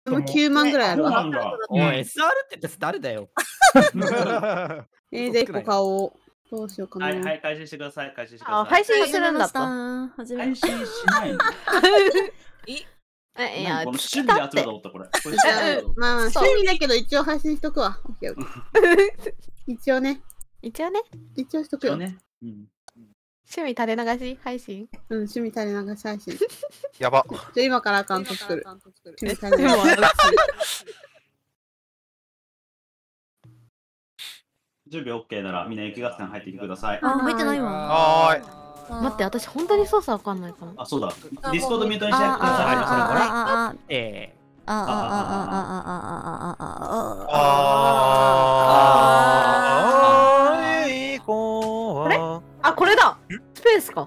も9万ぐらいあるわ。 おい、SR ってやつ誰だよ。 で、1個買おう。どうしようかな。 はい、開始してください。開始してください。 配信するんだった。 配信しないの。 いや、 この趣味で集めたおったこれ。 まあ趣味だけど一応配信しとくわ。一応ね。 一応ね。 一応しとくよ。 趣味垂れ流し配信。 うん、趣味垂れ流し配信。 やば。 じゃ今からアカウント作る。趣味垂れ流し。 準備 OK ならみんな雪合戦入ってきてください。 入ってないわ。 はーい。 待って、私本当に操作わかんないかも。 あ、そうだ。ディスコードミュートにしてください。 あ、これだ。スペースか。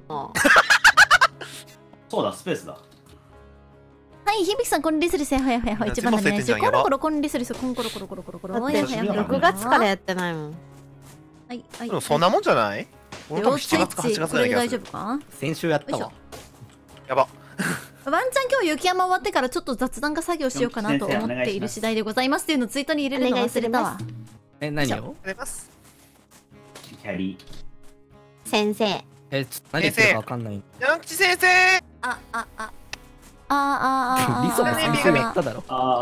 そうだ、スペースだ。 はい、響さん、こんりするせ、はいはいはい、一番だね。コロコロこんりするせ、こんころころころころころ。 だって6月からやってないもん。 はいはい。 でもそんなもんじゃない？俺多分7月か8月ぐらい大丈夫か？ 先週やったわ。 やば。 ワンチャン今日雪山終わってからちょっと雑談が作業しようかなと思っている次第でございますっていうのをツイートに入れるの忘れたわ。 何を？ キャリー。先生。 ちょっと何言ってるかわかんない。 山口先生。 リソも先週やっただろ。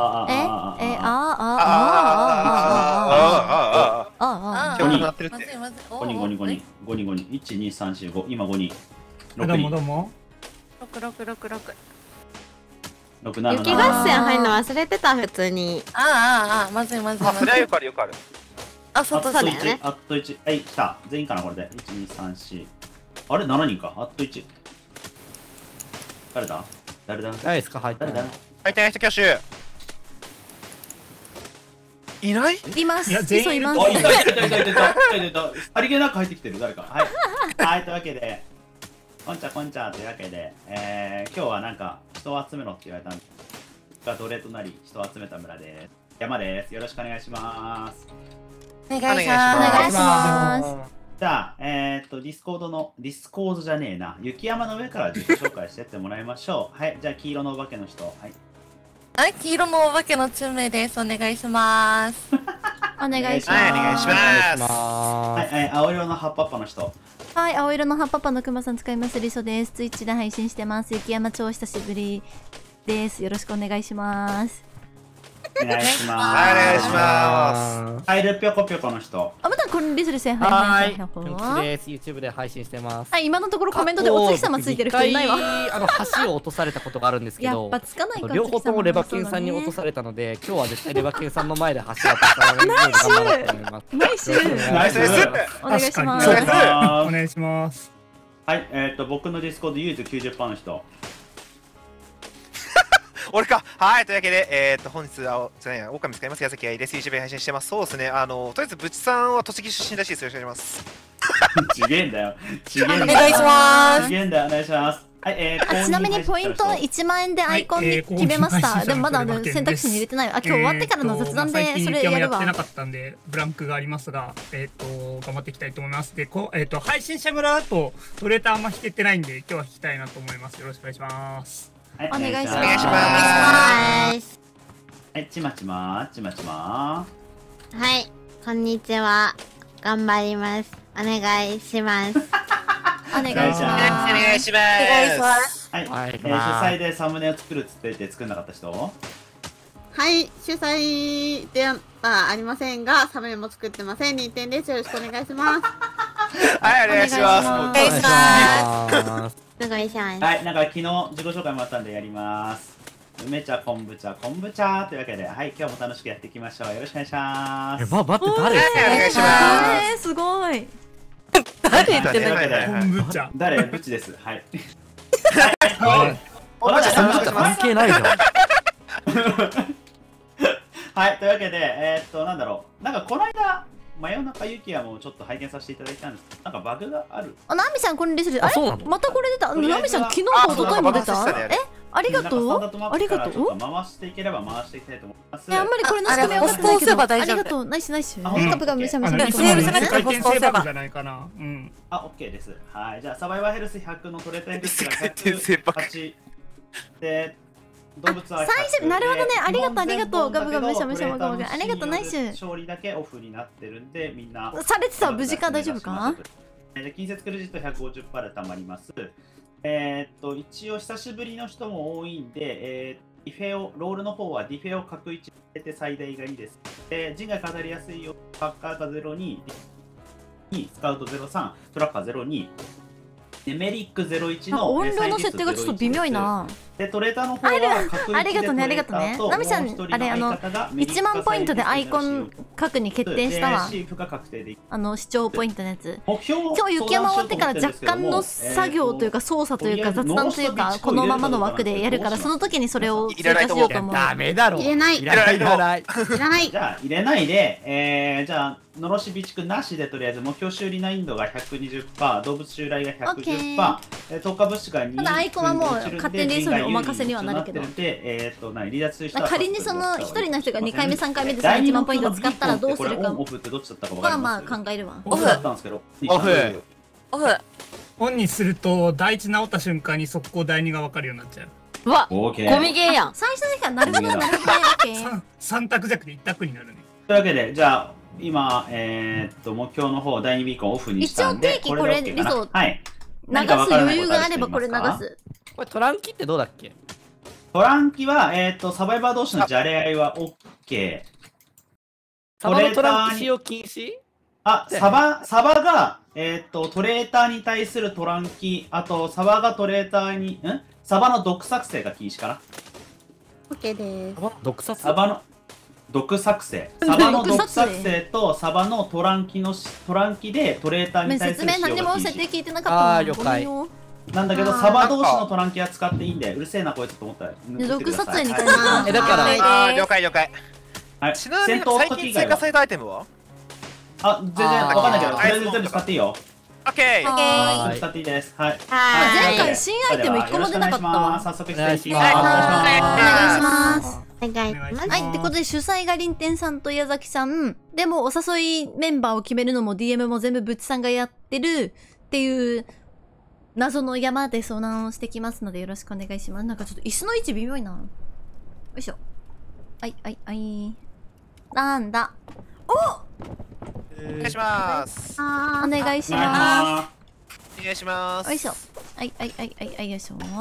5今5人。 どうもどうも。 6666。 雪合戦入るの忘れてた、普通に。 まずい。 それはよくあるよくある。 そうだよね。 あと1。はい、来た。全員かな、これで。1、2、3、4。あれ ?7 人か。あと1。誰だ誰ですか？入ってない。 入ってない人挙手。いない？ います。 い全員います。 いた。ありげなく入ってきてる、誰か。はい、というわけで、こんちゃというわけで、今日はなんか人を集めろって言われたんで、が奴隷となり人を集めた村です。山です。よろしくお願いします。 お願いします。 じゃあ、ディスコードじゃねえな。雪山の上から自己紹介してってもらいましょう。はい、じゃあ黄色のお化けの人。 はい、黄色のお化けのチュンメイです。お願いします。 お願いします。 はい、お願いします。 はい、青色の葉っぱの人。 はい、青色の葉っぱのくまさん使います。リソです。ツイッチで配信してます。雪山超久しぶりです。よろしくお願いします。 お願いします。 お願いします。 はい、ぴょこぴょこの人。 またこんりするせん。 はい。YouTube で配信してます。 はい、今のところコメントでお月様ついてる人いないわ。 橋を落とされたことがあるんですけど、 やっぱつかないか。 両方ともレバケンさんに落とされたので、今日は絶対レバケンさんの前で橋を落とされるように頑張ろうと思います。 ナイス。お願いします。 お願いします。 はい、僕のディスコード唯一 90% の人。 俺か。はい、というわけで、本日は、狼使います。矢崎愛です。YouTube で配信してます。そうですね。とりあえず、ブチさんは栃木出身らしいです。よろしくお願いします。 ちげえんだよ。 お願いします。 ちげえんだよ。お願いします。はい、 ちなみにポイント1万円でアイコンに決めました。でもまだ選択肢に入れてない。今日終わってからの雑談でそれやるわ。 やってなかったんでブランクがありますが、頑張っていきたいと思います。で、配信者村だとトレーターあんま引けてないんで今日は引きたいなと思います。よろしくお願いします。 はい、 お願いします。 はい、ちまちま。 はい、こんにちは。頑張ります。お願いします。 お願いします。 お願いします。 はい、主催でサムネを作るっつってて作んなかった人？ はい、主催ではありませんが、サムネも作ってません。2点です。よろしくお願いします。 はい、お願いします。 お願いします。 お願いします。 はい、なんか昨日自己紹介もあったんでやります。梅茶、昆布茶というわけで、はい、今日も楽しくやっていきましょう。よろしくお願いします。 待って、誰？ お願いします。 すごい。 誰言ってない？ 昆布茶。 誰？ブチです。はい。 関係ないじゃん。 はい、というわけで、なんだろう。なんかこの間、真夜中雪山もちょっと拝見させていただいたんですけど、なんかバグがある。 ナミさんこれでする。あれまたこれ出た。ナミさん昨日か一昨日も出た。ありがとう。ありがとう。 回していければ回していきたいと思います。 あんまりこれの仕組みは分かってないけど。ありがとう。ナイス。メイクアップがむしゃむしゃ。 セールじゃなくてポストセーバーじゃないかな。 あ、OK です。はい、じゃあサバイバーヘルス100のトレーターヘルスが108で、 動物は最初なるほどね、ありがとうありがとう、 基本全部ガブガブしゃむしゃむガブガブ、ありがとうナイス。 勝利だけオフになってるんで、みんなされてた、無事か、大丈夫か。 近接クレジット150%で貯まります。一応久しぶりの人も多いんで、ディフェをロールの方はディフェを角1入れて最大がいいです。陣が飾りやすいようパッカーが02、スカウト03、トラッカー02、でメリック01の音量の設定がちょっと微妙いな。 でトレーターの方はありがとうねありがとうね。ナミさん、あれ1万ポイントでアイコン書くに決定したわ。視聴ポイントのやつ。今日雪山終わってから若干の作業というか操作というか雑談というかこのままの枠でやるから、その時にそれを追加しようと思う。 ダメだろ。 入れない。 いらないいらない。 いらない。 じゃあ入れないで、じゃあのろし備蓄なしでとりあえず目標修理難易度が 120%、動物襲来が 110%、投下物資が2、 ただアイコンはもう勝手にそれお任せにはなるけど、 離脱する人は仮にその1人の人が2回目3回目でその1万ポイントを使ったらどうするかオフってどっちだったか分かりまあます？ まあ考えるわ。 オフだったんですけど、 オフオフ。 オンにすると第一直った瞬間に速攻第二が分かるようになっちゃう。 うわ、 ゴゴミゲーやん。 最初の時からなるほどなるほどね。オッケー。 3択弱で1択になるね。 というわけで、じゃあ今目標の方第2ビーコンオフにしたんで、 一応定期これ理想はい流す余裕があればこれ流す。 これトランキってどうだっけ？ トランキはサバイバー同士のじゃれ合いは OK。 サバのトランキ使用禁止？ サバがトレーターに対するトランキ、あとサバがトレーターにサバの毒作成が禁止かな。 オッケーです。 サバの毒作成。サバの毒作成とサバのトランキでトレーターに対する使用が禁止。 説明何も設定聞いてなかったの。 了解。 なんだけどサバ同士のトランキは使っていいんで、うるせえなこいつと思ったら毒撮影に関してだから了解了解。ちなみに最近追加されたアイテムは？ 全然わかんないけど、とりあえず全部使っていいよ。 オッケー。 使っていいです。はい。 前回新アイテム1個も出なかったわ。 早速していきます。 お願いします。 お願いします。 はい、ってことで主催がりんてんさんと矢崎さん、でもお誘いメンバーを決めるのも DM も全部ぶっちさんがやってるっていう謎の山で遭難をしてきますのでよろしくお願いします。なんかちょっと椅子の位置微妙いな。よいしょ。はいはいはい。なんだ。お願いします。 お願いします。 お願いします。 よいしょ。はいはいはいはいはいよいしょ。こんち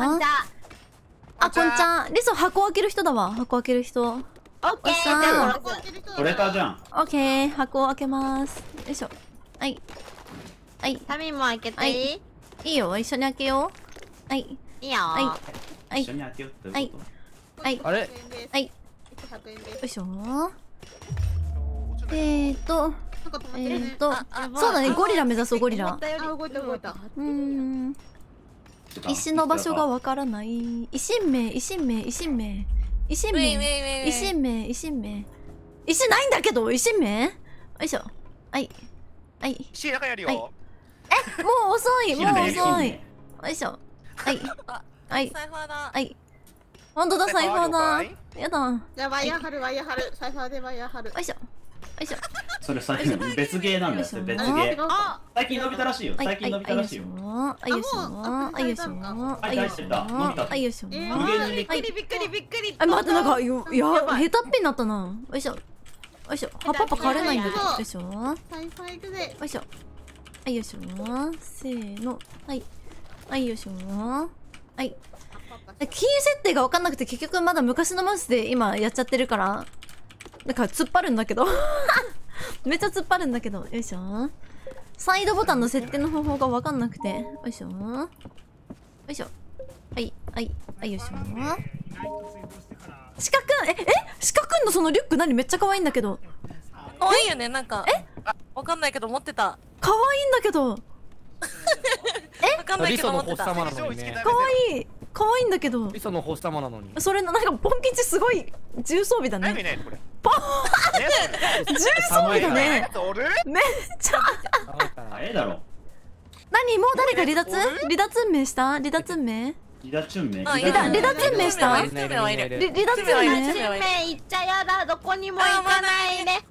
ゃん。リソ箱開ける人だわ。箱開ける人。オッケー。 トレーターじゃん。 オッケー。箱開けます。よいしょ。はい。はい。 タミも開けていい？ いいよ。一緒に開けよう。はい。 いいよ。 はい。 一緒に開けようってはい。はい。 あれ？ はい。よいしょ。そうだね、ゴリラ目指そう、ゴリラ。 動いた動いた。 石の場所がわからない。維新名。石ないんだけど、維新名？よいしょ。はい。はい。 石中やるよ。 もう遅い。よいしょ。はい。はい。はい。ほんとだ、サイファーだ。やだ。 じゃあワイヤー張る。サイファーでワイヤー張る。 よいしょ。 それさ、別ゲーなんだって、別ゲー。最近伸びたらしいよ。最近伸びたらしいよ。 あよいしょ。あよいしょ。 はい、出してた。伸びた。 あよいしょ。 びっくり。 待って、なんか、下手っぺになったな。よいしょ。よいしょ。パパ枯れないんだよ。よいしょ。 サイファー行くぜ。 よいしょ。はいよいしょ。せーの。はい。はいよいしょ。はい。キー設定が分かんなくて結局まだ昔のマウスで今やっちゃってるからだから突っ張るんだけどめっちゃ突っ張るんだけどよいしょサイドボタンの設定の方法が分かんなくてよいしょよいしょはいよいしょ四角四角のそのリュック何めっちゃ可愛いんだけど可愛いよねなんかわかんないけど持ってた可愛いんだけどわかんないけど持ってた可愛い可愛いんだけどリソの星玉なのにそれなんかポン吉すごい重装備だね重装備だねめっちゃ何もう誰か離脱運命した離脱運命離脱運命した離脱運命いっちゃやだどこにも行かないね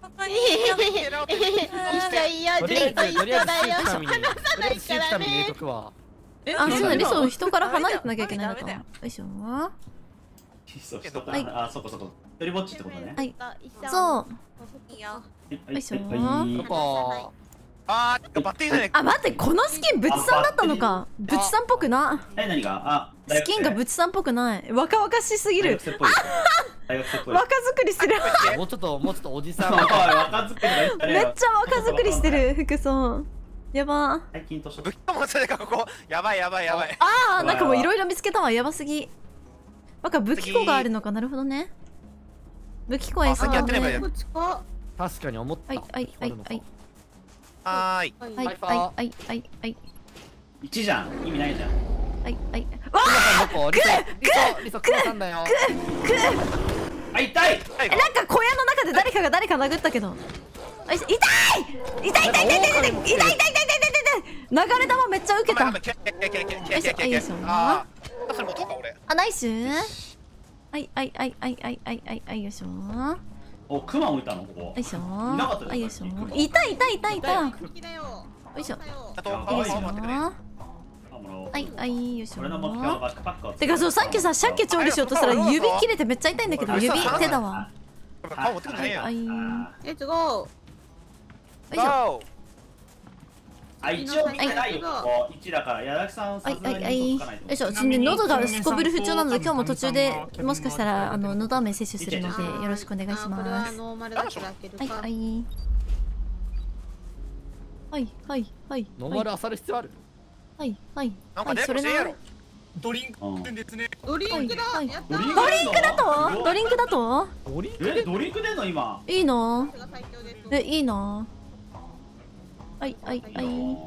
一緒いいよずっと一緒だよ離さないからねそうだリソ人から離れてなきゃいけないのかよいしょそう人からあそこそこ一人ぼっちってことね。 はいそういいよ。 よいしょどこあー、バッテリーじゃない。 あ待ってこのスキンブチさんだったのか。ブチさんっぽくな何があスキンがブチさんっぽくない若々しすぎる。 大学生っぽい。大学生っぽい。 若作りしてるもうちょっとおじさんおい若作りが言ったね。 めっちゃ若作りしてる服装やば。 最近年武器かもしれないかここ。やばいやばいやばい。 あーなんかもういろいろ見つけたわ。やばすぎ。なんか武器庫があるのか。なるほどね。武器庫へさっきやってればいいやこっちか。 確かに思ったはいはいはいはいはーい。 はいはいはいはいはい 1じゃん。意味ないじゃん。 はいはいどこリソクマさんだよ。 あ痛い。 最後。 なんか小屋の中で誰かが誰か殴ったけど。痛い痛い痛い痛い痛い痛い痛い痛い痛い痛い痛い流れ弾めっちゃ受けた。 あー、それもどうか俺。 あナイス。はいはいはいはいはいはいはいよいしょよおクマ置いたのここ。 いしょなかったはいよいしょクマいたいたいたいたよ好きだよ。 いしょあとよいしょ待ってくれ。 はいはいよいしょ俺の目標はバックパックを。 てかそうさっきさ鮭調理しようとしたら指切れてめっちゃ痛いんだけど指手だわ。 顔持ってくれねえや。 はいレッツゴー。 よいしょゴあ一応見てないよ。ここ1だから矢崎さんさすがにはいよいしょ。ちょっとね喉がすこぶる不調なので今日も途中でもしかしたら喉飴摂取するのでよろしくお願いしこれはます。 ノーマルだけ開けるか。 はいはいはいはいはいノーマル漁る必要ある。 はいはいなんかはいそれなでもせえやろ。 ドリンクですね。 ドリンクだ。 はいやったー。 ドリンドリンクだとドリンクだとドリンクドリンク出んの今。 いいのこれが最強です。 いいのはいはいはい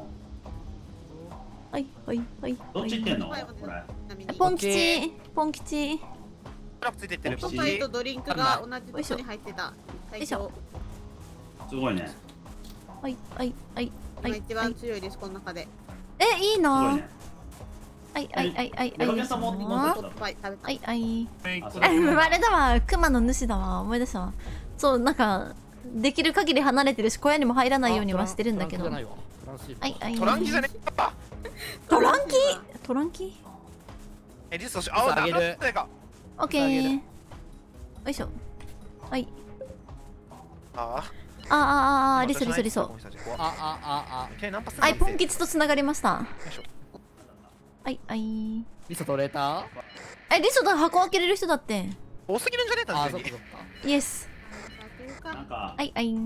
はいはいはいどっち行ってんのこれ。 ポン吉ポン吉トラップついてってる。 ポパイとドリンクが同じとこに入ってた。最強。 すごいね。 はいはいはいはい今一番強いですこの中で。 いいすごいのね。 はいはいはいはいレバケンさんも持ってはたポパイ食べた。 いはいあそうあれだわ熊の主だわ思い出したわ。そうなんかできる限り離れてるし小屋にも入らないようにはしてるんだけど。はいはいトランキじゃねえか。 トランキトランキえリストしああげるなんかオッケーよいしょはいあリソリソリソナンパするはいポン吉とつながりましたよいしょ。 はいはいリソ取れた。 リソだ箱開けれる人だって多すぎるんじゃねえ単あ、そ純にっかそっか。 イエスなんかはいはい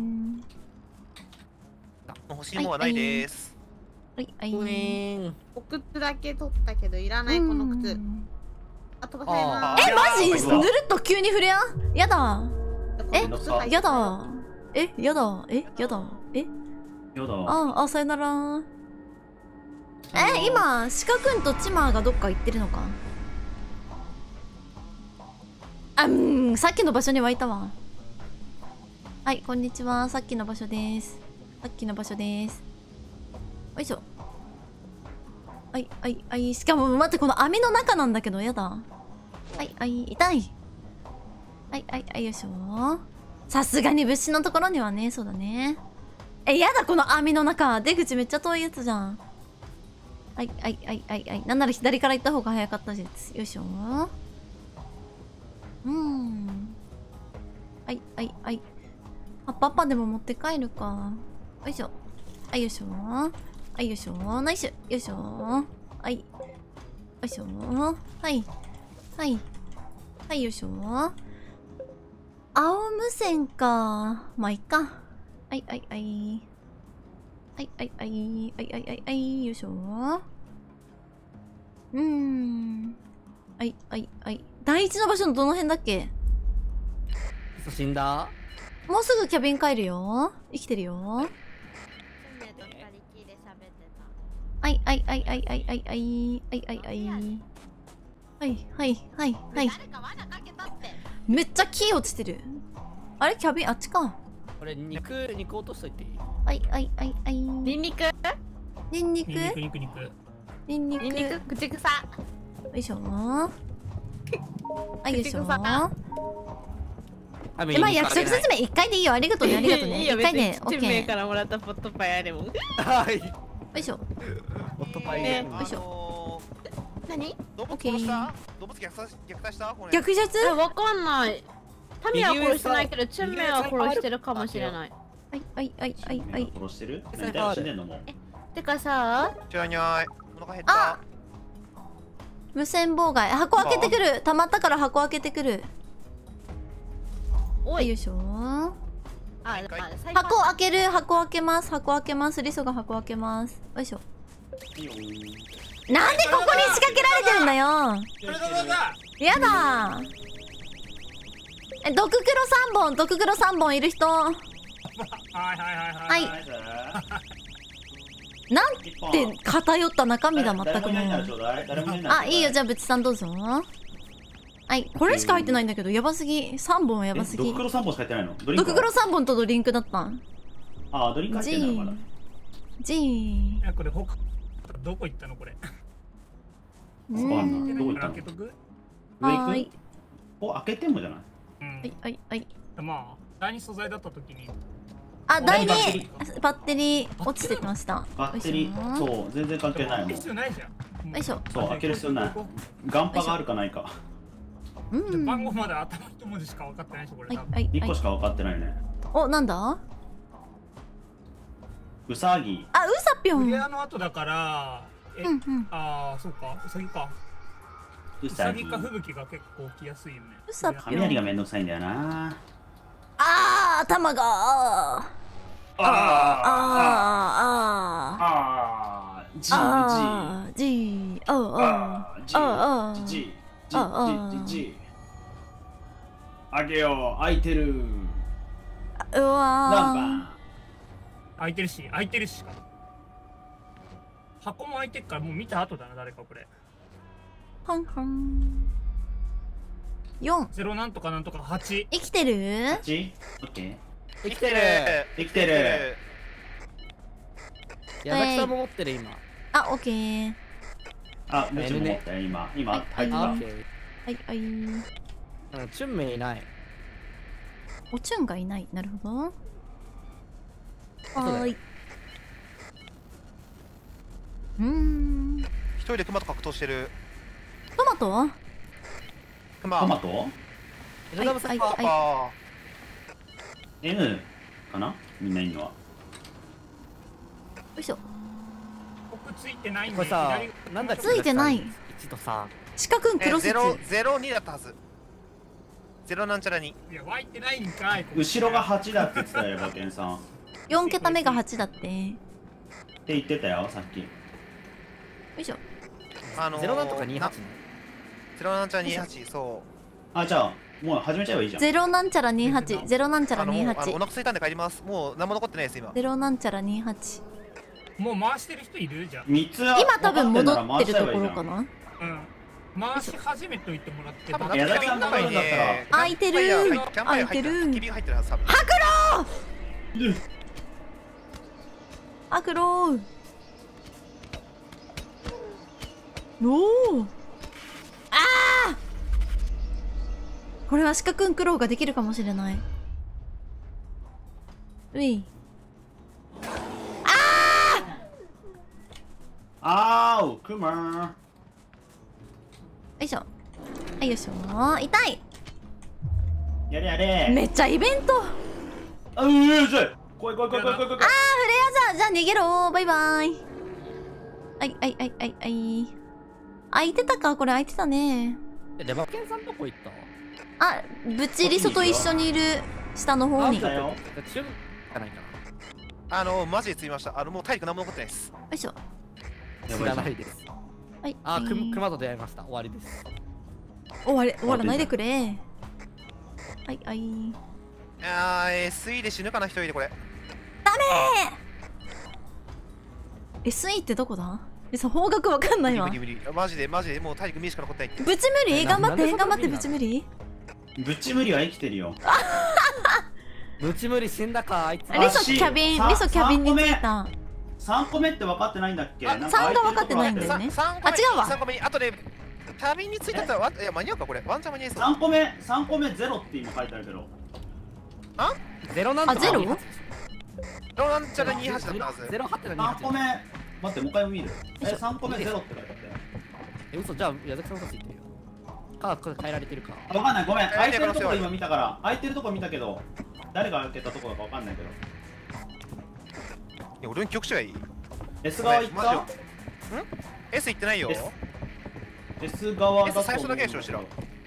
欲しいものはないです。 はいはいウィーン。 お靴だけ取ったけどいらないこの靴。あ飛ばされなえマジぬるっと急にフレアやだえ靴入ってやだやだやだよだ。 あさよなら今シカ君とチマーがどっか行ってるのかさっきの場所にはいたわはいこんにちはさっきの場所ですよいしょはいしかも待ってこの網の中なんだけどやだはい痛いはいよいしょさすがに物資のところにはねそうだねやだこの網の中出口めっちゃ遠いやつじゃんはいなんなら左から行った方が早かったですよいしょはいパパでも持って帰るかよいしょよいしょよいしょナイスよいしょよいしょはいよいしょ青無線かまあいっかはいよいしょ第一の場所のどの辺だっけリソ死んだ。 もうすぐキャビン帰るよ生きてるよはいめっちゃ木落ちてるあれキャビンあっちかこれ肉落としといていい。 ニンニクニンニクニンニク。 ニンニク口草。 よいしょよいしょまあ役職説明1回でいいよありがとうねいいよ 1回で別にチュンメイ OK からもらったポットパイあれも。 はい。 よいしょホットパイよいしょ何？ 動物殺した？動物虐待した？これ。 逆殺？ わかんない。タミは殺してないけど、チュンメイは殺してるかもしれない。 はい。 殺してる？何だよ死んでんのもう。 てかさ、 ちゃにゃい。お腹減った。 無線妨害。箱開けてくる。溜まったから箱開けてくる。おい、よいしょ。箱開ける。箱開けます。箱開けます。リソが箱開けます。よいしょ。なんでここに仕掛けられてるんだよ。やだ。毒黒3本いる人。はい。なんて偏った中身だ、全くもう。あ、いいよ、じゃあブチさんどうぞ。はい、これしか入ってないんだけど、やばすぎ。3本はやばすぎ。 毒黒3本しか入ってないの？ 毒黒3本とドリンクだった。 あ、ドリンク入ってんのかな。 ジー。 これ他どこ行ったのこれ。 どこ行ったの？ 開けとく？ はい。 お、開けてもじゃない？ はい。 まあ第2素材だった時に。 あ、第2バッテリー落ちてました。 バッテリー、そう全然関係ないもん。 必要ないじゃん。 よいしょ。 そう開ける必要ない。ガンパがあるかないか。 番号まだ頭一文字しか分かってないしこれ。 1個しか分かってないね。 お、なんだ？ ウサギ。 あ、ウサピョン。 クリアの後だから、ああ、そうか、ウサギか。ウサギか吹雪が結構起きやすいよね。 ウサピョン。 雷がめんどくさいんだよな。 頭が。 あげよう、開いてる。 うわ何番？ 開いてるし。箱も開いてっからもう見た後だな、誰かこれ。 はんはん。4。 0なんとかなんとか8。 生きてる？ 8？ オッケー。 生きてる。 生きてる。 矢崎さんも持ってる今。 あ、オッケー。 あ、ムチも持ったよ今入ってた。 はい。 チュンメイいない。 おチュンがいない。なるほど。はーい。 一人でクマと格闘してる。 トマト？ トマト？N かな？みんないるのは。 よいしょ。 僕ついてないんで。 これさ、なんだっけ？ ついてない。 一度さ。 四角く黒説。 02だったはず。0なんちゃら2。 いや、湧いてないんかい。 後ろが8だって言ってたよ、馬券さん。 4桁目が8だって。 って言ってたよ、さっき。よいしょ。 0なんとか28。 0なんちゃら28、そう。 あ、じゃあ、もう始めちゃえばいいじゃん。 0なんちゃら28。0なんちゃら28。 お腹空いたんで帰ります。もう何も残ってないです、今。 0なんちゃら28。 もう回してる人いるじゃん。 3つ今多分戻ってるところかな。 回し始めといてもらってた。 矢崎さん戻るんだったら。 空いてる。空いてる。ハクロー。ハクロー。おお。ああ。これはシカくんクローができるかもしれない。うい。 あークマー。 よいしょ。はい、よいしょ。痛い。 やれやれ。 めっちゃイベント。 あ、うーじゃ。来い。あー、フレアじゃあ逃げろ。バイバイ。はい。開いてたか？これ開いてたね。 レバケンさんどこ行った？ あ、ブチリソと一緒にいる下の方に。 チュンじゃないかな。マジで積みました。もう体力何も残ってないです。 よいしょ。 知らないです。 はい。 あ、クマと出会いました。終わりです。 終わらないでくれ。はい。 SE で死ぬかな、一人でこれ。 ダメー。SE ってどこだ？方角わかんないわ。 無理マジでもう体力見るしか残ってない。 ブチ無理？頑張ってブチ無理？ ブチ無理は生きてるよ。 ブチ無理死んだか、あいつ。 リソキャビンに着いた。 3個目って分かってないんだっけ？3 が分かってないんだよね。あ、違うわ。 3個目、あとでキャビンに着いたったら、いや間に合うかこれ。ワンチャン間に合いそう。3 個目ゼロって今書いてあるけど。 あ？ ゼロなんとか。 ゼロ？ ゼロなんちゃら28だったはず。 ゼロ8って 3個目、待ってもう一回見る。3個目ゼロって書いてあっ嘘、じゃあ矢崎さん嘘ついてるよ。これ変えられてるか。 わかんない、ごめん。空いてるところ今見たから、空いてるとこ見たけど、誰が開けたところかわかんないけど。 いや俺の記憶違い S 側行った？ S 行ってないよ。 S 側だと S 最初だけでしょ、後ろ。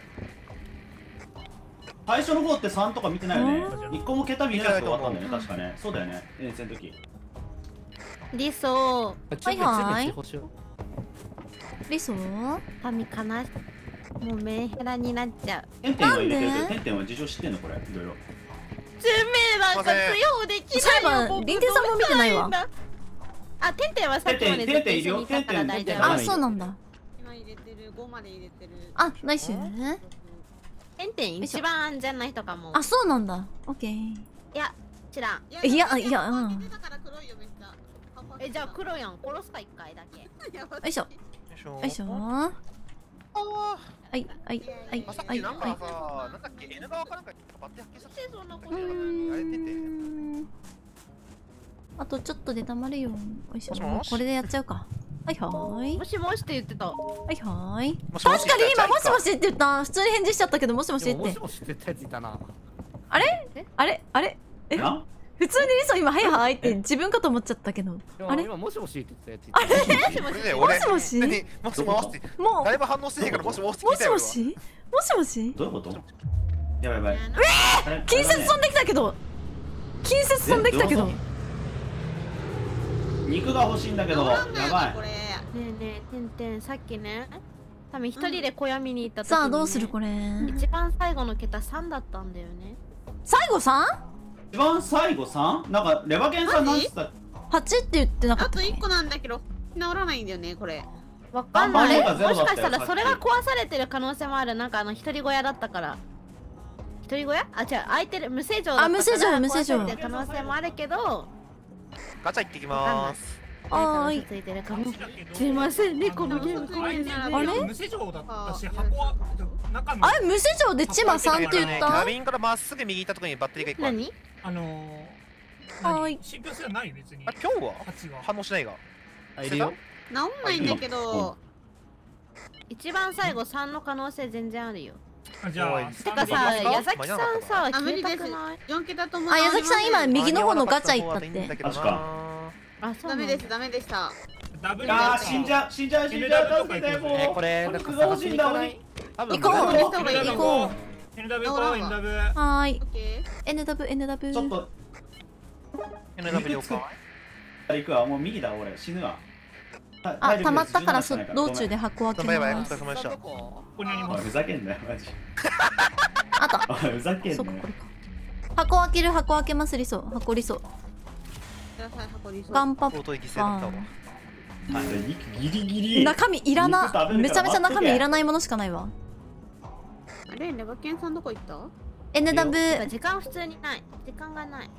最初の方って3とか見てないよね。1個も桁見れなくて終わったんだよね、確かね。そうだよね、遠征の時。 リソはいはい追放しよリソ神かな。もうメンヘラになっちゃう。 テンテンは入れてるけど、 なんでテンテンは事情知ってんのこれ、いろいろ。 チュンメイなんか通用できそういえないよ。 ばリンテンさんも見てないわ。 あ、テンテンはさっきまでずっと一緒にいたから大丈夫。 あ、そうなんだ。 今入れてる、5まで入れてる。 あ、ナイス。 テンテン一番安全な人かも。 あ、そうなんだ。オッケー。 いや、知らん。 いやいや、うん。 だから黒いよめっちゃ。 え、じゃあ黒やん。殺すか一回だけ。 よいしょ。よいしょ。はいはいはいさっはいはい。 きなんかさ、なんだっけ N 側かなんかバッテ発見したってそんなこあれ出てあとちょっとでたまるよ。よいしょ。 もしもしこれでやっちゃうか。はいはーい。 もしもしって言ってた。 はいはーい。 もしもし確かに今もしもしって言った。普通に返事しちゃったけどもしもう。 しってでももし。もし絶対ついたな。 あれあれあれえな普通にリソ今はいはーいって自分かと思っちゃったけど。あれ今もしもしって言ってこれね、俺もしもし何もしもしってもだいぶ反応してねえからもしもしって聞もいたよしもしもしもしどういうこと？やばいやばい。 近接飛んできたけど近接飛んできたけど肉が欲しいんだけど、やばい。 これ。 ねえねえ、てんてん、さっきね、多分一人で小屋見に行った時に、 さあどうするこれ一番最後の桁3だったんだよね。 最後 3？ 一番最後 3？ なんかレバケンさん何つった？ 8って言ってなかあとったっけ 1個なんだけど、治らないんだよね、これ。 わかんない。 あれもしかしたらそれが壊されてる可能性もある。なんか一人小屋だったから。一人小屋？あ、違う、空いてる、無施錠だったから。 あ無施錠無施錠壊されてる可能性もあるけど、 ガチャ行ってきまーす。 はーいついてるかも。すいませんね、このゲーム怖いな。 あれ無施錠だったし、箱は中のあれ無施錠でチマ3って言っキャたビンからまっすぐ右行ったところにバッテリーが1個ある。 何はーい信憑性はない別に。 あ、今日は 8が。 反応しないが。 あ、いるよ。 治んないんだけど、 一番最後3の可能性全然あるよ。 あじゃあ、 てかさ、矢崎さんさ、 あ、無消え理ですたくない？。 4桁とも。 あ矢崎さん今右の方のガチャ行ったって確かあ、そうなんだダメです、ダメでした。 ダブルあー、死んじゃう、死んじゃう、死んじゃう、助けて、もう。 これなんか肉が欲しいんだ、 探しに鬼。 多分行こうこれ人がいる行こう NW 行こう、NW。 はーいオッケ NW ちょっと、 NW 了解。 行くわ、もう右だ、俺、死ぬわ。 あ溜まったから道中でご箱開けバイバイ、おます疲れ様でした。 ここにありめんおい、 ます。 ふざけんなよ、マジ。 あったおい、ふざけんなよそっかこれ。か箱開ける箱開けますリソ箱リソー。ください、箱にそう。 ガンパッ相当犠牲だったわ。 あ、肉ギリギリ。 中身いらな肉食べるからめちゃめちゃ中身いらないものしかないわあれ、レバケンさんどこ行った？ NW 時間普通にない。時間がない。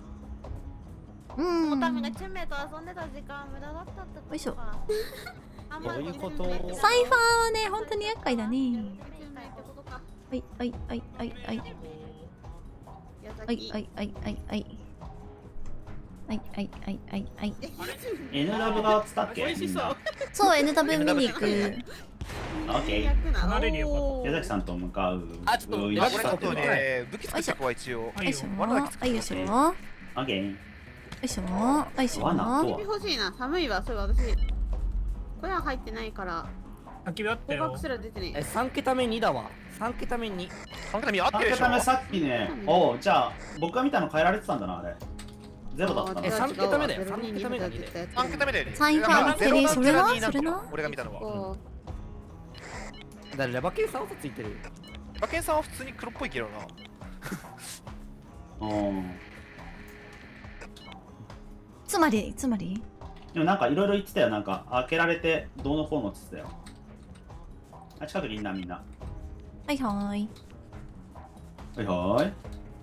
うんオタミがチュンメイと遊んでた時間は無駄だったってことか。 よいしょあんまりどういうことサイファーはね本当に厄介だねはいはいはいはいはいはいはいはいはいはいはいはいはいはいはい NW がつったっけ？みんなそう NW 見に行くオッケー。 離れるよ。 矢崎さんと向かう。 あちょっといあ、 らっしゃってる俺ちょっとね、武器作ってこは一応。 よいしょはいよはいよいしょよオッケー。 いしょよいしょ罠とは欲しいな、寒いわ、そういえば私。これは入ってないから、 焚き火あったよ合格。すら出てない。 3桁目2だわ。3桁目2。 カンカタミ合ってるでしょ 3桁目さっきね、おう、じゃあ、僕が見たの変えられてたんだな、あれ。ゼロだったな。 3桁目だよ3桁目が2で 3桁目だよね。 サインファーゼロそれなゼロそれな俺が見たのは。 こだからレバケンさん嘘ついてる。 馬券さんは普通に黒っぽいけどな。 うん。 つまりでもなんかいろいろ言ってたよ、なんか開けられてどうのこうのって言ってたよ。あ、近くにいんな、みんな。 はいはーいはいはーい。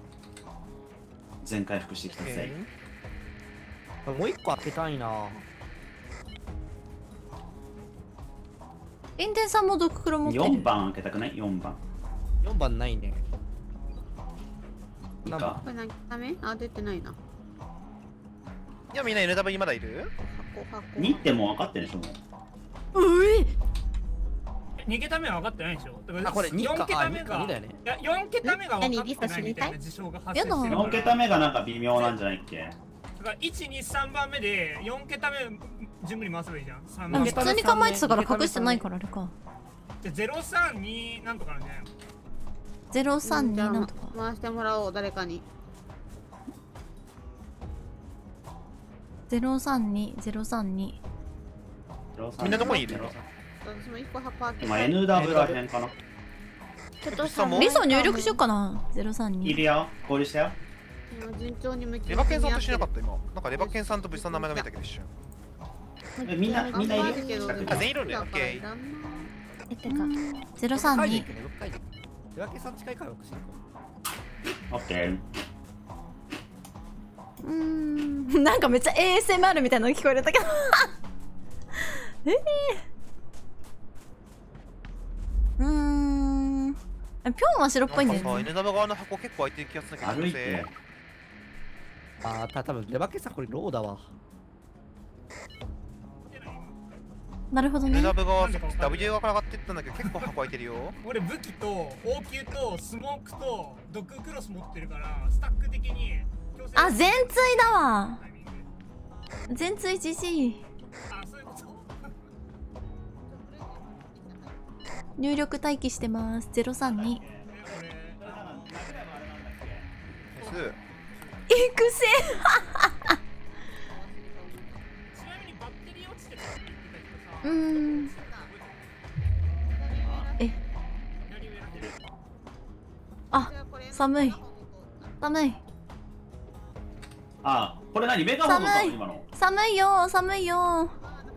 全回復してきたぜ。 もう1個開けたいな。 エンデンさんも毒黒持って 4 る番開けたくない？ 4番。 4番ないね。 いいか。 これ何ダメ？あ、出てないな。 いや、みんな NW まだいる？ 箱。 2ってもう分かってるでしょ、もう。 うえ 2桁目は分かってないでしょ。だからあこれ2か 4桁目が 2だよね。 いや4桁目が分かってないみたいな事象が発生してるから。 4桁目がなんか微妙なんじゃないっけ。 だから1、2、3番目で4桁目順番に回せばいいじゃん。3番目でも普通に構えてたから隠してないからあれか。 で032なんとかなんじゃないの。 032 じゃあなんとか。 回してもらおう、誰かに。 032、032。 みんなどこにいる？ 私も1個箱開け今て。 NW らへんかな。 ちょっとさんもリソ入力しようかな。 い 032。 るよ。合流したよ。 今順調に向きレバケンさんとしなかった今。なんかレバケンさんとブチさんの名前が見えたけど一瞬。 みんないるよ。 あ全員いるね。オッケー。 てか、 032。 手分けさん近いからよくしオッケー。 なんかめっちゃ ASMR みたいなの聞こえたけどピョンは白っぽいんだよね。 N 玉側の箱結構開いてる気がするけど。 歩いて。 ああ、多分レバケさんこれローだわ。 なるほどね。 N 玉側 W 側から上がってったんだけど結構箱開いてるよ。 俺武器と応急とスモークとドッグクロス持ってるからスタック的に強制あ、全墜だわ。 タイミング全墜じじい。 あ、そういうこと。 入力待機してます。032。 ナイス。 ちなみにバッテリー落ちてたって言ってたけどさ、 あ、寒い。寒い。 あ、これ何メガホンのか今の。 寒いよ、寒いよ。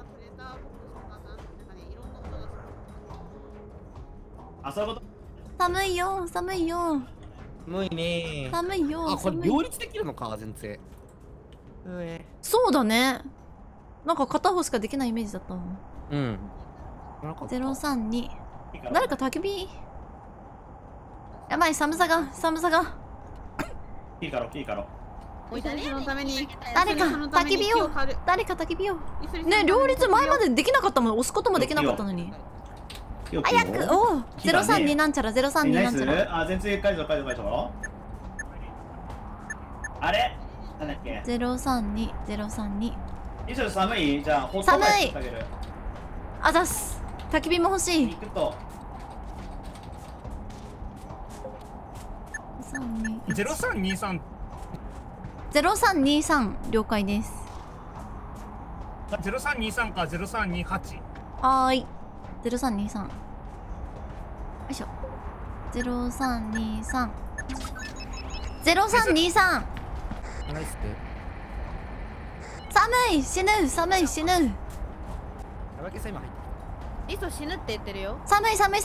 あ、そういうこと。 寒いよ、寒いよ。 寒いね。 寒いよ。 あ、これ寒い両立できるのか、全然。 そうだね。なんか片方しかできないイメージだったわ。 うん。 032。誰か焚き火。やばい、寒さが。 いいかろ、いいかろ。 誰のために誰か焚き火を。誰か焚き火を。ね、両立前までできなかったもん。押すこともできなかったのに。早く、おお、032なんちゃら、032なんちゃら。 あ、全然解除。あれなんだっけ。 032、032。 一緒寒いじゃあ、ホット寒いパイ作ってあげる。 あざっす。焚き火も欲しい。 肉と。 0323 0323了解です。 0323か0328。 はーい。0323。よいしょ。0323。0323。 ナイス。 寒い、死ぬ。 レバケさん今入ってリソ死ぬって言ってるよ。 寒い。 リソポッ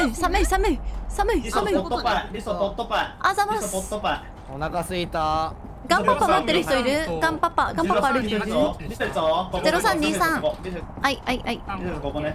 トパイ。 あざますリソポットパイ。 お腹すいた。 ガンパパ待ってる人いる？ガンパパ歩いてる？ リソ 0323。はい。 リソここね。 よ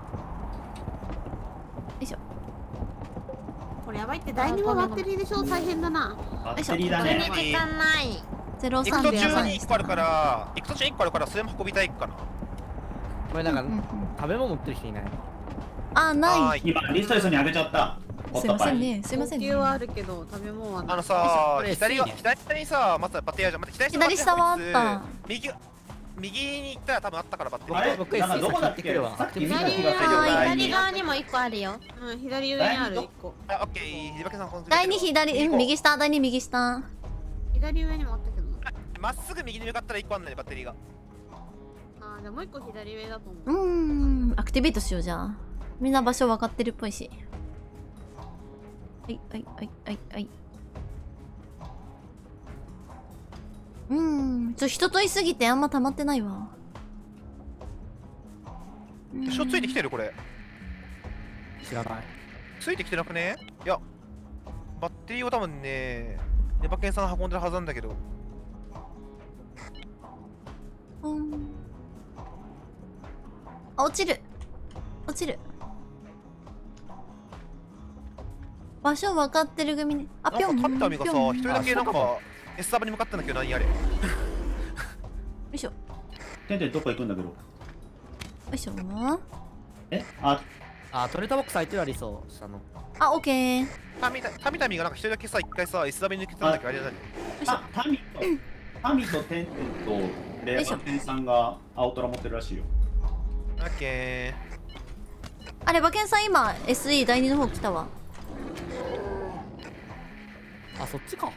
いしょ。 これやばいって第2もバッテリーでしょ。大変だな。 バッテリーだね。 時間ない。 行く途中に 0323。 1個あるからそれも運びたいかな。 これなんか食べ物持ってる人いない？ あ、ない。 今リスト一緒にあげちゃった。 すいませんね。すいませんね。 高級はあるけど食べ物はない。 あのさこれ左にさまずバッテリーあるじゃん。待って左下はあった右に行ったら多分あったからバッテリー。 あれなんかどこだっけ。さっき見た気がするよ。 左側にも1個あるよ。 うん、左上にある1個。 あ、オッケー。リバケさん第2左、右下、第2右下。 左上にもあったけど。 まっすぐ右に向かったら1個あんのねバッテリーが。 あ、じゃあもう1個左上だと思う。 アクティベートしようじゃあ。みんな場所分かってるっぽいし。はい。人といすぎてあんま溜まってないわ。 しょついてきてるこれ。 知らない。 ついてきてなくね？いや、バッテリーを多分ね、レバケンさん運んでるはずなんだけど。 あ、落ちる。場所分かってる組ね。あ、ぴょん。 なんか神民がさ、 ぴょん一人だけなんか S サバに向かったんだけど、何あれ。 よいしょ。 てんてんどこ行くんだけど。 よいしょ。 え、あ、 あ、トレーターボックス空いてるわ、理想。下の。 あ、オッケー。 タミタミがなんか一人だけさ、一回さ、SW 抜けたんだけど、あれじゃない。 タミとテンテンとレバテンさんが青トラ持ってるらしいよ。 オッケあれ、馬券さん今 SE 第2の方来たわ。 あ、そっちか。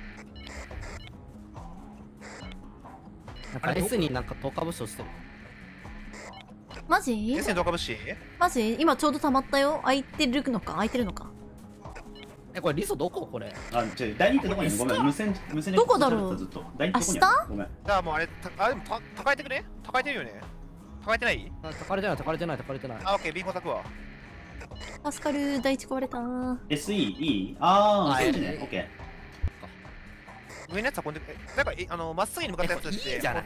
なんか S になんか10日部署してる。 マジー。S にどかぶしマジ今ちょうど溜まったよ。空いてるのか空いてるのか。 これリソどここれ。 あ、第2ってどこにごめん、無線でどこだろう。 ずっと。第2ってどこに下ごめん。 じゃあもうあれ、でも高えてくね高えてるよね高えてない？ 高れてない、高れてない、高れてない。 あ、オッケー、ビンゴ炊くわ。 助かる、第一壊れた。 SE、いい？あー、そっちね。オッケー。 上のやつはこんで、なんか、まっすぐに向かったやつとして、 いいじゃない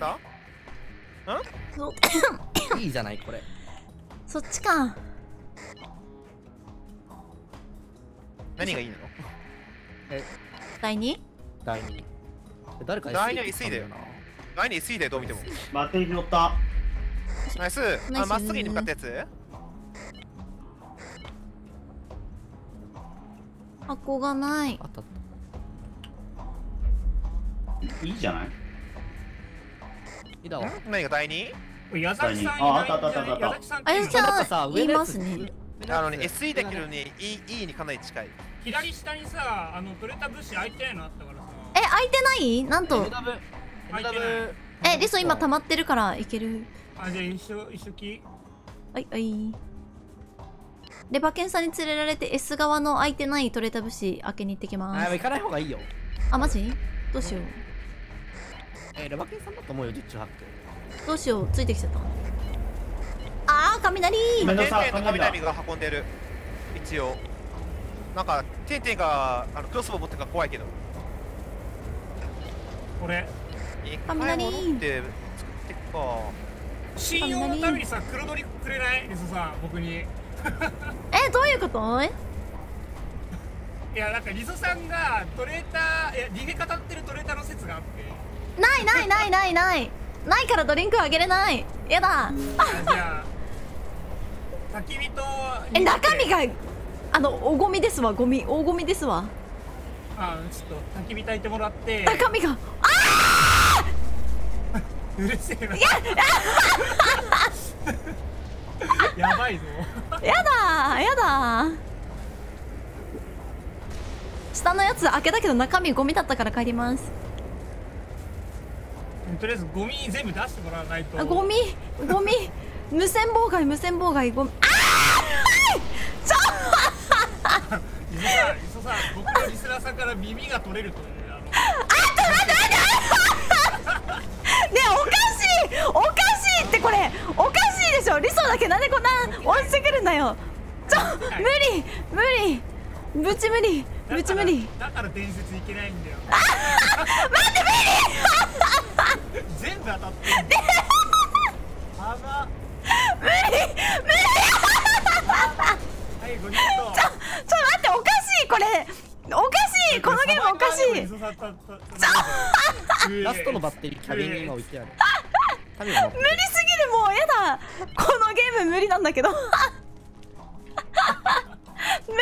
いいじゃない、これ。 そっちか。 何がいいの？ 第2？ 第2。誰か第2は SE だよな。第2 SE だよ、どう見ても。 バッテリー拾った。 ナイス。まっすぐに向かったやつ？ 箱がない。 あったあった。 いいじゃない？ いいだわ。 何が第 2？ 矢崎さんあ、あったあったあった。 あやさんいますね。 SE だけどね、E にかなり近い。 左下にさ、取れた物資空いてないのあったからさ。 空いてない？なんと。 空いてない。 リソ今溜まってるからいける。 あ、じゃあ一緒き。 はいはい。レバケンさんに連れられて S 側の空いてない取れた物資開けに行ってきます。 行かない方がいいよ。 あ、マジ？どうしよう。 レバケンさんだと思うよ、十中八九。 どうしよう、ついてきちゃった。あー、雷！ テンテンと雷が運んでる。一応。なんか、テンテンがクロスボウ持ってるから怖いけど。 これ。 雷！ って作ってっか。 信用のためにさ、黒ドリくれない？リソさん、僕に。 どういうこと？ いや、なんかリソさんがトレーター、ディフェ語ってるトレーターの説があって。 ないからドリンクあげれない。やだ。 じゃあ焚き火と中身がおゴミですわ。大ゴミですわ。 ちょっと焚き火焚いてもらって中身がうるせえな。やばいぞ。 やだ。下のやつ開けたけど中身ゴミだったから帰ります。 とりあえずゴミ全部出してもらわないと。 ゴミ無線妨害ゴミ。 リソさん、僕のリスナーさんから耳が取れるという。 ねえ、おかしいってこれおかしいでしょ。リソだけなんでこんな落ちてくるんだよ。無理ぶち無理。 だから伝説いけないんだよ。 待って無理。 全部当たってんの。 無理。 はい、ご理解と。 ちょっと待って、おかしいこれ。おかしい、このゲームおかしい。 ラストのバッテリーキャビンに今置いてある。 無理すぎる、もうやだ。このゲーム無理なんだけど。無理。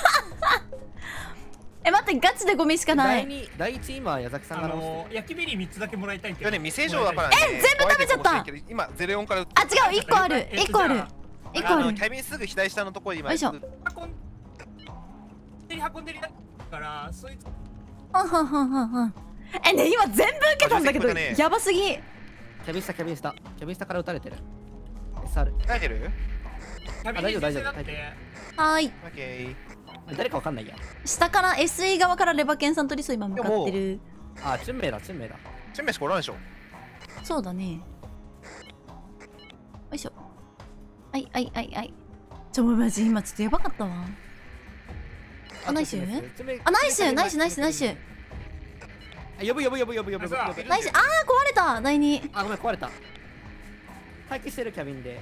待って、ガチでゴミしかない。 第一今矢崎さんが焼きビリ3つだけもらいたいけど。 いやね、店上だからね。 全部食べちゃった。 今04から。 違う、1個ある。1個ある。 キャビンすぐ左下のところに今。 よいしょ。 運んでるからそいつ。 ね、今全部受けたんだけどやばすぎ。 キャビン下から撃たれてる。SR。 耐えてる？ 大丈夫。 はーい。 オッケー。 誰かわかんないや。 下から SE 側からレバケンさんとリソ今向かってる。 あ、チュンメイだ。 チュンメイしかおらんでしょ。 そうだね。よいしょ。はい。マジ今ちょっとやばかったわ。ナイス。ナイス。 呼ぶ。 ナイス。壊れた。第2。 あ、ごめん、壊れた。待機してるキャビンで。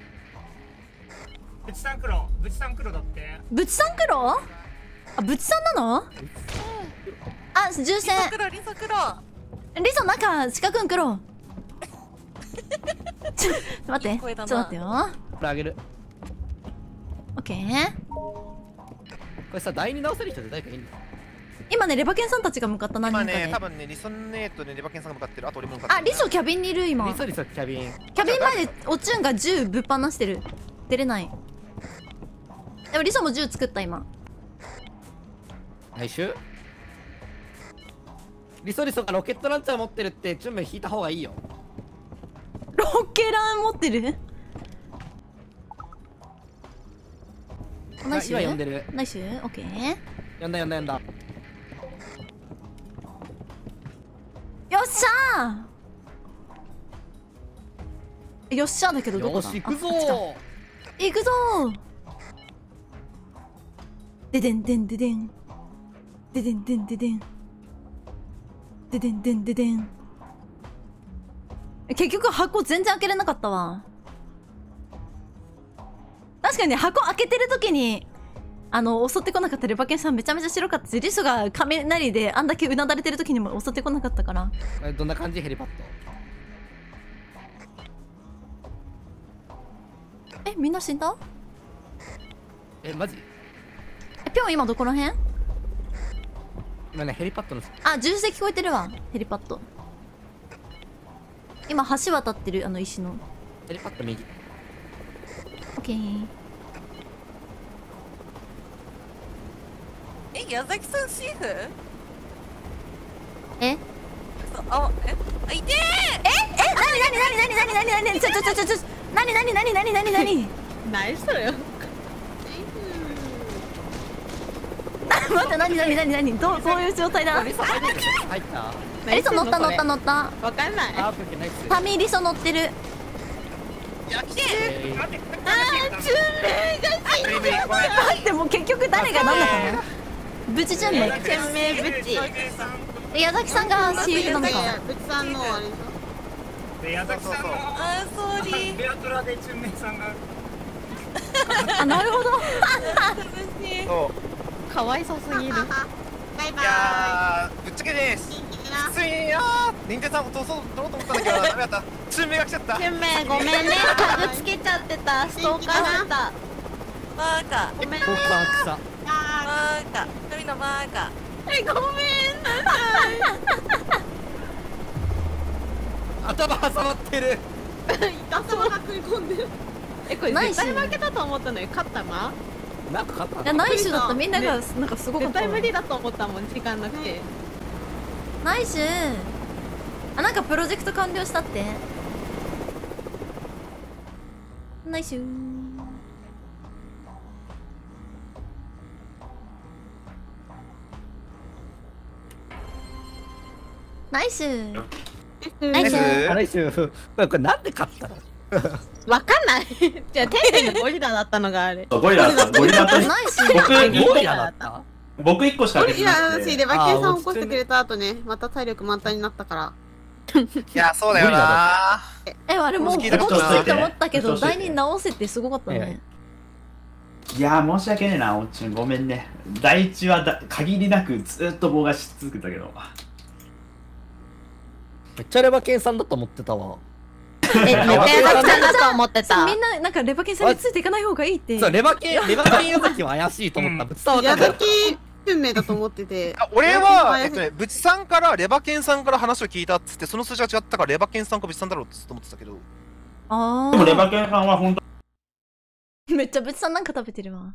ブチさん黒だって。 ブチさん黒？あ、ブチさんなの？あ、銃声。 リソ黒。 リソ中、四角ん黒。ちょっと待ってよ。 これあげる。 オッケー。 これさ、第二直せる人って誰かいんの？ 今ね、レバケンさんたちが向かった何人かで。 今ね、多分ね、リソネートでレバケンさんが向かってる。あと俺も向かってる。 あ、リソキャビンにいる今。 リソリソキャビン。 キャビン前でおチュンが銃ぶっ放してる。出れない。でもリソも銃作った今。 来週リソリソがロケットランチャー持ってるってチュンメ引いた方がいいよ。 ロケラン持ってる？ナイス今呼んでる。 ナイスオッケー。 呼んだ。 よっしゃー。よっしゃーだけどどこだ？ よし行くぞああっちか行くぞー。ででんでんででんででんでんででんででんでんででん。結局箱全然開けれなかったわ。確かにね、箱開けてる時に襲ってこなかったレバケンさんめちゃめちゃ白かったし、リソが雷であんだけうなだれてる時にも襲ってこなかったから。 どんな感じ？ヘリパッド。 みんな死んだ？ マジ？ ぴょん今どこら辺？ 今ね、ヘリパッドの。 あ、銃声聞こえてるわ。ヘリパッド今橋渡ってる、石の。 ヘリパッド右。 オッケー。 矢崎さんシーフ？ え？ あ、いてー！ なにちょなに何それよ。 待って何どういう状態だ？ リソ入ったリソ乗った。 わかんない。 オッケーナイス。 タミリソ乗ってる。 や来て待ってもう結局誰が何だったの？ブチチュンメイ。 チュンメイブチ。 矢崎さんが CF なのか。 ブチさんのあれでしょ。 で矢崎さんのあー、ソーリー。 ベアトラでチュンメイさんがあ、なるほど。 そうかわいそうすぎる。バイバいやーぶっちゃけですきついよー。任天さんも取ろうと思ったんだけどダメだった。チュンメイが来ちゃった。 チュンメイごめんね。タグつけちゃってた。ストーカーだった。 バーカ。 ごめんね。 僕は草。 バーカ。神のバーカ。 ごめんなさ頭挟まってる。 い。頭が食い込んでる。これ絶対負けたと思ったのよ。勝ったま？ なんか勝ったいや、ナイスだった。みんながなんかすごかった。 絶対無理だと思ったもん。時間なくて。 ナイス。あ、なんかプロジェクト完了したって。ナイス。ナイス。ナイス。 来週これなんで勝ったの？ わかんない。じゃあ天然がゴリラだったのがあれ。 ゴリラだった。ゴリラだった。 ナイス。 ゴリラだった。 僕1個しかゴ開けてなリラだし、 くて。 レバケンさん起こしてくれた後ね、また体力満タンになったから。 いやそうだよなあれもう聞いた動きことないついて思ったけど、 ちょっと第二直せってすごかったね。 いやー申し訳ねえな、おっちゅんごめんね。第一は限りなくずっと棒がし続けたけど。 めっちゃレバケンさんだと思ってたわ。 レバケンさんだと思ってた。 みんななんかレバケンさんについていかない方がいいって。 そう、レバケン矢崎は怪しいと思った。伝わった矢崎運命だと思ってて。 俺はブチさんからレバケンさんから話を聞いたっつってその数字が違ったからレバケンさんかブチさんだろうってずっと思ってたけど。 ああ。 でもレバケンさんは本当めっちゃブチさんなんか食べてるわ。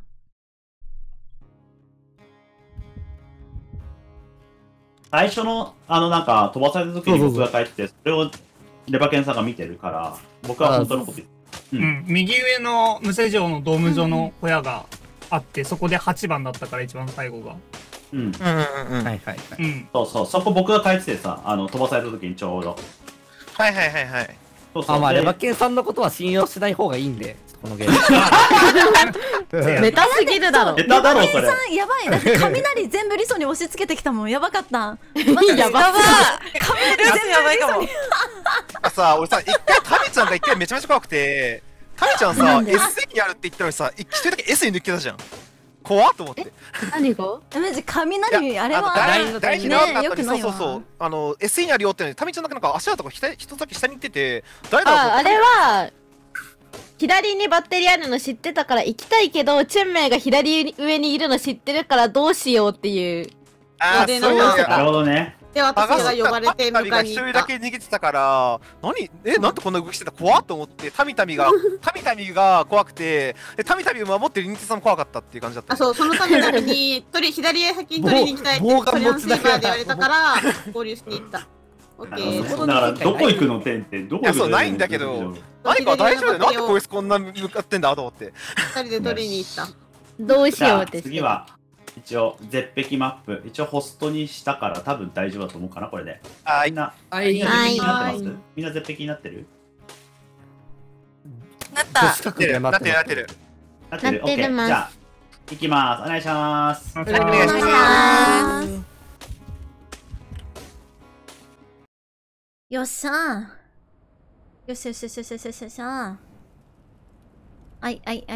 最初のなんか飛ばされた時に僕が帰ってそれをレバケンさんが見てるから僕は本当のこと言ってうん、右上の無施錠のドーム上の小屋があって、そこで8番だったから一番最後が。 うんはいはいはい。 うん。 そうそう、そこ僕が帰っててさ、飛ばされた時にちょうど。 はいはいはいはい。 そうそう。 まあレバケンさんのことは信用しない方がいいんで、このゲーム。 ネタすぎるだろ。 ネタだろそれ。 さんやばい。だって雷全部リソに押し付けてきたもん。やばかった。マジやば。 雷全部やばいかも。 さ俺さ一回タミちゃんが一回めちゃめちゃ怖くて、タミちゃんさ S にあるって言ったのにさ一人だけ S に抜けたじゃん。怖っと思って。 何が？ マジ雷あれは大事なねよくないわ。 そう SE にあるよってタミちゃんだけなんか足跡が一つだけ下に行ってて誰だろう。 あれは左にバッテリーあるの知ってたから行きたいけど、チュンメイが左上にいるの知ってるからどうしようっていう。 あー、そうななるほどね。 で、私が呼ばれてタミが一人だけ逃げてたから、なんでこんな動きしてた怖っと思って、タミタミが怖くて、タミタミを守ってるリンテさんも怖かったっていう感じだった。 あ、そう、そのためだけに、左へ先に取りに行きたいって、トリアンスイーバーで言われたから、合流しに行った。オッケー。 だから、どこ行くのてんてん、どこ行くの。 そう、ないんだけど、何か大丈夫だよ。なんでこいつこんな向かってんだと思って。 二人で取りに行った。 どうしようって。 次は、一応、絶壁マップ。一応、ホストにしたから、多分大丈夫だと思うかな、これで。みんな、みんな絶壁になってます？みんな絶壁になってる？ なった。 なってる。 なってる。オッケー。じゃあ、行きます。お願いします。 お願いします。 よっしゃー。よしよしよしよしよしよしよしゃー。あ、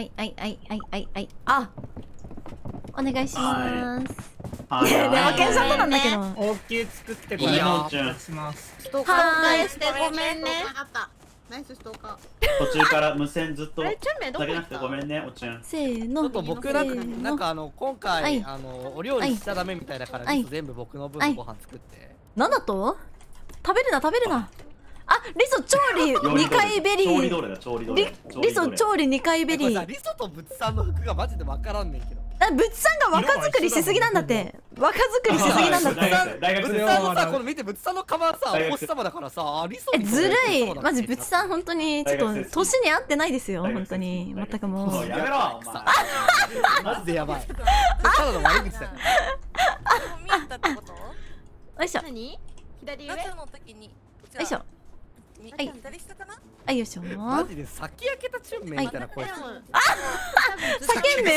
お願いします。いや、でも、ケンさんとなんだけど。 大きい作ってこれお願いします。 ストーカーしてごめんね。ナイスストーカー。 途中から無線ずっと下げなくてごめんね、おちゅん。 せーの。 ちょっと僕なんか今回お料理しちゃダメみたいだから全部僕の分のご飯作って。 なんだと？食べるな。あ、リソ調理2回ベリー。 調理どれだ、調理どれ。 リソ調理2回ベリー。 リソとブツさんの服がマジで分からんねんけど。 ブツさんが若作りしすぎなんだって。若作りしすぎなんだって。 ブツさんのさ、この見て、ブツさんのカバンさ、お星様だからさ、リソずるい。マジブツさん本当にちょっと年に合ってないですよ、本当に。全くもう。 やめろ。 マジでやばい。ただの悪口だよ。 見えたってこと？ よいしょ。 何？左上？ 夏の時に。 よいしょ。 はい。左下かな？ はい、よいしょ。 マジで先焼けたチュンメイみたいな声。 叫ん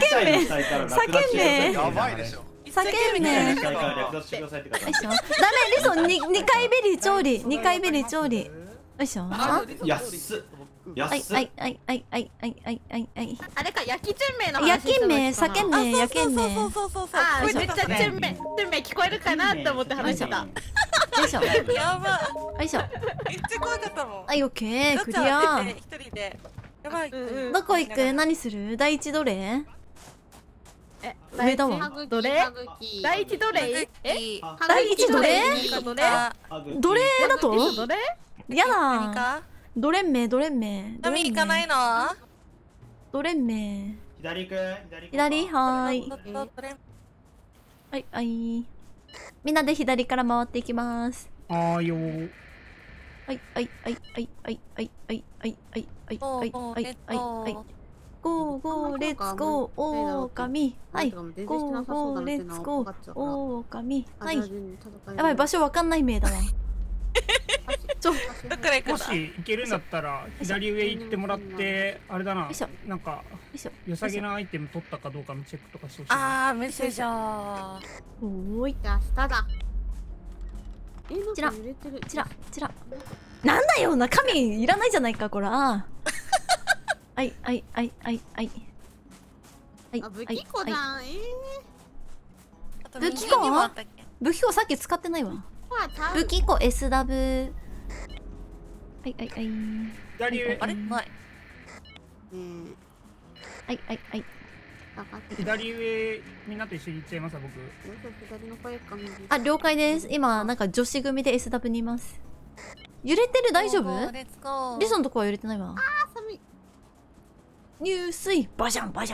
で。 やばいでしょ。 叫んで。ダメ、リソ2回ベリー調理。2回ベリー調理。よいしょ。 安っ。 はい。 あれか、焼きチュンメイの話。 焼き目、叫んで、焼けんね。 そう。あ、めっちゃチュンメイ聞こえるかなって思って話してた。 よいしょ。 やばい。 よいしょ。 めっちゃ怖かったもん。 はい、オッケー、クリア。 一人で。やばい。 どこ行く？何する？第一どれ？上だわ。 どれ？第一どれ？ 第一どれ？どれだと？ どれ？ やだ。どれんめ。 ダメ行かないの？ どれんめ。 左行く？ 左？はーい。はい。みんなで左から回っていきます。 あーよー。 はい。ゴー、レッツゴー、オオカミ。はい。ゴー、レッツゴー、オオカミ。はい。やばい、場所わかんない名だわ。 どっから行くんだ？ もし行けるんだったら、左上行ってもらって、あれだな、なんか、良さげなアイテム取ったかどうかのチェックとかしてほしい。 あー、メッセージャー。 おーい。 じゃあ、下だ。 ちら。なんだよ、中身いらないじゃないか、こら。はい。 武器庫じゃん。 武器庫さっき使ってないわ。武器庫 S ダブ。はい。 左上。 あれ？ない。 はい。 左上みんなと一緒に行っちゃいますわ、僕。 あ、了解です。今、なんか女子組で S ダブにいます。揺れてる？大丈夫？リソのとこは揺れてないわ。 寒い。 入水バシャン。はい。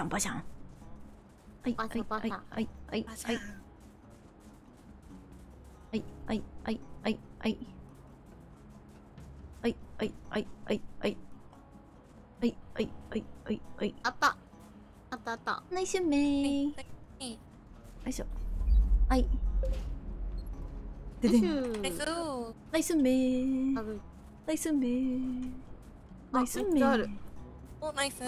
あった。 ナイスメイ。よいしょ。はい。ででん。ナイスメイ。 お、ナイス。 よ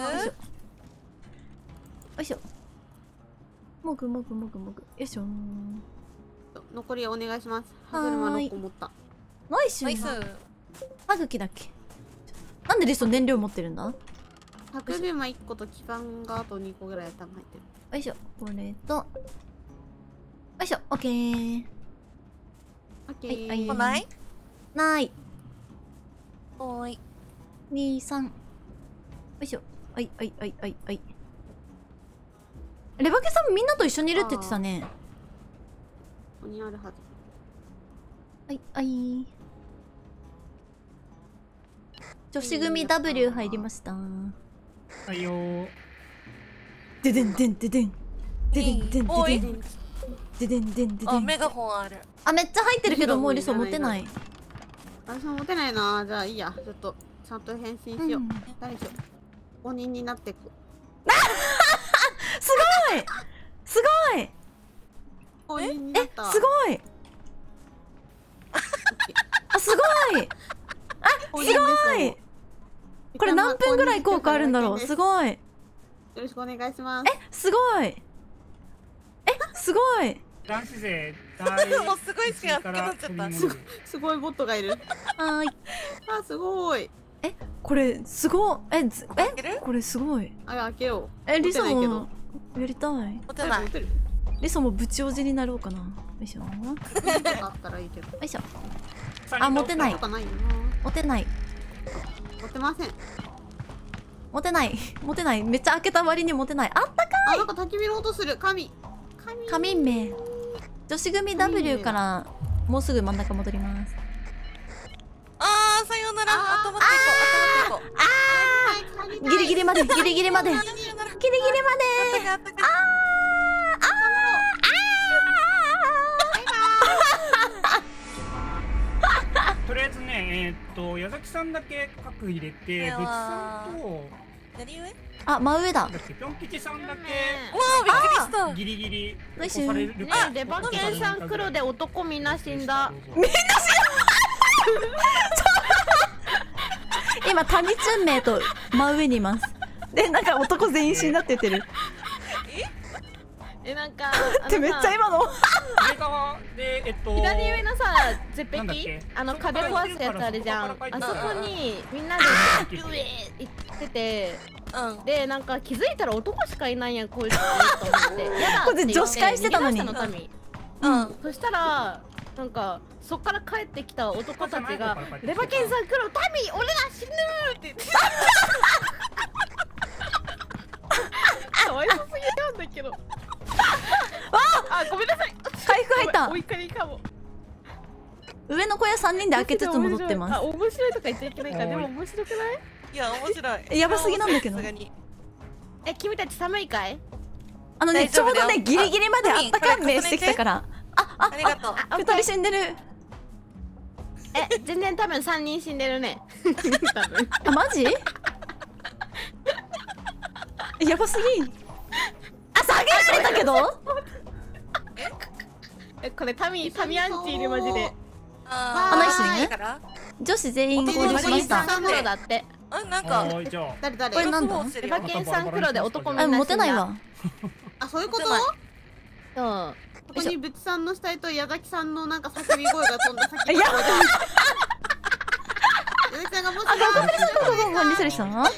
いしょ。もぐ。よいしょ。 残りお願いします。歯車6個持った。 ナイス。歯茎だっけ？なんでリスト燃料持ってるんだ？ 歯車1個と基板があと2個ぐらい多分入ってる。 よいしょ。これと。よいしょ。オッケー。 ない？ ない。 おーい。 2、3。 いしょ。はい。レバケさんみんなと一緒にいるって言ってたね。 ここにあるはず。 はい。女子組 W 入りました。 はいよー。 ででん。 おい。あ、 ででん。 メガホンある。 あ、めっちゃ入ってるけど、もうリソ持ってない。 私も持てないな。じゃあいいや。ちょっとちゃんと変身しよう。誰しよう。5人になってく。 すごい。 5人になった。 すごい。あ、すごい。これ何分ぐらい効果あるんだろう。すごい。 よろしくお願いします。 すごい。 男子勢もうすごいしかやってなっちゃった。 すごいボットがいる。 あ、 すごい。 これすごい。これすごい。 開けよう。リソ持てないけどもやりたい。 持てない。 リソもブチおじになろうかな。よいしょ。 あったらいいけど。 よいしょ。あ、持てない。持てない。 持てません。 持てない。めっちゃ開けた割に持てない。あったかい。 なんか焚き火の音する。神名。女子組 W からもうすぐ真ん中戻ります。 あー、さようなら。頭っていこう。 ギリギリまで。 とりあえずね、矢崎さんだけ核入れて、ぶちさんと何上？ あ、真上だ。 ぴょん吉さんだけわあ、びっくりした。 ギリギリナイス。 されるか。 レバケンさん黒で男みんな死んだ。 今谷チュンメイと真上にいます。で、なんか男全員死んだって言ってる。 なんかってめっちゃ今の。 上側で左上のさ、絶壁、 壁壊すやつあるじゃん。あそこにみんなで行ってて、でなんか気づいたら男しかいないやん、こいつと思って。やだこれ女子会してたのに。 そしたらなんかそっから帰ってきた男たちが「レバケンさん黒民俺ら死ぬ!」って言ってかわいそうすぎるんだけど。ごめんなさい。 回復入った。 お怒りかも。 上の小屋3人で開けつつ戻ってます。 面白いとか言っちゃいけないから。でも面白くない？ いや、面白い。 やばすぎなんだけど。 君たち寒いかい？ ちょうどね、ギリギリまであったかい目してきたから。 ありがとう。 2人死んでる。 全然多分3人死んでるね。 あ、マジ？やばすぎ。下げられたけど？ これタミアンチいるマジで。 ナイスね。女子全員合流しました。 黒だって。 なんか誰これなんだ？ レバケンさん黒で男みんな死んだ。 持てないわ。 そういうこと？ここにブチさんの死体と矢崎さんのなんか叫び声が飛んだ先に。矢崎さんがもしリセリさん？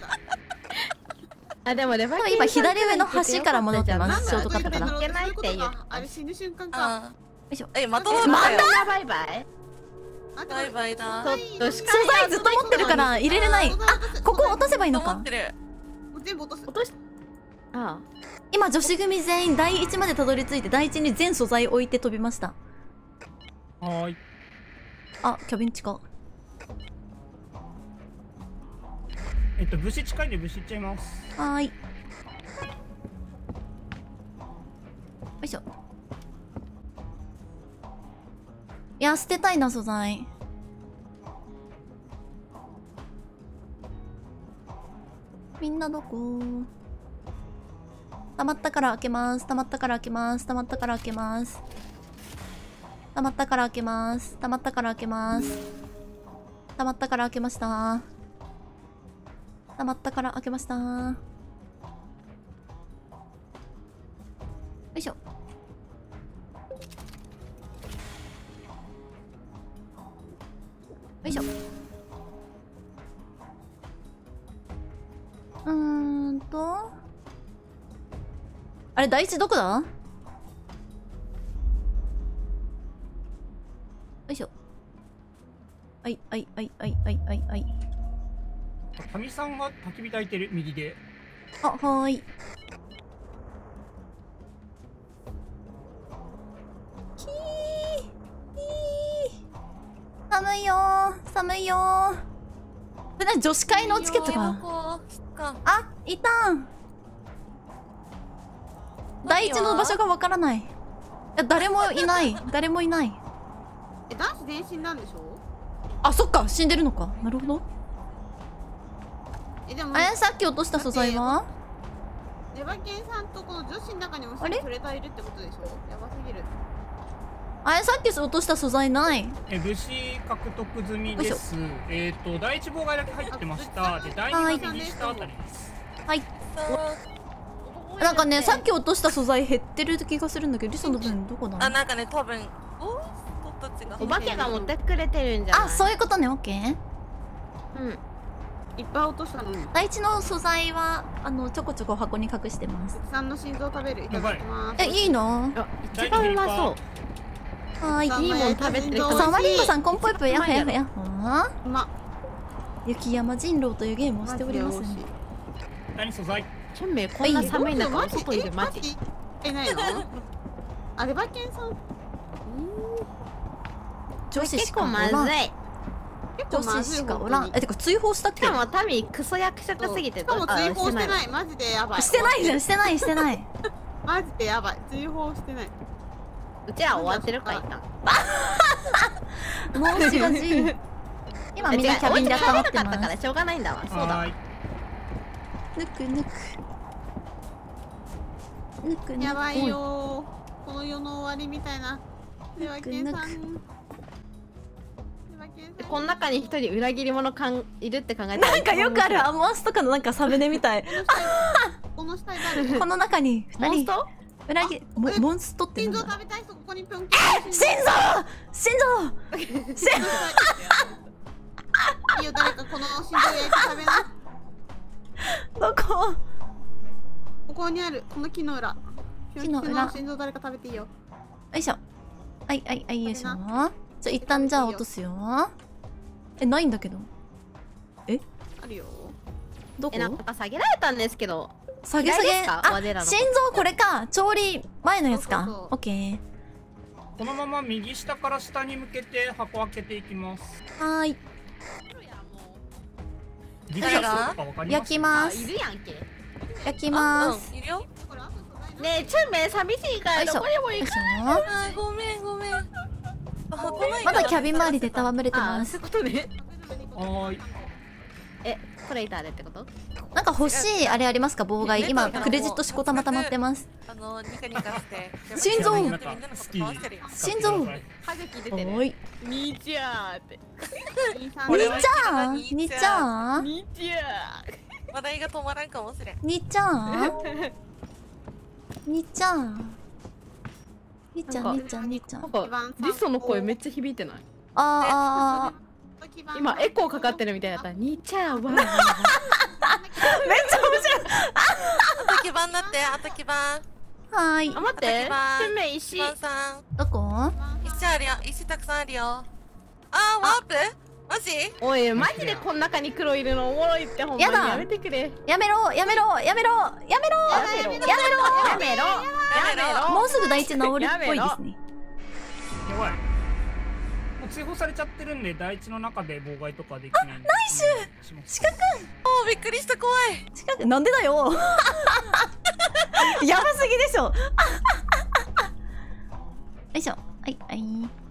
でもレバケン今左上の端から戻ってます。ショートカットから。 いけないっていう。あれ死ぬ瞬間か。 よいしょ。 またバイバイ。 バイバイだ。 素材ずっと持ってるから入れれない。ここ落とせばいいのか。 全部落とし。 今女子組全員第1までたどり着いて第1に全素材置いて飛びました。 はい。 キャビン地下。 武士近いんで武士いっちゃいます。 よいしょ。いや、捨てたいな、素材。みんなどこ？溜まったから開けます。溜まったから開けます。溜まったから開けます。溜まったから開けます。溜まったから開けます。溜まったから開けました。溜まったから開けました。よいしょ。よいしょ。あれ、第一どこだ？よいしょ。はい。 かみさんが焚き火焚いてる、右で。 あ、はーい。寒いよー、寒いよー。それ女子会のチケットが。あ、いたん。第一の場所がわからない。いや、誰もいない。誰もいない。 男子全身なんでしょ？ あ、そっか、死んでるのか。なるほど。 でもあれ、さっき落とした素材は？ ネバケンさんとこの女子の中にもプレタいるってことでしょ？やばすぎる。 あれ、さっき落とした素材ない？ 物資獲得済みです。第一妨害だけ入ってました。で、第二が右下あたりです。 はい。なんかね、さっき落とした素材減ってる気がするんだけど、リソの分どこだ？ あ、なんかね、多分お化けが持ってくれてるんじゃない？ あ、そういうことね、オッケー。 うん。いっぱい落としたのに。 第一の素材はちょこちょこ箱に隠してます。 さんの心臓食べる。いただきます。 え、いいの？ 一番うまそう。 はーい。 いいもん食べてる。 さまりんごさん、コンポイプやほやほや。 うま。 雪山人狼というゲームをしております。 何素材？ チュンメイこんな寒い中外いるマジ？いないの？あればけんさん。 女子しかおらん。 女子しかおらん。てか追放したっけ？ しかもタミクソ役者すぎて。しかも追放してない。マジでやばい。 してないじゃん、してないしてない。 マジでやばい。追放してない。うちら終わってるかいったもうしがじ今みんなキャビンで温まってます。 からしょうがないんだわ。そうだ。 ぬくぬくぬくぬく。 やばいよー。この世の終わりみたいな。ではけんさん。この中に一人裏切り者いるって考えたらなんかよくあるアモンスとかのなんかサムネみたい。 この下に誰？ この中に2人裏切りモンストって心臓食べたい人ここにぴょん。 心臓いいよ、誰かこの心臓焼いて食べな。 どこ？ ここにあるこの木の裏。 木の裏。 心臓誰か食べていいよ。 よいしょ。はいはいはい、よいしょ。じゃ一旦じゃあ落とすよ。え、ないんだけど。え？ あるよ。 どこ？ なんか下げられたんですけど。 下げ下げ。あ、心臓これか。調理前のやつか。オッケー。 このまま右下から下に向けて箱開けていきます。 はーい。 誰が？ 焼きます。 いるやんけ。 焼きます。 いるよ。 ねえ、チュンメイ寂しいからどこにも行かない。 あ、ごめんごめん。 まだキャビン周りで戯れてます。 そういうことね。 はーい。 これいたあれってこと？ なんか欲しいあれありますか？妨害。今クレジットしこたま溜まってます。 ニカニカして心臓心臓歯茎出てる。 おい。 にちゃーって。 にちゃーにちゃーにちゃー。話題が止まらんかもしれん。 にちゃーにちゃーにちゃんにちゃんにちゃん。 なんかリソの声めっちゃ響いてない？ ああ。 今エコーかかってるみたいだったらにちゃーわ。めっちゃ面白い。 あと基盤だって、あと基盤。 はーい。 あ、待って。チュンメイ石。 どこ？ 石あるよ。石たくさんあるよ。あー、ワープ？マジ？ おい、マジでこの中に黒いるのおもろいってほんまにやめてくれ。 やめろやめろやめろやめろやめろやめろ。もうすぐ第一治るっぽいですね。 やばい。もう追放されちゃってるんで第一の中で妨害とかできないんで。ナイス。シカ君。 おー、びっくりした怖い。 シカ君なんでだよ。やばすぎでしょ。よいしょ。はいはい。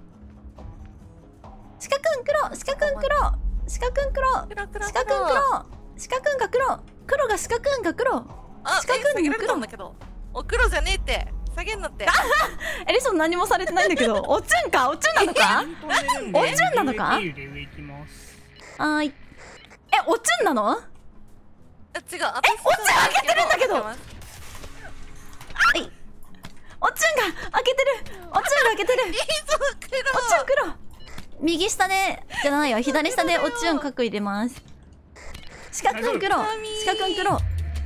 シカ君黒、シカ君黒、シカ君黒、シカ君黒、シカ君が黒、黒がシカ君が黒。 シカ君が黒んだけど。お黒じゃねえって。下げんなって。 エリソン何もされてないんだけど、おちゅんか、おちゅんなのか？おちゅんなのか？はーい。おちゅんなの？ 違う。 おちゅん開けてるんだけど。はい。おちゅんが開けてる。おちゅんが開けてる。おちゅん黒。右下でじゃないよ、左下でおちゅん角入れます。シカ君黒。シカ君黒。シカ君黒。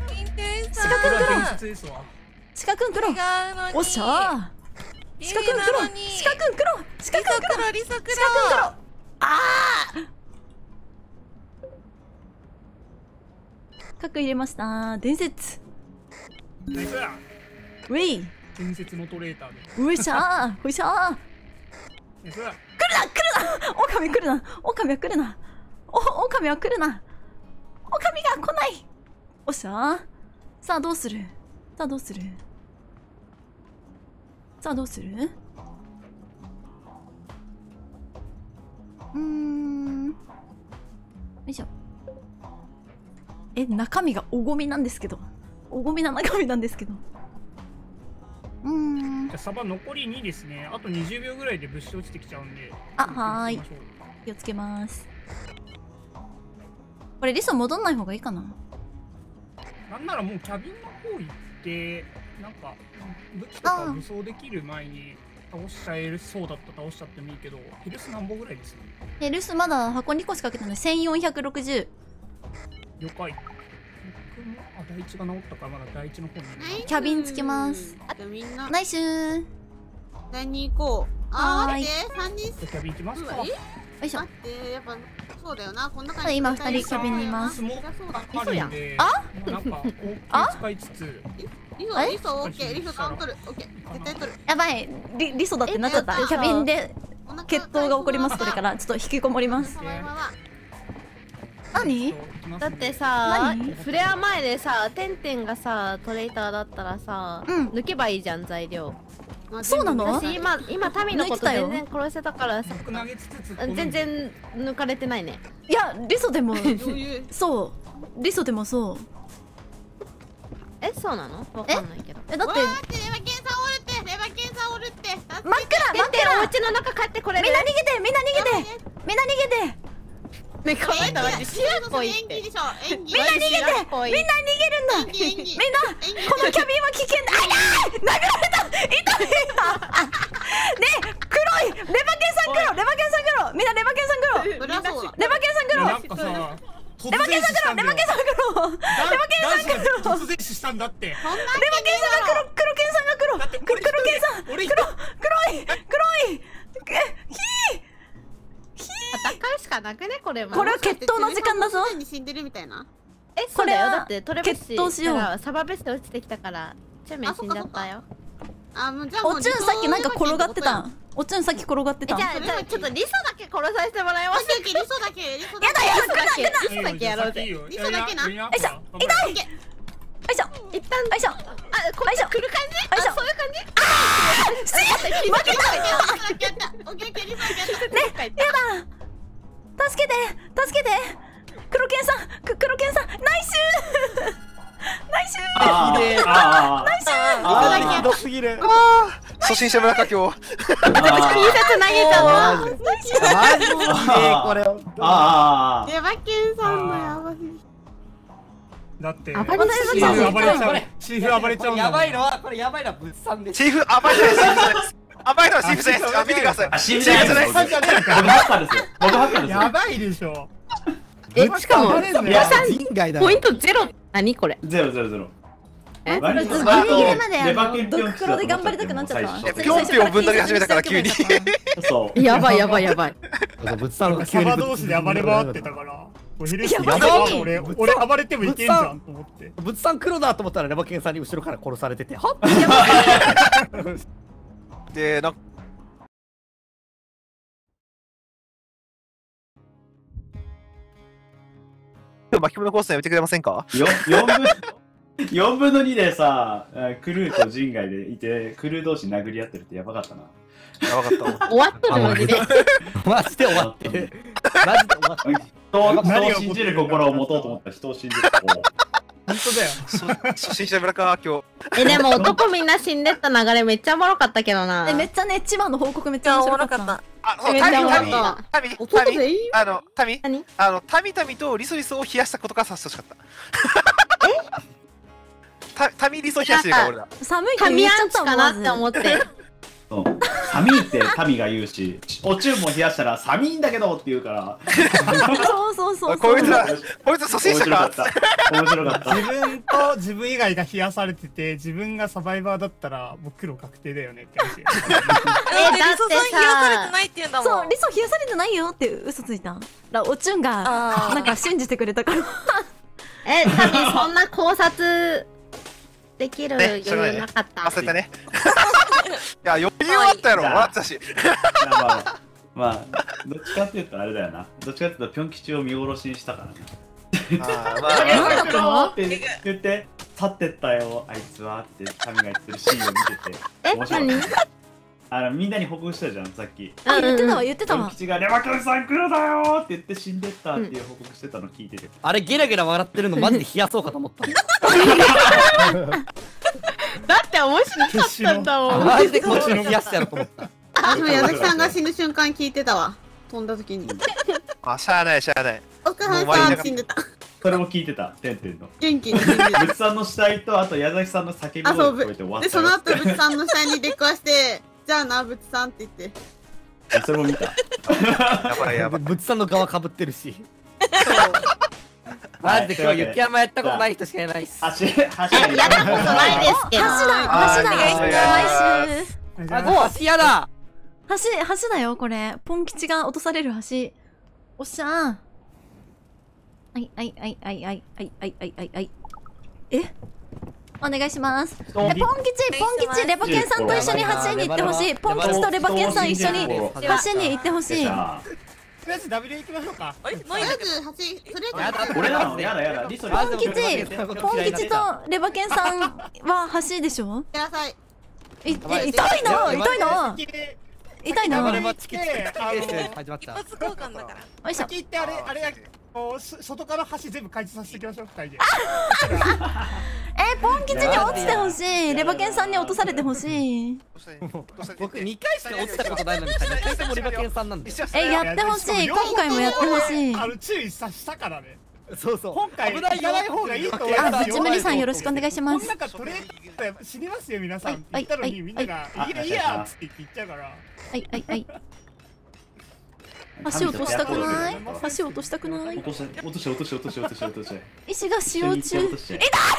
シカ君黒。おっしゃー。シカ君黒。シカ君黒。シカ君黒。 リソ黒。 シカ君黒。ああ。 核入れました。伝説。 ナイス。 ウェイ。 伝説のトレーターで。 ういしゃー。ほいしゃー。 ナイス。 来るな狼来るな狼は来るな狼は来るな狼が来ない。おっしゃー。さあどうする。さあどうする。さあどうする。よいしょ。中身がおごみなんですけど。おごみな中身なんですけど。 じゃあサバ残り2ですね。あと20秒ぐらいで物資落ちてきちゃうんで。 あ、はーい。気をつけます。これリソ戻んない方がいいかな。 なんならもうキャビンの方行ってなんか武器とか武装できる前に倒しちゃえそうだったら倒しちゃってもいいけど、ヘルス何本ぐらいですね。 ヘルスまだ箱2個しか開けてない。1460。 了解。第一が治ったからまだ第一の方にキャビンつけます。ナイスー。 第2行こう。待って3人キャビン行きますか。 よいしょ。 待ってやっぱそうだよな。こんな感じ。 今2人キャビンにいます。 嘘やん。なんか使いつつ。 リソオッケー。リソカウントルオッケー。絶対取る。 やばい。リソだってなっちゃった。キャビンで決闘が起こります。これからちょっと引きこもります。何？ だってさ、フレア前でさ、テンテンがさ、トレーターだったらさ、抜けばいいじゃん、材料。 そうなの？ 私今タミのこと全然殺せたからさ、全然抜かれてないね。 いや、リソでもそう。リソでもそう。 そうなの？わかんないけど。 だってレバケンさんおるって。レバケンさんおるって。 真っ暗真っ暗。 お家の中帰ってこれる。 みんな逃げてみんな逃げてみんな逃げて。 ね、かわいいな。私シアコイって。 みんな逃げて。 みんな逃げるんだ。みんなこのキャビンは危険だ。殴られた。痛い。ねえ黒いレバケンさん黒。レバケンさん黒。みんなレバケンさん黒。レバケンさん黒。レバケンさん黒。レバケンさん黒。レバケンさん黒。 突然死したんだって。 レバケンさんが黒。黒ケンさんが黒。黒ケンさん。黒い。 戦うしかなくねこれも。 これは決闘の時間だぞ。 死んでるみたいな。 これだってトレベ決闘しよう。 サバベスト落ちてきたからチュメ死んじゃったよ。 おちゅんさっきなんか転がってた。おちゅんさっき転がってた。 じゃあちょっとリソだけ殺させてもらいます。 リソだけ。 やだよ。 リソだけやろうぜ。 リソだけな。 よいしょ。痛い。よいしょ。 一旦よいしょ。 これ来る感じ？そういう感じ？ 負けた。ね、やだ。助けて黒剣さんナイスひどすぎる。 初心者村か今日。 T シャツ投げちゃった。 マジでこれ。 レバケンさんのやばい。 だってチーフ暴れちゃう。チーフ暴れちゃうんだ。 やばいのはこれやばいのは物産です。 チーフ暴れちゃう。暴れたらチーフじゃないです。見てください。 チーフじゃないです。僕ハッカーですよ。僕ハッカーですよ。 やばいでしょ。 しかもポイントゼロ。何これ？ ゼロ。 ギリギリまでドククロで頑張りたくなっちゃった。 ぴょんぴょんぶん投げ始めたから急に。 そう。 やばい。 物産がサバ同士で暴れ回ってたから。俺暴れてもいけんじゃんと思って。 物産黒だと思ったらレバケンさんに後ろから殺されてて。は？ でなんか。巻き込みのコースやめてくれませんか ？4分の2でさ、クルーと人外でいて、クルー同士殴り合ってるってやばかったな。 やばかった。 終わったのマジで。 マジで終わってる。 人を信じる心を持とうと思ったら人を信じる心。 本当だよ。 初心者村か今日。 でも男みんな死んでった流れめっちゃおもろかったけどな。 めっちゃね、千葉の報告めっちゃ面白かった。 タミとリソリソを冷やしたことからさせてほしかった。タミリソ冷やしてるから俺ら。 寒いって言っちゃったかなって思って。 寒いって民が言うし、おちゅんも冷やしたら寒いんだけどって言うから。 そう。 こいつ初心者か。 面白かった。 自分以外が冷やされてて、自分がサバイバーだったらもう黒確定だよねって話。 リソさん冷やされてないって言うんだもん。 そう、リソ冷やされてないよって嘘ついた。おちゅんがなんか信じてくれたから。 多分そんな考察できる余裕なかった。 忘れたね。いや、余裕あったやろ、笑ってたし。 まあ、どっちかっていうとあれだよな。どっちかっていうと、ぴょん吉を見殺しにしたからね。って言って、去ってったよ、あいつはって神が言ってるシーンを見てて。面白い。みんなに報告したじゃん、さっき。 あ、言ってたわ、言ってたわ。 ぴょん吉がレバケンさん来るだよって言って死んでったっていう報告してたの聞いてて。 あれ、ゲラゲラ笑ってるのマジで冷やそうかと思った。 だって面白かったんだもん。 マジでこっちの冷やしてやろうと思った。 でも矢崎さんが死ぬ瞬間聞いてたわ。飛んだ時に。 あ、しゃあないしゃあない。 奥原さん死んでた。 それも聞いてた、てんてんの。 元気に死んでた。 ブツさんの死体と、あと矢崎さんの叫び声聞こえて終わった。 で、その後ブツさんの死体に出くわして、じゃあな、ブツさんって言って。 それも見た。 やばいやばい。 ブツさんの側かぶってるし。マジで今日雪山やったことない人しかいないっす。 やったことないですけど。 橋だ。橋だよ、これ。ポン吉が落とされる橋。おっしゃー。え、お願いします。ポン吉、レバケンさんと一緒に橋に行ってほしい。ポン吉とレバケンさん一緒に橋に行ってほしい。 とりあえず W 行きましょうか。 とりあえず橋、とりあえず俺なのやだ。 ポン吉とレバケンさんは橋でしょ。 ください。 痛いな。 一発交換だから。 よいしょ。 先行ってあれ外から橋全部開通させていきましょう、2人で。 ポン吉に落ちてほしい。レバケンさんに落とされてほしい。 僕2回しか落ちたことないのに2回ともレバケンさんなんで。 やってほしい。今回もやってほしい。 注意したからね。 そうそう。 今回行かない方がいいと思いますよ。 ブチムリさんよろしくお願いします。 こん中トレード死にますよ皆さん。言ったのにみんながいいやって言っちゃうから。 橋落としたくない？橋落としたくない？ 落として。 石が使用中。痛い！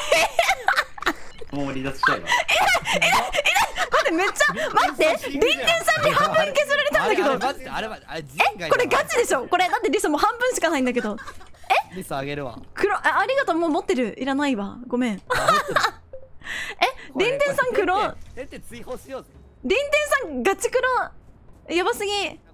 もう離脱しちゃうわ。 待って、めっちゃ待って、リンテンさんに半分削られたんだけど。これガチでしょ？これだってリソも半分しかないんだけど。 リソあげるわ。 ありがとう、もう持ってる。いらないわ。ごめん。リンテンさん黒。 リンテン追放しようぜ。 リンテンさんガチ黒。やばすぎ。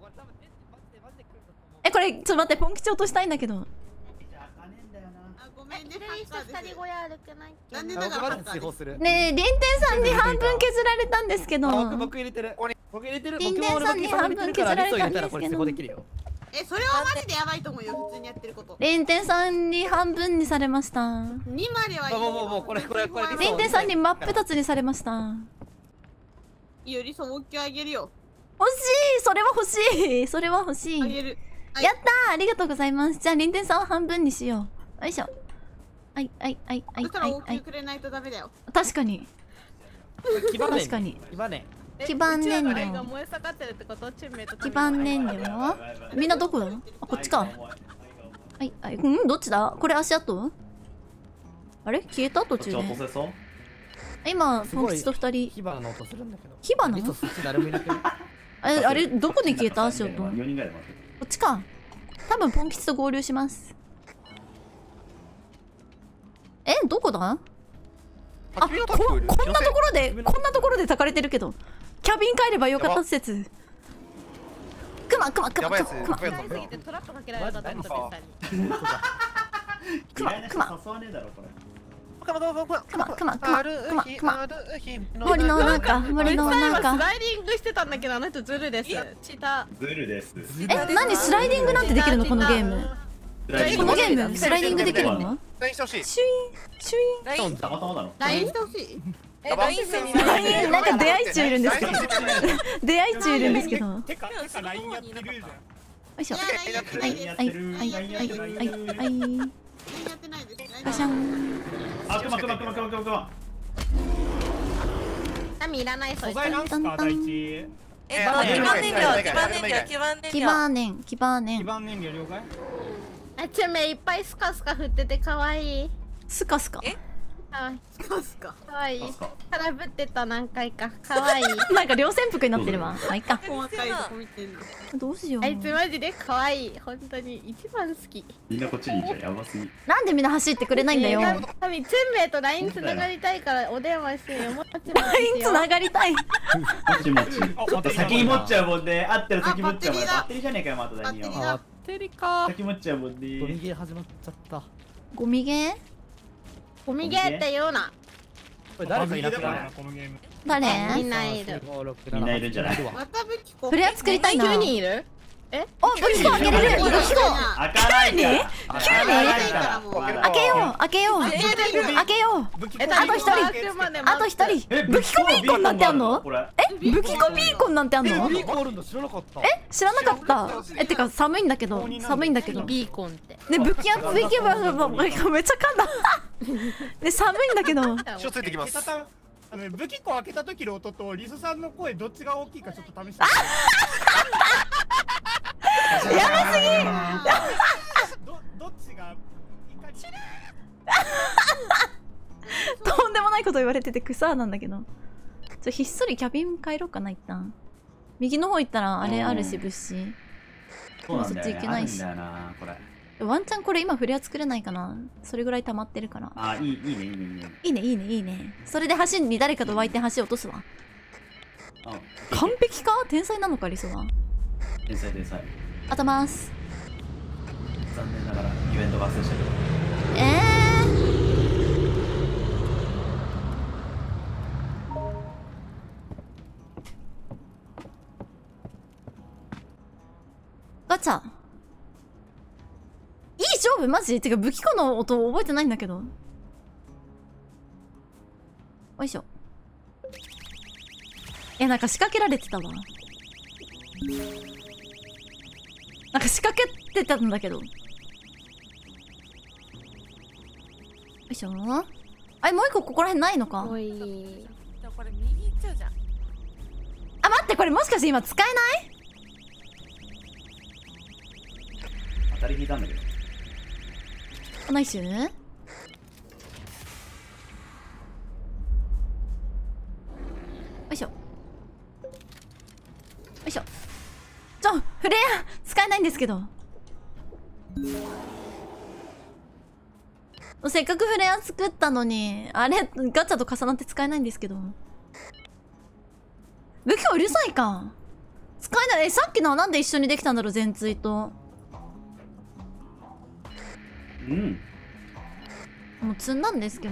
これちょっと待って、ポン吉落としたいんだけど。 ごめんね、 2人小屋歩けないっけ。 残念ながらねえ、リンテンさんに半分削られたんですけど。 僕入れてる。 リンテンさんに半分削られたんですけど。 それはマジでやばいと思うよ、普通にやってること。 リンテンさんに半分にされました。 2まではいいよ。 もうこれ。 リンテンさんに真っ二つにされました。 いいよ、リソも OK あげるよ。 欲しい、それは欲しい。 あげる。 やったー、ありがとうございます。じゃあリンテンさんを半分にしよう。よいしょ。そしたら OK くれないとダメだよ。 確かに。基盤燃料。基盤燃料。みんなどこだ？こっちか。どっちだ？これ足跡？あれ？消えた途中で。今ポン吉と2人。 火花の音するんだけど。 火花？あれどこで消えた足音？こっちか。多分ポン吉と合流します。どこだ？こんなところで焚かれてるけど、キャビン帰ればよかった説。クマ。 やばいやつ。 トラップかけられたと思ったクマ。森の中。 スライディングしてたんだけど、あの人ズルです。 何スライディングなんてできるのこのゲーム？このゲームスライディングできるの？ ラインしてほしい。 シュイン。 ラインしてほしい。 なんか出会い中いるんですけど。 てか LINE やってるじゃん。よいしょ。ガシャン。 ナミいらない。 素材なんすか第一。 基盤燃料了解。 チュメいっぱいスカスカ振ってて可愛い。 スカスカ。 スカかわいい。空振ってた何回か。かわいい。 なんか両潜伏になってるわ。まあいいか。 細かいとこ見てんの。 どうしよう。 あいつマジでかわいい。本当に一番好き。 みんなこっちにいんじゃん。やばすぎ。 なんでみんな走ってくれないんだよ。 タミ、チェンメイと LINE つながりたいからお電話してよ。もっちもち。 LINE つながりたい。 もちもち。ちょっと先に持っちゃうもんね。あったら先持っちゃうもん。バッテリーじゃねえかよ、また第2は。 バッテリーか。 先持っちゃうもんね。 ゴミゲー始まっちゃった。 ゴミゲー？ ゴミゲーって言うな。 これ誰かいなくない？ このゲーム。 誰？ みんないる。 みんないるんじゃない？ フレア作りたいな。 9人いる？え？ お、武器庫開けれる。武器庫。 開かないから。 開けよう。開けよう。開けよう。あと一人。あと一人。武器庫ビーコンなんてあんの？え？武器庫ビーコンなんてあんの？ ビーコンあるんだ知らなかった。 え？知らなかった。え、てか寒いんだけど。寒いんだけど。 ビーコンって。 ね、武器屋めっちゃ噛んだ。ね、寒いんだけど。 気をついてきます。 武器庫開けた時の音とリスさんの声どっちが大きいかちょっと試して。 やばすぎ。 どっちがとんでもないこと言われてて草なんだけど。ひっそりキャビン帰ろうかな一旦。右の方行ったらあれあるし物資。 そうなんだよね。 そっち行けないし。 あるんだよなこれ。 ワンチャンこれ今フレア作れないかな。それぐらい溜まってるから。 あ、いいね。 いいねいいねいいね。それで橋に誰かと湧いて橋落とすわ。完璧か？天才なのかリソは。 天才。 頭す。 残念ながらイベントが発生したけど。 ガチャ。いい勝負マジ？てか武器庫の音覚えてないんだけど。よいしょ。なんか仕掛けられてたわ。なんか仕掛けてたんだけど。よいしょ。あれもう一個ここら辺ないのか？ でもこれ右行っちゃうじゃん。 あ、待って、これもしかして今使えない？ 当たり引いたんだけど。 ナイス。よいしょ。よいしょ。フレア使えないんですけど。せっかくフレア作ったのに、あれガチャと重なって使えないんですけど。武器はうるさいか。使えない。さっきのはなんで一緒にできたんだろう、全ツイと。もう積んだんですけど。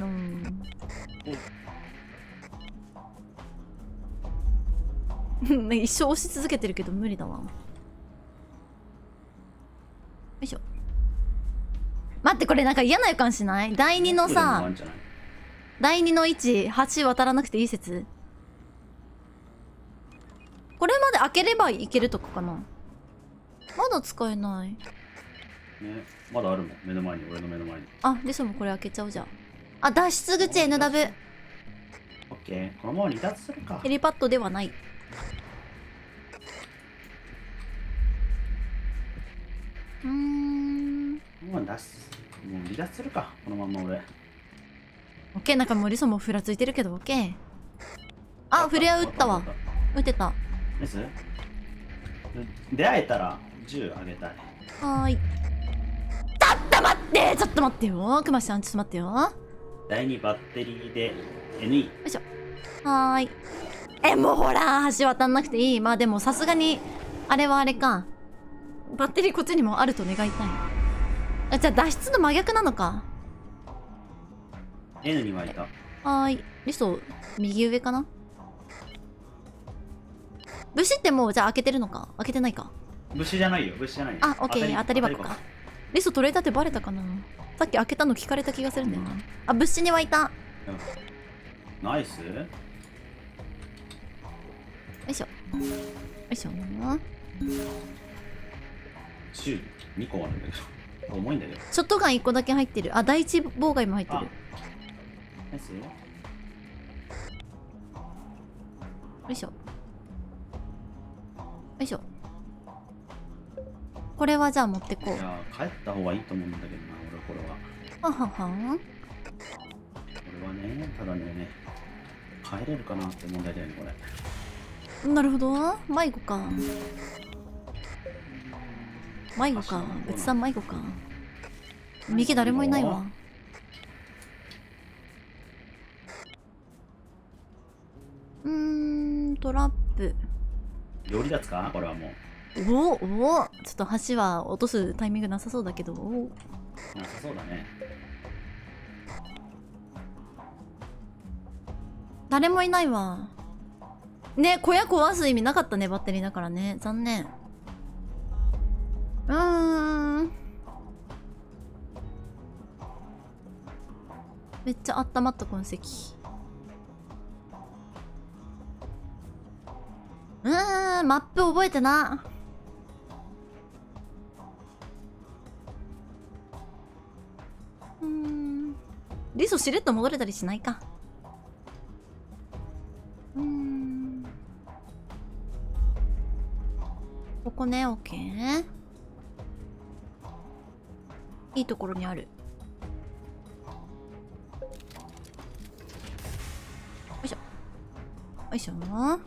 一生押し続けてるけど無理だわ。よいしょ。待って、これなんか嫌な予感しない？第2のさ、第2の位置橋渡らなくていい説。これまで開ければいけるとこかな。まだ使えない。 ね、まだあるもん、目の前に、俺の目の前に。 あ、でしょもこれ開けちゃおうじゃん。あ、脱出口 NW。 オッケー、このまま離脱するか。 ヘリパッドではない。 もう離脱するか、このまま俺。 オッケー、なんかもうリソもふらついてるけど、オッケー。あ、フレア撃ったわ。撃てた。 です。出会えたら銃あげたい。 はーい。ちょっと待ってよ。くまちゃん、ちょっと待ってよ。 第2バッテリーで NE。 よいしょ。はーい。もうほら、橋渡んなくていい。まあでもさすがに、あれはあれか。バッテリーこっちにもあると願いたい。あ、じゃあ脱出の真逆なのか。 N にはいた。 はーい。リソ、右上かな。武士ってもうじゃあ開けてるのか。開けてないか。 武士じゃないよ、武士じゃないよ。 あ、オッケー、当たり箱か。リソ取れたってバレたかな。さっき開けたの聞かれた気がするんだよな。あ、物資に湧いた。 ナイス。 よいしょ。よいしょ。 銃2個あるんだけど。重いんだけど。 ショットガン1個だけ入ってる。あ、第一妨害も入ってる。 ナイス。 よいしょ。よいしょ。これはじゃあ持ってこう。 いや、帰った方がいいと思うんだけどな、俺これは。 はははん。 これはね、ただね、帰れるかなって問題だよね、これ。 なるほど。迷子か。迷子か。うちさん迷子か。右誰もいないわ。トラップ。 料理立つかこれはもう。 ちょっと橋は落とすタイミングなさそうだけど。 なさそうだね。 誰もいないわ。ね、小屋壊す意味なかったね、バッテリーだからね。残念。めっちゃ温まった痕跡。マップ覚えてな。リソしれっと戻れたりしないか。ここね、オッケー。いいところにある。よいしょ。よいしょ。よ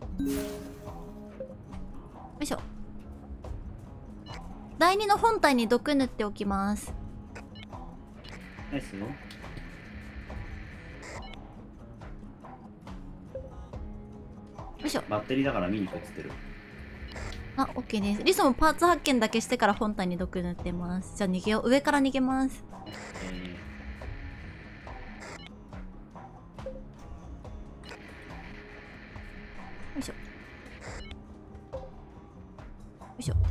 いしょ。第2の本体に毒塗っておきます。 ナイスよ。 よいしょ。 バッテリーだから見にくいっつってる。 あ、オッケーです。リソもパーツ発見だけしてから本体に毒塗ってます。じゃあ逃げよう。上から逃げます。よいしょ。よいしょ。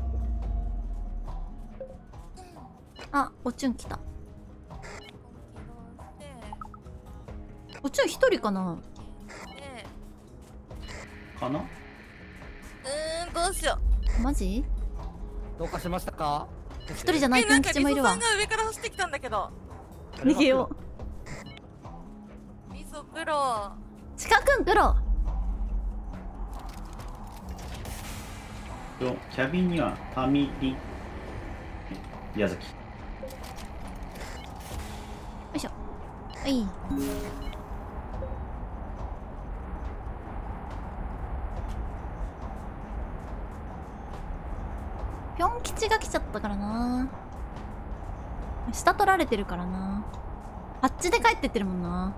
あ、おちゅん来た。おちゅん一人かな？ かな？ どうしよう。マジ？ どうかしましたか？ 一人じゃないピン吉もいるわ。 リソさんが上から走ってきたんだけど。 逃げよう。リソプロ。 チカくんプロ。 キャビンにはファミリ矢崎。よいしょ。はい。ぴょん吉が来ちゃったからな。下取られてるからな。あっちで帰ってってるもんな。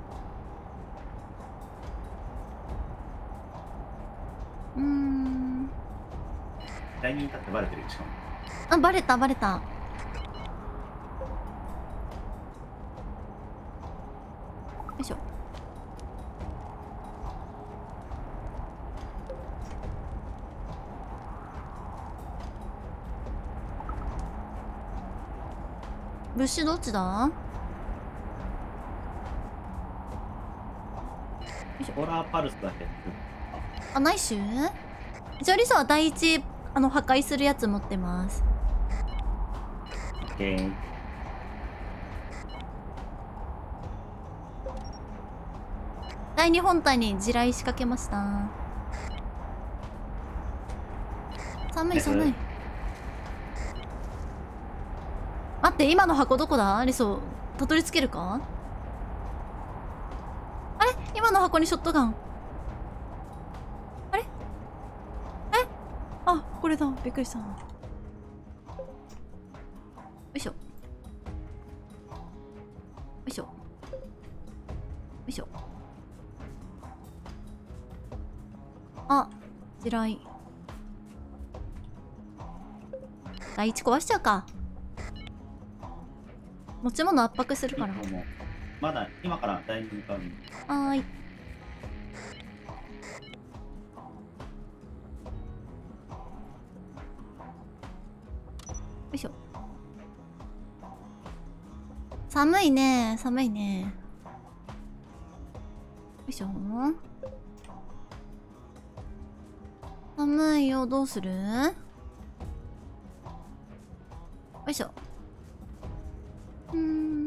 第2に立ってバレてるよ、しかも。 あ、バレたバレた。よいしょ。ブッシュどっちだ？ ホラーパルスだけ。 あ、ナイス。じゃあリサは第一破壊するやつ持ってます。 オッケー。 第2本体に地雷仕掛けました。寒い寒い。待って、今の箱どこだ？リソたどり着けるか？あれ？今の箱にショットガン。あれ？あ、これだ。びっくりした。よいしょ。よいしょ。よいしょ。あ、地雷。第一壊しちゃうか。持ち物圧迫するから。 まだ今から第2に向かう。 はーい。よいしょ。寒いね、寒いね。よいしょ。寒いよ、どうする？よいしょ。よ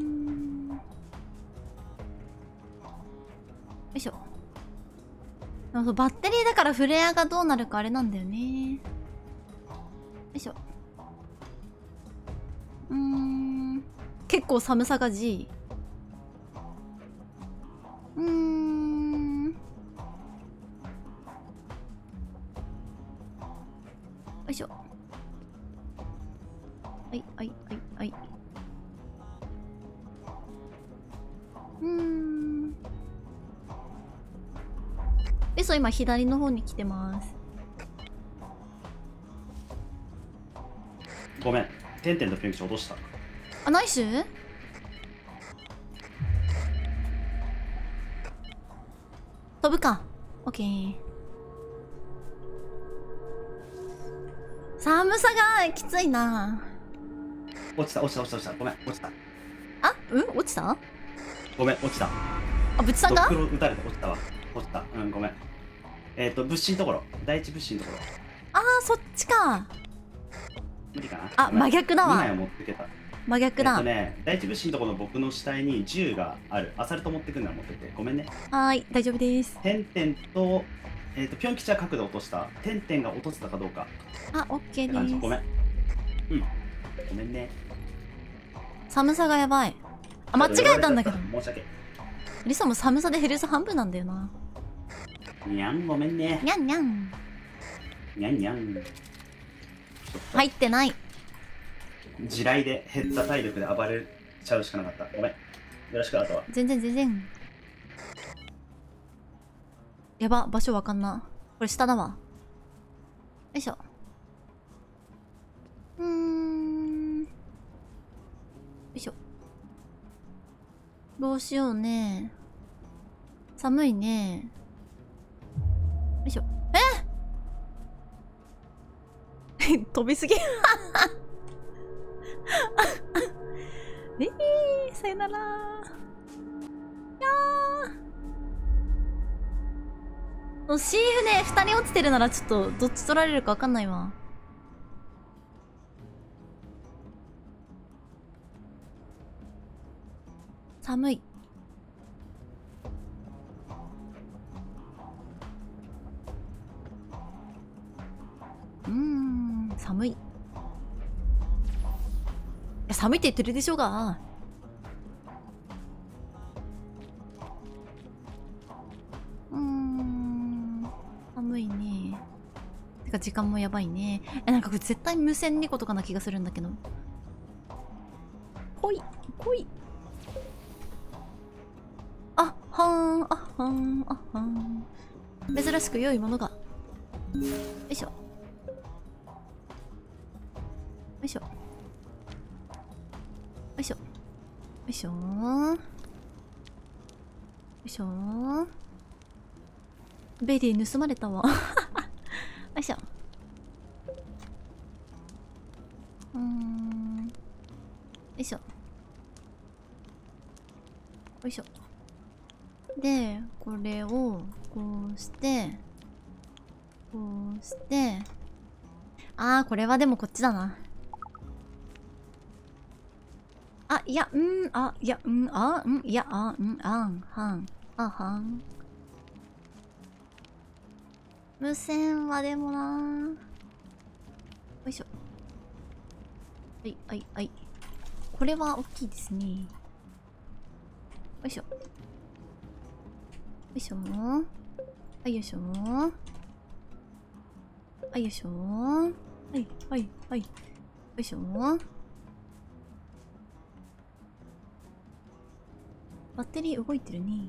いしょ。でもそう、バッテリーだからフレアがどうなるかあれなんだよね。よいしょ。結構寒さが G。 はいはいはいはい。嘘、今左の方に来てます。 ごめん、てんてんとピョン吉落とした。 あ、ナイス。飛ぶか。オッケー。寒さがきついな。 落ちた。ごめん、落ちた。 あ、落ちた？ ごめん、落ちた。 あ、ぶちさんが？ ドックロ撃たれて落ちたわ。落ちた。ごめん。物資のところ。第一物資のところ。 あー、そっちか。 無理かな。 あ、真逆だわ。 2枚を持ってけた。 真逆だ。 第一物資のところの僕の死体に銃がある。アサルト持ってくんなら持ってて。ごめんね。 はーい、大丈夫です。 てんてんと、ピョン吉は角度落とした。てんてんが落とせたかどうか。 あ、オッケーです。 ごめん。ごめんね。 寒さがやばい。あ、間違えたんだけど。 申し訳。 リサも寒さでヘルス半分なんだよな。 にゃん、ごめんね。 にゃんにゃん。 にゃんにゃん。 入ってない。 地雷で減った体力で暴れちゃうしかなかった。ごめん。よろしく、あとは。 全然。やば、場所わかんな。これ下だわ。よいしょ。よいしょ。どうしようね。寒いね。よいしょ。飛びすぎ。さよなら。シーフね、2人落ちてるならちょっとどっち取られるか分かんないわ。寒い。寒い。いや、寒いって言ってるでしょうが。寒いね。てか時間もやばいね。なんかこれ絶対無線2個とかな気がするんだけど。来い。あはーん。珍しく良いものが。よいしょ。よいしょ。よいしょ。よいしょ。よいしょ。ベリー盗まれたわ。よいしょ。よいしょ。よいしょ。で、これをこうして、こうして、これはでもこっちだな。無線はでもなー。よいしょ。はい。これは大きいですね。よいしょ。よいしょ。はいよいしょ。はいよいしょ。はい。よいしょ。バッテリー動いてるね。よ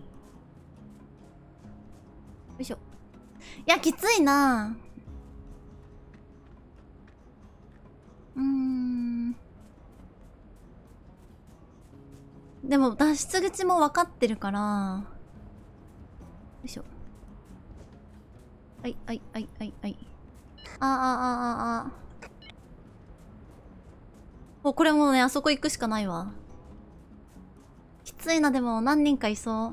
いしょ。いや、きついな。でも脱出口も分かってるから。よいしょ。はい。これもうね、あそこ行くしかないわ。きついな。でも何人かいそう。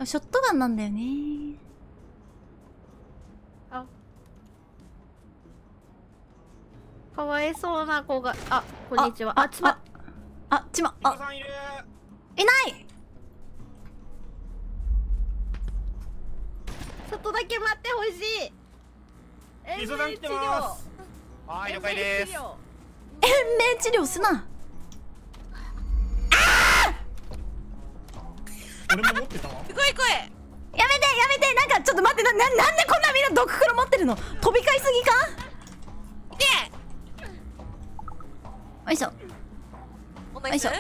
ショットガンなんだよね。 かわいそうな子が。こんにちは。ちま。 いないちょっとだけ待ってほしい。 リゾさん来てます。はい、了解です。 延命治療すな。 俺も持ってたわ。 来い。 やめて、なんかちょっと待って、なんでこんなみんな毒黒持ってるの？飛び交いすぎか？ よいしょ。よいしょ。よ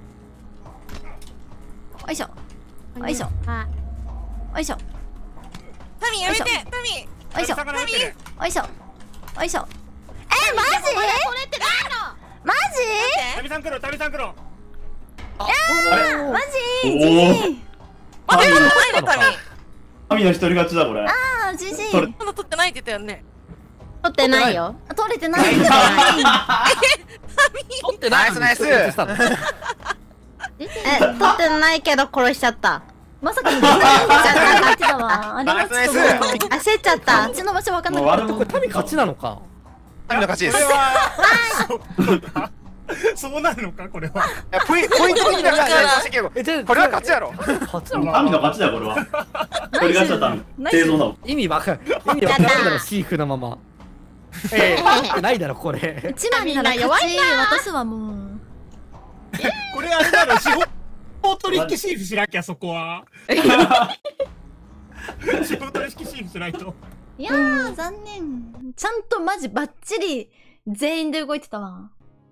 いしょ。よいしょ。よいしょ。 タミやめて、タミ。 よいしょ。よいしょ。よいしょ。マジ？ 取れてないの。 マジ？ タミさん来ろ、タミさん来ろ。 マジ？ あ、でもないね、タミ。 神の一人勝ちだこれ。 ああ、じじい。 まだ取ってないって言ったよね。 取ってないよ。 取れてない。 取ってない。 ナイスナイス。 取ってないけど殺しちゃった。 まさかの勝ちだわ。あれはちょっと焦っちゃった。 うちの場所わかんなかった。 これタミ勝ちなのか。 タミの勝ちです。 そうなるのかこれは。 ポイント的な勝ちだよ。これは勝ちやろ。 勝ちなのか。 神の勝ちだよこれは。一人勝ちだったの。正当だもん。 意味わかんないだろシーフのまま。ないだろこれ。 一番なら弱いな。私はもう。 これあれだろ、司法取引シーフしなきゃそこは。司法取引シーフしないと。 いやー残念。ちゃんとマジバッチリ全員で動いてたわ。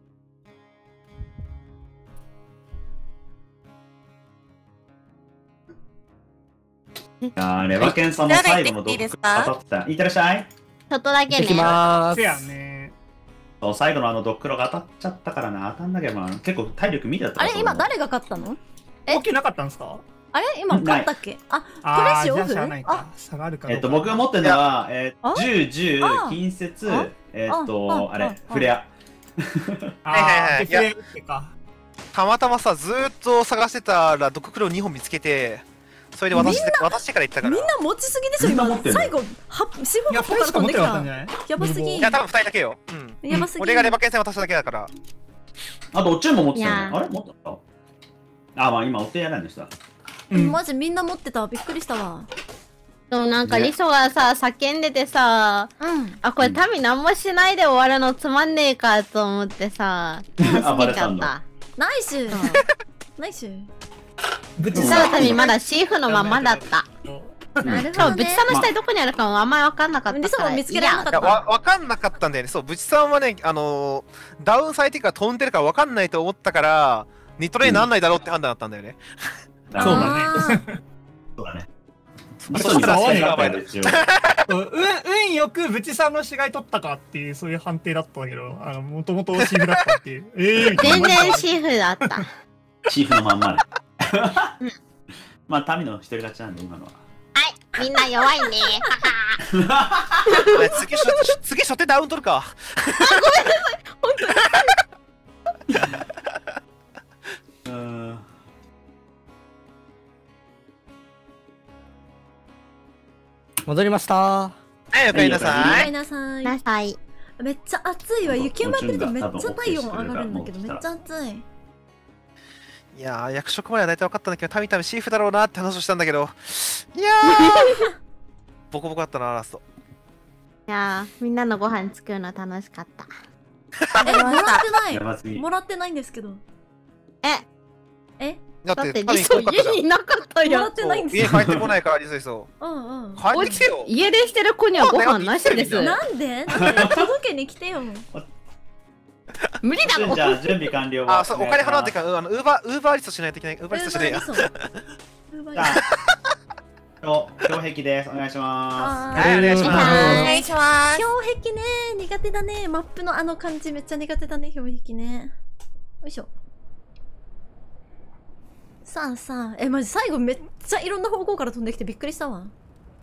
レバケンさんの最後のドッグ当たってた。いってらっしゃい。 ちょっとだけね。 行きまーす。 せやね。 そう最後のドッグロが当たっちゃったからな。当たんなきゃまあ結構体力見てた。 あれ今誰が勝ったの？ 起きなかったんですか？ あれ今勝ったっけ？あ、フレッシュオフ？ 差があるか。 僕が持ってるのは10、10、近接、あれフレア。 はいはいはい。たまたまさずーっと探してたらドッグクロー2本見つけて。それで渡してから行ったから。 みんな持ちすぎでしょ今。最後4、5個から飛んできた。やばすぎ。 いや多分2人だけよ。 やばすぎ。 俺がレバケン戦渡しただけだから。 あとおっちゅんも持ってたよね。あれ持ってた？あまあ今お手やらんでした。 マジみんな持ってた。びっくりしたわ。 でもなんかリソがさ叫んでてさ、あこれ民何もしないで終わるのつまんねえかと思ってさ、過ぎちゃった。 ナイス。ナイス。 ブチさんの民まだシーフのままだった。なるほど。ブチさんの下にどこにあるかもあんまり分かんなかった。リソも見つけられなかった。 分かんなかったんだよね。そう、ブチさんはね、ダウンされてから飛んでるから分かんないと思ったから、2トレイなんないだろうって判断だったんだよね。 そうだね。 そうだね。 運よくブチさんの死骸取ったかっていうそういう判定だったんだけど、もともとシーフだったっていう。 全然シーフだった。 シーフのまんまで。まあ民の一人勝ちなんで今のは。 はい、みんな弱いね。 次初手ダウン取るか。 ごめんなさい。本当に。 戻りました。 はい、おかえりなさい。 おかえりなさい。めっちゃ暑いわ。雪山やってるとめっちゃ体温上がるんだけど、めっちゃ暑い。 いやー、役職までは大体分かったんだけど、たみたみシーフだろうなって話をしたんだけど、いやーボコボコだったな、ラスト。 いやー、みんなのご飯作るの楽しかった。 もらってない。もらってないんですけど。 だってリソ家にいなかったよ。 もらってないんですよ。家帰ってこないからリソリソ。帰ってきてよ。 家出してる子にはご飯なしです。 なんで？届けに来てよ。 無理だろ。 じゃあ準備完了。あ、そうお金払ってからウーバーリストしないといけない。ウーバーリストしないや。 障壁です。お願いします。 はい、お願いします。 お願いします。 障壁ね、苦手だね。マップのあの感じめっちゃ苦手だね、障壁ね。よいしょ。さあさあ、マジ最後めっちゃいろんな方向から飛んできてびっくりしたわ。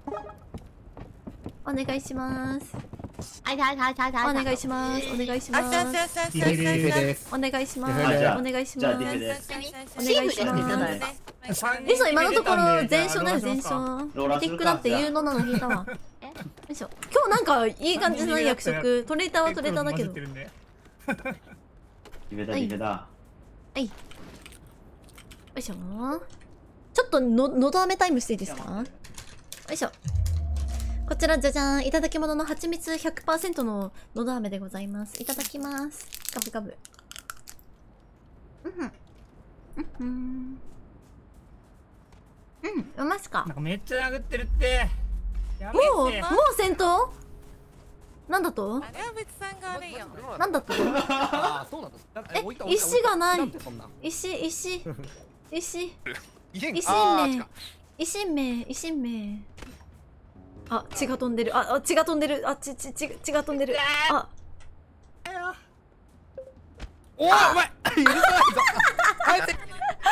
お願いします。お願いします。お願いします。お願いします。お願いします。お願いします。リソ今のところ全勝だよ、全勝。ミティックだって有能なの引いたわ。よいしょ。今日なんかいい感じの役職。トレーターはトレーターだけど。 決めた、決めた。 はい。よいしょ。ちょっとのど飴タイムしていいですか？よいしょ。こちらじゃじゃん、いただき物の蜂蜜 100% ののど飴でございます。いただきます。ガブガブ。うますか？ なんかめっちゃ殴ってるって。 もう戦闘？ なんだと？ あれは別さんが悪いよ。 なんだと？ ああ、そうなんだ。 石がない。石。石名。あ、血が飛んでる。血が飛んでる。血が飛んでる。あ。 おい、お前。許さないぞ。 やばい、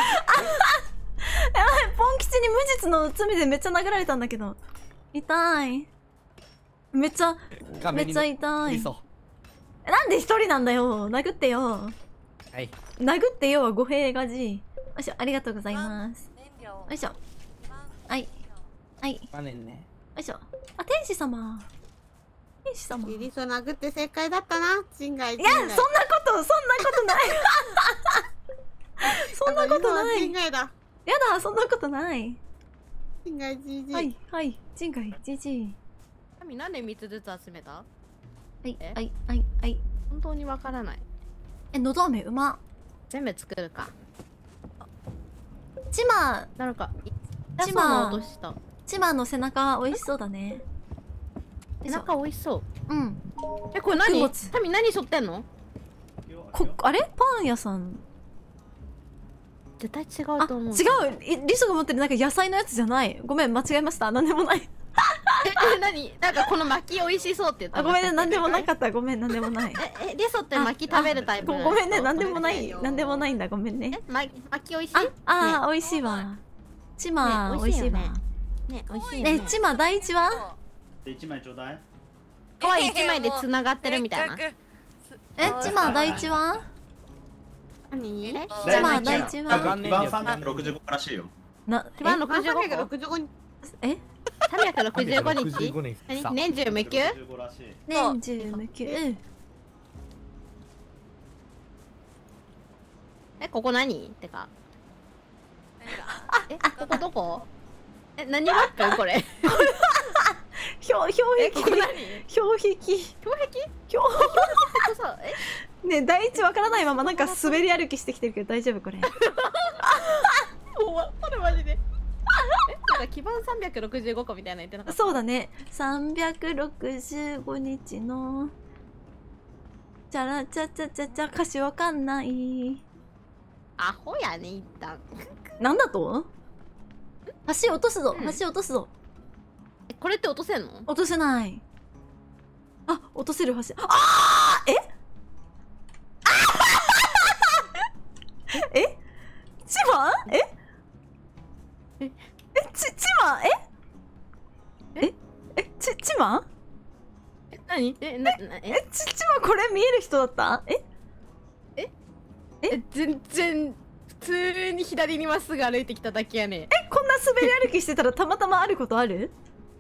ポン吉に無実の罪でめっちゃ殴られたんだけど。痛い。めっちゃ痛い。なんで一人なんだよ。殴ってよ。 はい。 殴ってよは語弊がじ。よいしょ、ありがとうございます。よいしょ。はい。はい。よいしょ。あ、天使様。 リソ殴って正解だったな。人外。 いや、そんなことない。そんなことない。 人外だ。 やだ、そんなことない。 人外 GG。 はい、人外 GG。 神なんで3つずつ集めた？ はい。 本当にわからない。 のど飴うま。 全部作るか。 チマなんかチマ落とした。 チマの背中美味しそうだね。 背中美味しそう。 うん。 これ何？タミ何背負ってんの？ あれ？パン屋さん。 絶対違うと思う。 違う。リソが持ってるなんか野菜のやつじゃない。ごめん、間違えました。なんでもない。 何？なんかこの巻き美味しそうって言った。 ごめんね、なんでもなかった。ごめん、なんでもない。 リソって巻き食べるタイプ？ ごめんね、なんでもない。なんでもないんだ。ごめんね。 巻き美味しい？ 美味しいわ。チマ美味しいわ。 ね、美味しいね。 チマ第一は ？1枚ちょうだい。 可愛い1枚で繋がってるみたいな。 チマ第一は？ 何？ チマ第一は？ 基盤365らしいよ。 基盤365日？え？365日？年中無休？ 年中無休。 ここ何？ってか。ここどこ？何マップこれ？ 氷壁。ね、第一わからないままなんか滑り歩きしてきてるけど大丈夫これ？ 終わったねマジで。なんか基盤365個みたいな言ってなかった？ そうだね。365日のチャラチャチャチャチャ歌詞わかんない。 アホやね一旦。 なんだと？橋落とすぞ。橋落とすぞ。 これって落とせんの？ 落とせない。あ、落とせる橋。え？チマ？チマ？ 何？ チマこれ見える人だった？ 全然普通に左にまっすぐ歩いてきただけやね。 こんな滑り歩きしてたらたまたまあることある？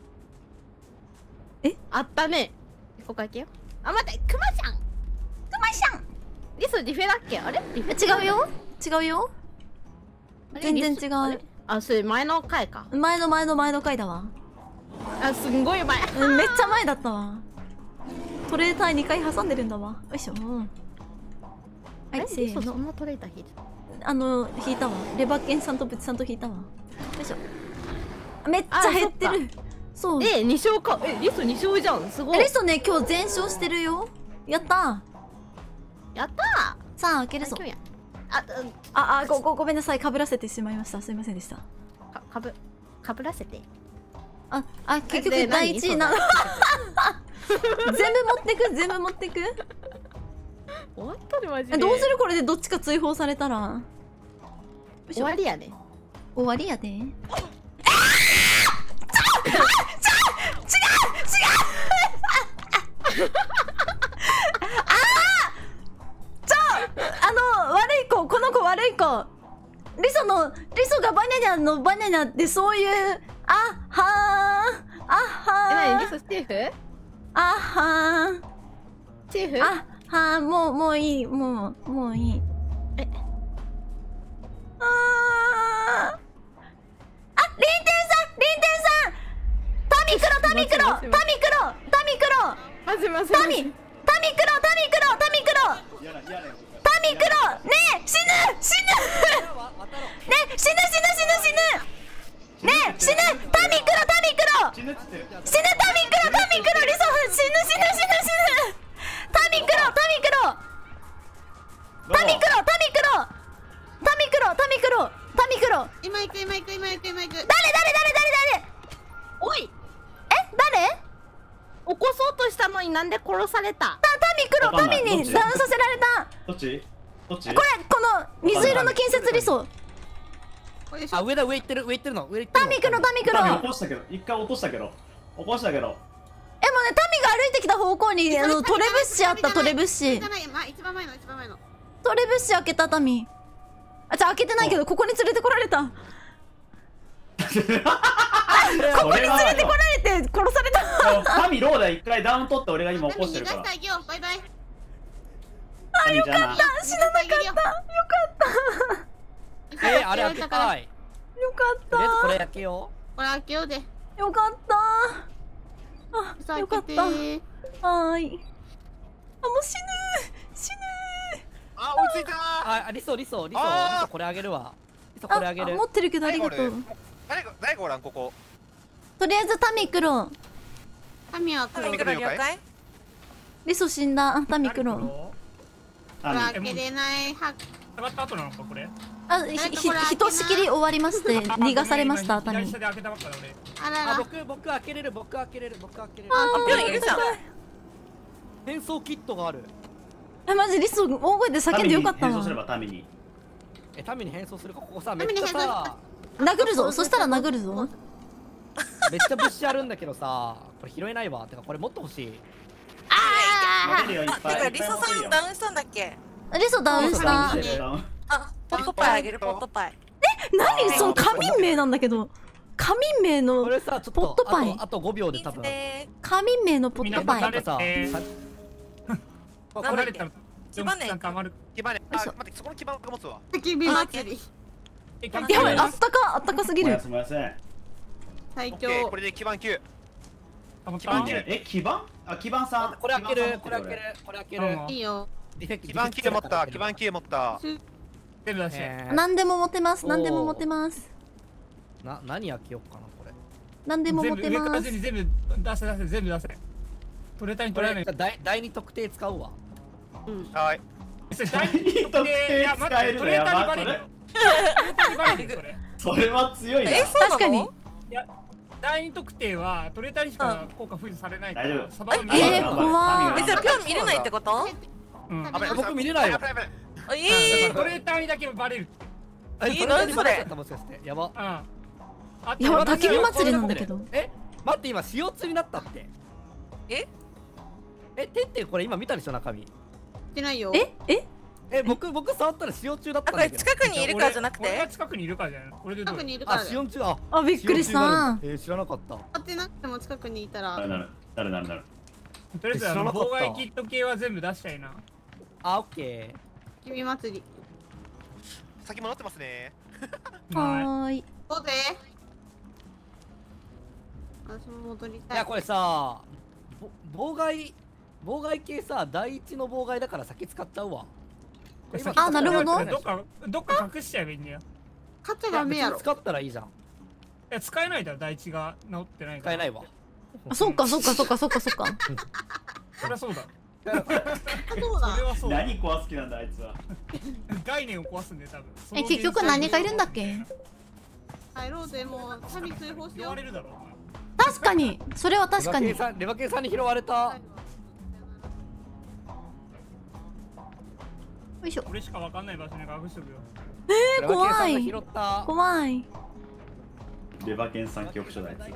あったね。ここ開けよ。あ、待って、クマちゃんリソディフェだっけ？あれ？ 違うよ。全然違う。 あ、それ前の回か。 前の回だわ。 あ、すんごい前。 めっちゃ前だったわ。トレーター2回挟んでるんだわ。よいしょ。はい、せーの。 そんなトレーター引いてた？ 引いたわ。レバケンさんとブチさんと引いたわ。よいしょ。めっちゃ減ってる。そう。 2勝か。リソ2勝じゃん。すごい。 リソね、今日全勝してるよ。やったー。 さあ、開けるぞ。ごめんなさい。かぶらせてしまいました。すいませんでした。 かぶらせて。 結局第1位なの。全部持ってく。 終わったでマジで。 どうするこれでどっちか追放されたら。 終わりやで。 悪い子、この子悪い子。リソがバナナってそういう、 何リソスティーフ？チーフ？ もういい。もういい。リンテンさんタミクロタミクロねえ死ぬねえ死ぬタミクロ死ぬっつってる。 リソ死ぬタミクロ今行く。 誰おい誰起こそうとしたのになんで殺された？ タミにダウンさせられた。 どっち？ この水色の近接理想。 あ、上行ってるの。 タミクロ。 起こしたけど、一回落としたけど。 もうね、タミが歩いてきた方向にトレブッシュあった。トレブッシュ開けたタミ。あ、じゃあ開けてないけどここに連れてこられた。ここに連れてこられて殺された。 タミローで一回ダウン取って俺が今起こしてるから。 バイバイ。 あ、よかった死ななかった。よかった。 あれ開けたい。 よかった。 とりあえずこれ開けよこれ開けようで。 よかった。あ、よかった。はーい。あ、もう死ぬ。 あ、追いついたー。 あ、リソこれあげるわ。これあげる。 持ってるけどありがとう。 誰がおらんここ。 とりあえずタミクロ。 タミは黒。 タミクロ了解。 リソ死んだ。タミクロ。 これ開けれない。 上がった後なのかこれ？ あ、ひとしきり終わりまして逃がされましたタミ。 左下で開けたばっかだ俺。 あらら。 僕開けれる。 あ、 ピョンいるじゃん。 変装キットがある。 マジリソ大声で叫んでよかったわ。 変装すればタミに。 タミに変装するか。ここさめっちゃさ殴るぞ。そしたら殴るぞ。 めっちゃ物資あるんだけどさ、これ拾えないわ。てかこれもっと欲しい。 持てるよいっぱい。 リソさんダウンしたんだっけ？ リソダウンした。 あ、ポットパイあげる。ポットパイ。 何その仮眠名なんだけど。仮眠名のこれさちょっとポットパイ。 あと5秒で多分。 仮眠名のポットパイ。 なんかさ。 これたら基盤ね。 基盤ね。あ、待ってそこの基盤が持つわ。 焚き火祭り。 やばい、あったかすぎる。 すみません。 最強。 これで基盤9。 基盤？あ、基盤さん。 これ開ける。 いいよ。 基盤9持った。 全部出して。 何でも持てます。 何開けようかなこれ。 何でも持てます。 全部出せ。取れたに取れない。 第2特定使うわ。 はい。 第2特定使えるのやばい。それは強いな。 確かに。 いや、第2特定はトレーターにしか効果付与されないから。 大丈夫。 怖い。 じゃあピョン見れないってこと？ 僕見れないわ。 トレーターにだけバレる。 何それ？ やば。 いや、焚き火祭りなんだけど。 待って今CO2になったって。てってこれ今見たでしょ中身。 してないよ。 僕触ったら使用中だったんだけど。 近くにいるからじゃなくて。 俺が近くにいるからじゃない。俺でどう？ 近くにいるから。 使用中。あ、 びっくりした。 知らなかった。 当てなくても近くにいたら。 なる。 とりあえず妨害キット系は全部出したいな。 あ、オッケ焚き火祭り。 先戻ってますね。 はーい。 どうぜ。私も戻りたい。 いやこれさ、妨害系さ第一の妨害だから先使っちゃうわ。 あ、なるほど。 どっか隠しちゃえばいいんだよ。 買っちゃダメやろ。 使ったらいいじゃん。 いや使えないだろ第一が治ってないから。 使えないわ。 あ、そっか。 そりゃそうだ。 そうだ。 それはそうだ。 何壊す気なんだあいつは。 概念を壊すんで多分。 結局何かいるんだっけ？ 帰ろうぜ、もう旅追放しよう。 確かに、それは確かに。 レバケンさんに拾われた。 よいしょ。 俺しかわかんない場所に隠しとくよ。 怖い。怖い。 レバケンさん記憶書だやつ。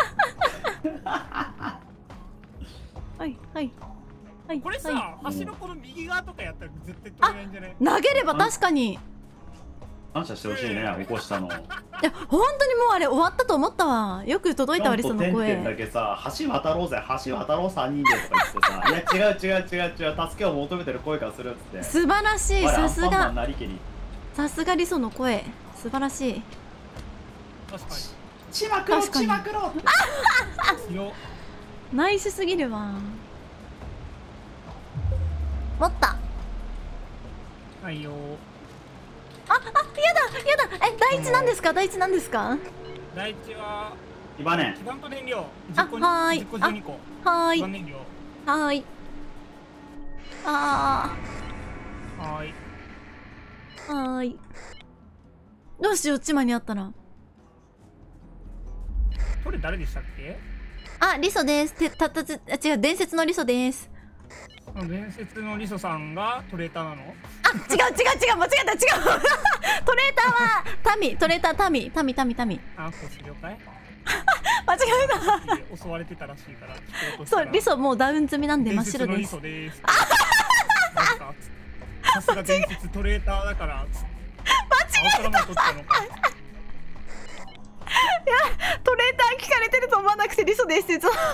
はい。 これさ、橋のこの右側とかやったら絶対取れないんじゃない？ 投げれば確かに。 感謝してほしいね、起こしたの。いや、本当にもうあれ終わったと思ったわ。よく届いたわ、リソの声。 だけさ、橋渡ろう3人でとか言ってさ、いや違う、助けを求めてる声がするっつって。 素晴らしい、さすがリソの声、素晴らしい。 確かに。 血まくろ。 ナイスすぎるわ。持った。 はいよ。 やだ。第一なんですか？ 第一は基板ね。 基板と燃料あ、 10個はーい。 10個12個。 はーい。 基板燃料。 はーい。あはーい。 ー。はーい。どうしよう、千葉にあったら。 これ誰でしたっけ？ あ、リソです。違う、伝説のリソです。 伝説のリソさんがトレーターなの？ あ、違う、間違えた、違う。トレーターは、トレーター、タミ。 あ、こう了解？ 間違え襲われてたらしいから聞こうとた。 したら。 そう、リソもうダウン済みなんで真っ白伝です。 説のリソです。なんかさすが伝説トレーターだから。間違えた。 いや、トレーター聞かれてると思わなくてリソですって言ってた。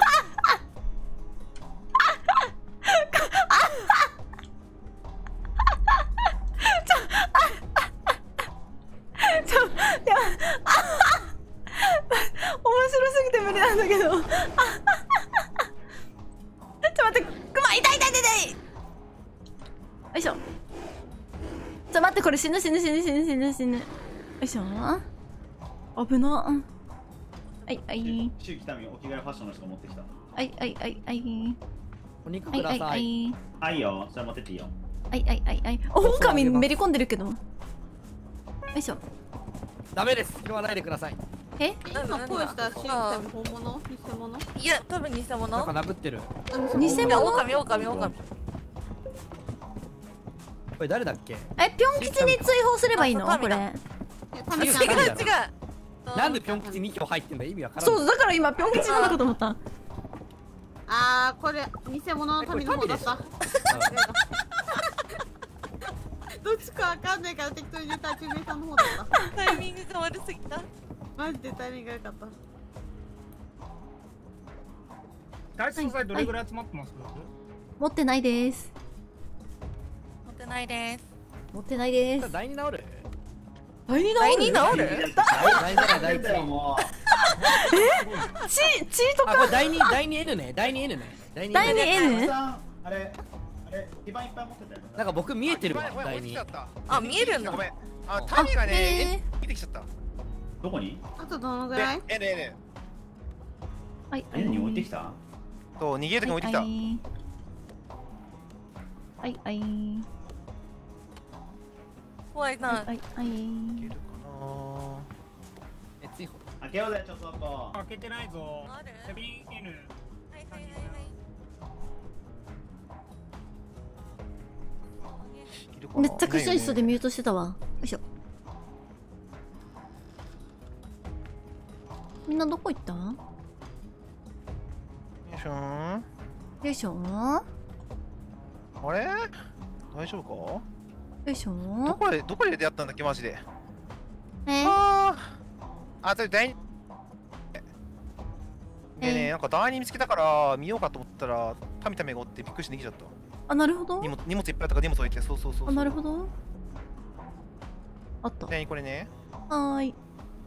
いや、面白すぎて無理なんだけど。ちょっと待って、クマ、痛い。よいしょ。待って、これ死ぬ。よいしょ。危な。はい。 周期民お着替えファッションの人持ってきた。 はい。 お肉ください。 はいよ、それ持ってっていいよ。 はい。狼めり込んでるけど。よいしょ。 ダメです。拾わないでください。 今声したシーンって本物？偽物？ いや、多分偽物。 なんか殴ってる。 偽物？ 狼。 これ誰だっけ？ ぴょん吉に追放すればいいの？これ。 違う。 なんでぴょん吉2票入ってんだ、意味わからない。 そう、だから今ぴょん吉なのかと思った。 あー、これ偽物の民の方だった。どっちかわかんないから適当に言ったらちめさんの方だった。 タイミングが悪すぎた。 マジでタイミングが良かった。 第一素材どれぐらい集まってます？ 持ってないです。 持ってないです。 第2治る？ 第2治る？ 第1 も血とか。 これ第 2N ね。第 2N。 あれ、基板いっぱい持ってたよ。 なんか僕見えてるわ、第2。 あ、見えるんだ。 ごめん。タミがね、見てきちゃった。 どこに？ あとどのぐらい？ N。 はい。 N に置いてきた？ そう、逃げるときに置いてきた。 はい。 怖いな。 はい。 いけるかな。 追放。 開けようぜ、ちょっと。 開けてないぞ。キャビン N。 はい。 めっちゃくちゃ人でミュートしてたわ。よいしょ。みんなどこ行った？ よいしょ。あれ？大丈夫か？ よいしょ。 どこで出会ったんだっけマジで。あ、それ第2。ね、なんか第2見つけたから見ようかと思ったらタミがおってびっくりして逃げちゃった。 あ、なるほど。 荷物いっぱいあったから荷物置いて、そう。 あ、なるほど。あった。 第2これね。 はーい。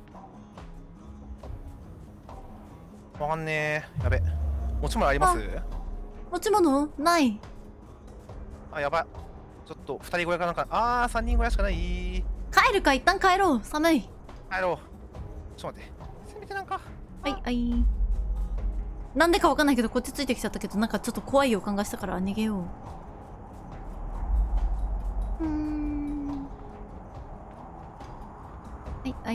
わかんねえ。やべ。持ち物あります？ 持ち物ない。 あ、やばい。ちょっと2人小屋かなんか。3人小屋しかない。 帰るか、一旦帰ろう。寒い。 帰ろう。ちょっと待って。せめてなんか。 はい。なんでかわかんないけど、こっちついてきちゃったけど、なんかちょっと怖い予感がしたから逃げよう。はい。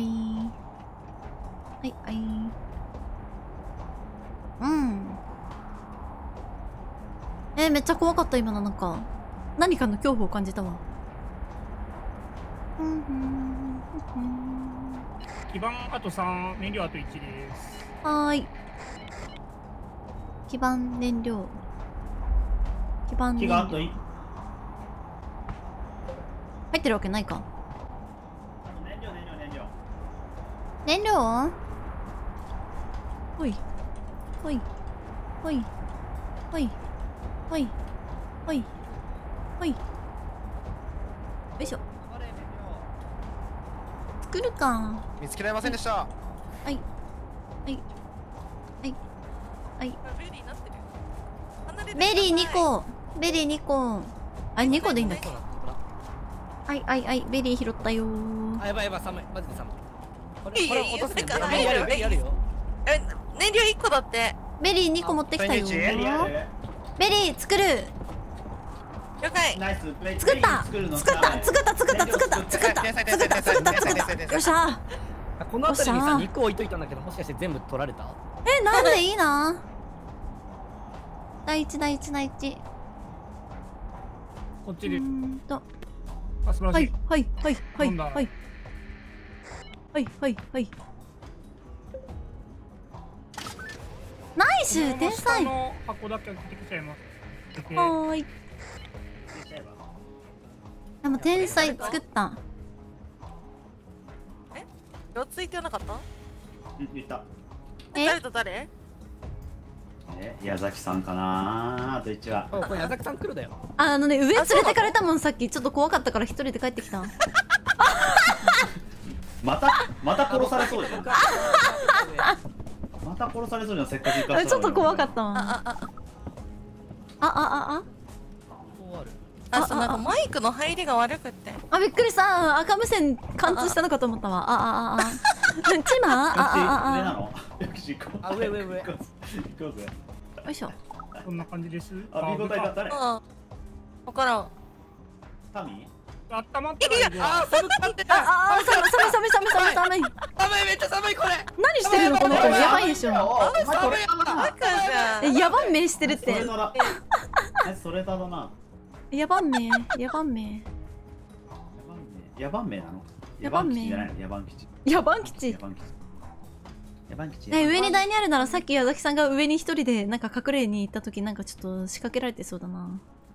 めっちゃ怖かった今の。なんか何かの恐怖を感じたわ。 基板あと3、燃料あと1です。 はーい。基板燃料。 基があと1。 入ってるわけないか。燃料ほい。よいしょ。作るか。 見つけられませんでした。 はい。ベリー2個。あ、2個でいいんだっけ。はい。ベリー拾ったよー。 あ、やばい、寒い。マジで寒い。 これ落とすね。ベリーあるよ。 燃料1個だって。 ベリー2個持ってきたよ。ベリー作る。 了解。 作ったよっしゃ。 この辺りにさ肉置いといたんだけど、もしかして全部取られた？ なんでいいな。第一。 こっちで。 あ、 素晴らしい。 はい。ナイス天才。 箱だけ開けてきちゃいます。 はーい。でも天才作った。 4ついてなかった？ 言った。 誰と誰？ 矢崎さんかな。あと1は。 これ矢崎さん来るだよ。 上連れてかれたもん。さっきちょっと怖かったから一人で帰ってきた。 また殺されそうじゃん。また殺されそうじゃん。せっかく行かせたのに。 ちょっと怖かったわ。 なんかマイクの入りが悪くって。 びっくりした。赤無線貫通したのかと思ったわ。チマ上なの？よし行こう。 上。 行こうぜ。 よいしょ。 こんな感じです。 見応えだ誰？ わからん。 タミ？ あったまってない。 寒くなってた。 寒い。 めっちゃ寒いこれ。 何してるのこの子。やばいでしょ。 や野蛮名してるって。 それだな。 野蛮名なの？ 野蛮基地。 上に台にあるなら、さっき矢崎さんが上に一人でなんか隠れに行った時、なんかちょっと仕掛けられてそうだな。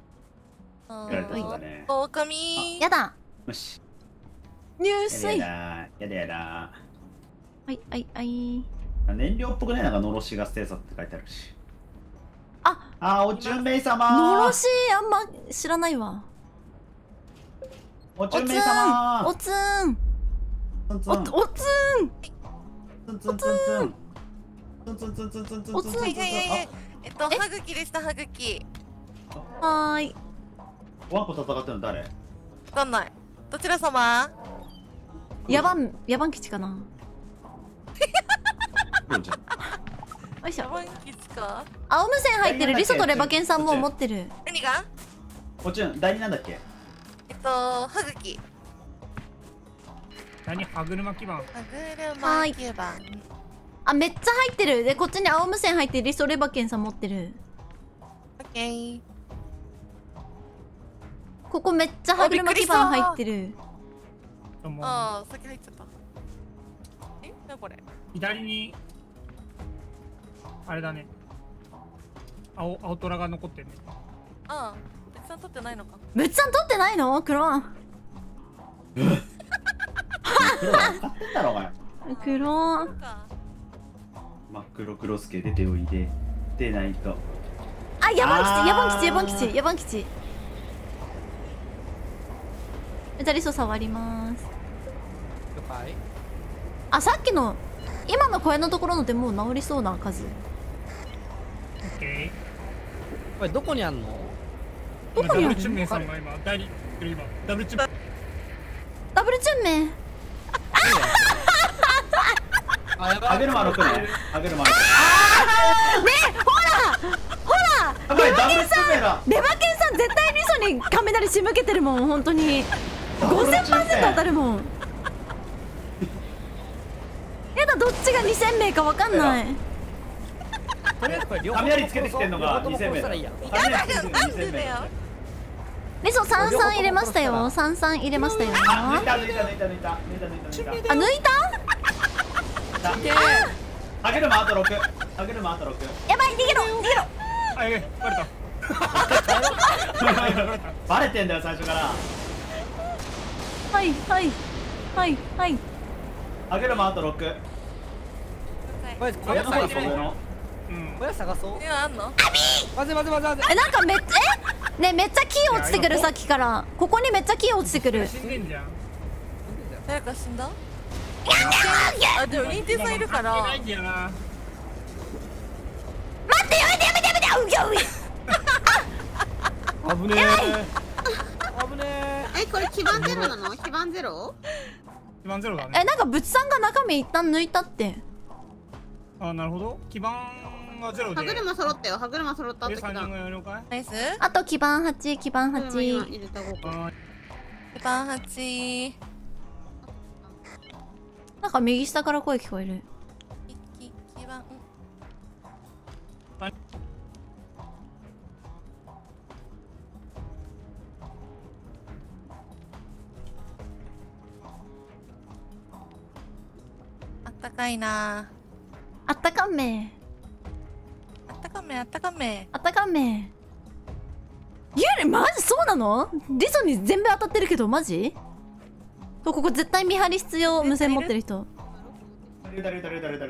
狼。 やだ。 よし。 入水。 やだ。 はい。 燃料っぽくない？なんかのろしがステーサって書いてあるし。おちゅんめい様。 のろしあんま知らないわ。 おちゅんめい様。 おつーん。 歯茎でした。歯茎。 はーい。 ワンコ戦ってるの誰？ わかんない。どちら様？ 野蛮基地かな。よいしょ。青無線入ってる。リソとレバケンさんも持ってる。 何が？ こっちの第2なんだっけ？ 歯茎。 何？歯車基板。 めっちゃ入ってる。でこっちに青無線入ってる。リソレバケンさん持ってる。 オッケー。 ここめっちゃ歯車基板入ってる。 先入っちゃった。何これ？ 左にあれだね。青虎が残ってるね。 別さん取ってないのか。 別さん取ってないの？クローン。 黒買ってんだろお前。 クローン。 真っ黒クロスケ出ておいで。出ないと。 野蛮基地。メタリスト触ります。さっきの今の小屋のところのでもう治りそうな数。 これどこにあんの？ どこにある？ ダブルチュンメイさんが今ダブルチュンメイ。 あげるま6ね。あげるま6。 ねほらレバケンさん絶対リソに雷仕向けてるもん。本当に 5000% 当たるもん。やだ、どっちが2000名か分かんない。 雷つけてきてんのが2000名だ。 リソ33入れましたよ。33入れましたよ。 抜いた。 抜いた？ あげるまあと6。 やばい、逃げろ。 バレてんだよ最初から。 はいあげるまあと6。 これ小屋探そう。 あんの？ まずなんかめっちゃ木落ちてくる。さっきからここにめっちゃ木落ちてくる。 誰か死んだ？でも認定さんいるから。 待って、やめて危ねえ。 これ基盤ゼロなの？基盤ゼロ？ 基盤ゼロだね。 なんか物産が中身一旦抜いたって。 あ、なるほど。基盤がゼロで。 歯車揃ったよ。歯車揃ったって 3人が了解。 ナイス。 あと基盤8、基盤8。 入れたごうか。 基盤8。 なんか右下から声聞こえる。 基盤。あったかいな。 あったかめ。 あったかめ、あったかめ。 あったかめ。ゆうりマジそうなの？リソに全部当たってるけどマジ？ここ絶対見張り必要。無線持ってる人。 了解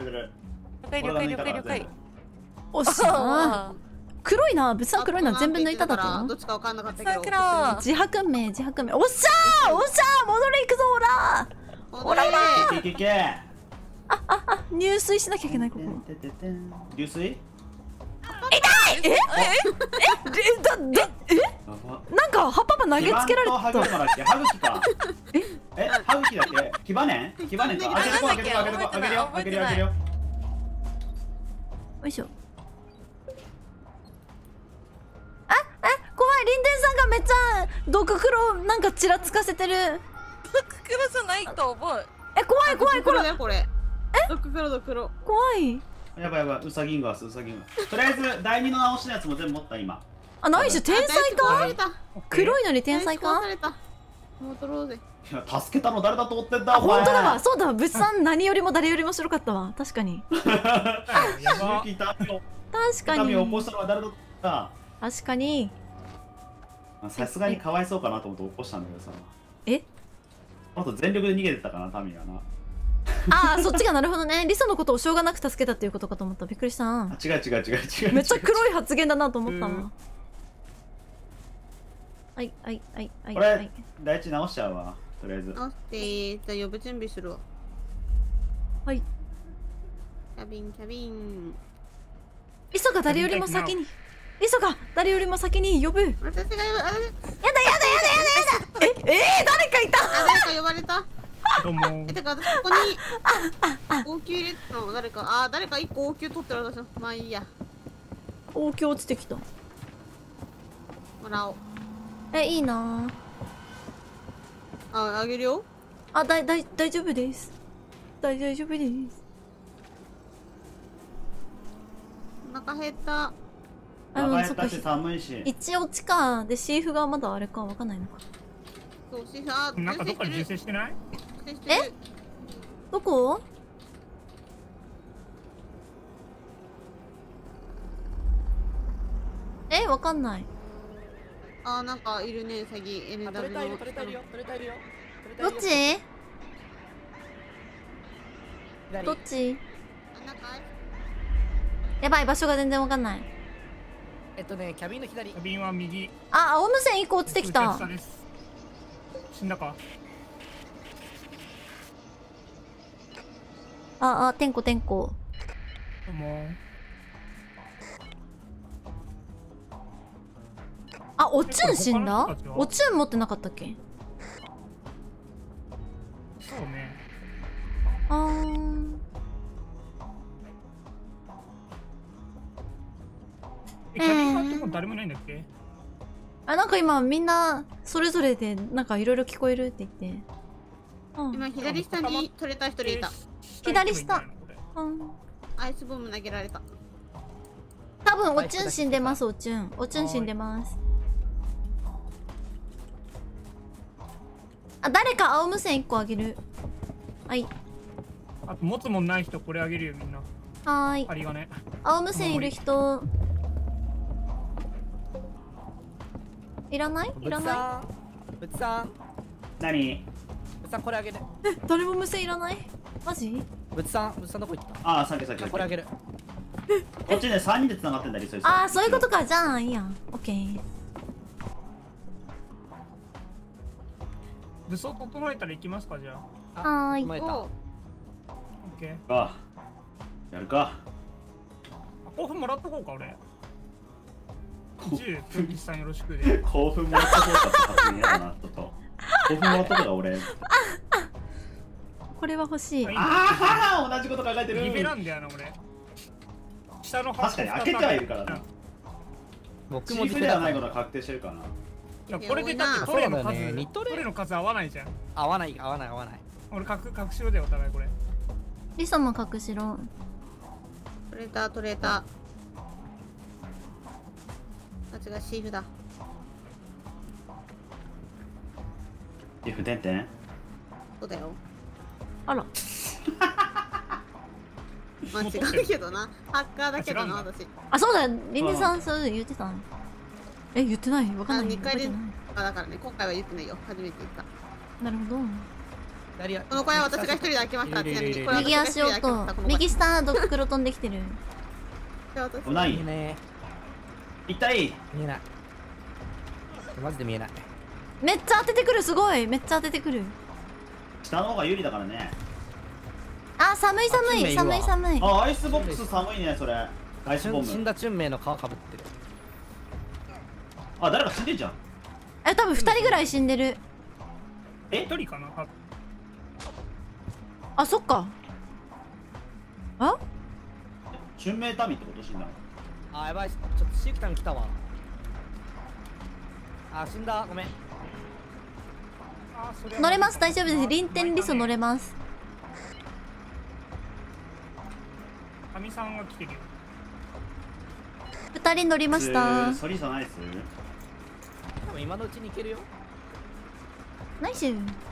了解。 おっしゃー。黒いな、物産黒いな、全部抜いただと。 どっちかわかんなかったけど。 自白名、自白名。おっしゃー、おっしゃー、戻れ行くぞ、ほら。ほらほら。入水しなきゃいけないここ。 流水？ 痛い！なんか葉っぱ投げつけられた。 歯茎か。歯茎だっけ？牙ねか。あげるよ。 よいしょ。怖い、リンデンさんがめっちゃ毒黒なんかちらつかせてる。 毒黒じゃないと思う。 怖いこれ。毒黒。 怖い。 やばい、ウサギンガス。とりあえず第2の直しのやつも全部持った今。 あ、ナイス、天才か？黒いのに天才か？ もう取ろうぜ。 いや、助けたの誰だと思ってんだ。 本当だわ、そうだわ、物産何よりも誰よりも白かったわ、確かに。確かに。 痛みを起こしたのは誰だった？ 確かに。 さすがにかわいそうかなと思って起こしたんだけどさ。 え？ あと全力で逃げてたかな、タミがな。 ああ、そっちがなるほどね。リサのことをしょうがなく助けたっていうことかと思った。びっくりした。 違う。 めっちゃ黒い発言だなと思ったわ。はい。 これ、第一直しちゃうわ。とりあえず。 直して、じゃあ呼ぶ準備するわ。 はい。 キャビン。 リサが誰よりも先に。呼ぶ。 私が呼ぶ。 やだ。誰かいた。 誰か呼ばれた。 どうも。 てか私ここに応急入れたの誰か1個応急取ってる私の。まあいいや。 応急落ちてきた。 もらおう。 いいなあげるよ。 大丈夫です。 お腹減った。 寒いし。 一応地下でシーフがまだあれかわかんないのか。 そう、シーフなんかどっかで純正してない？ どこ？わかんない。 なんかいるね、ウサギ。NW の。 取れたいるよ。 どっち？どっち？やばい、場所が全然わかんない。 キャビンの左。 キャビンは右。 青無線1個落ちてきた。 死んだか？ 天候。 もおちゅん死んだ？おちゅん持ってなかったっけ？ そうね。キャビンはっても誰もいないんだっけ？ なんか今みんなそれぞれでなんかいろいろ聞こえるって言って。 今左下に取れた人いた。 左下。 アイスボム投げられた。 多分おちゅん死んでます。おちゅん死んでます。誰か青無線1個あげる。はい。 あと持つもんない人これあげるよみんな。 はーい。 ありがね。 青無線いる人。いらない？ 物産。 何？ 物産これあげる。 誰も無線いらない？マジ？ 物産どこ行った？ さっき。 これあげる。 こっちね、3人で繋がってんだり、 そういうことか。じゃあいいやん。オッケー。 武装整えたら行きますかじゃあ。 はーい。 オッケー。やるか。 興奮もらっとこうか俺。10プリさんよろしくで。 興奮もらっとこうかって発言やだなちょっと。興奮もらっとこうか俺。 これは欲しい。 ああ同じこと考えてる。 リベなんだよな俺。下の確かに開けてはいるからな。 僕チーフではないことは確定してるかな。 いやこれでだってトレの数、トレの数合わないじゃん。 合わない。 俺隠しろだよお互いこれ。 リサも隠しろ。 取れた取れた。あ違うシーフだ。 チーフ点々。 そうだよ。 あら。 まあ違うけどな。ハッカーだけどな私。 あそうだよ。リンネさんそう言ってた。え言ってない。わかんない。 2回でだからね今回は言ってないよ。初めて言った。 なるほど。 この小屋私が一人で開けました。ちなみに右足音。右下ドクロ飛んできてる。 ないね。 痛い。 見えない。マジで見えない。 めっちゃ当ててくる。すごい。めっちゃ当ててくる。 下の方が有利だからね。 あ寒い。 あアイスボックス寒いねそれ。アイスボム。 死んだチュンメイの皮かぶってる。 あ誰か死んでんじゃん。 多分2人ぐらい死んでる。 1人かな。 あそっか。あ春明民ってこと死んだの。 あやばい。ちょっとシークタン来たわ。あ死んだ。ごめん。 乗れます。大丈夫です。臨天リソ乗れます。 かみさんが来てるよ。 2人乗りました。 ソリーソナイス。 多分今のうちに行けるよ。 ナイス。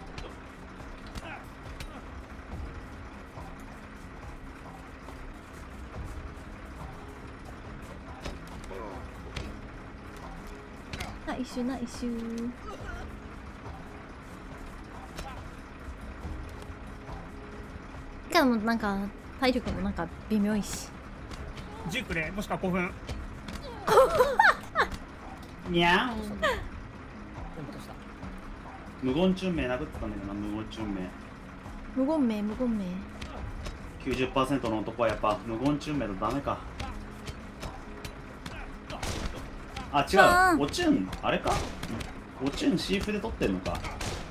ナイス。でもなんか体力もなんか微妙いし。 10くれもしくは5分。 にゃん。無言チュンメイ殴ってたんだけどな。無言チュンメイ。 無言名。 90% の男はやっぱ無言チュンメイとダメか。あ違う。おチュンあれか。おチュンシーフで取ってんのか。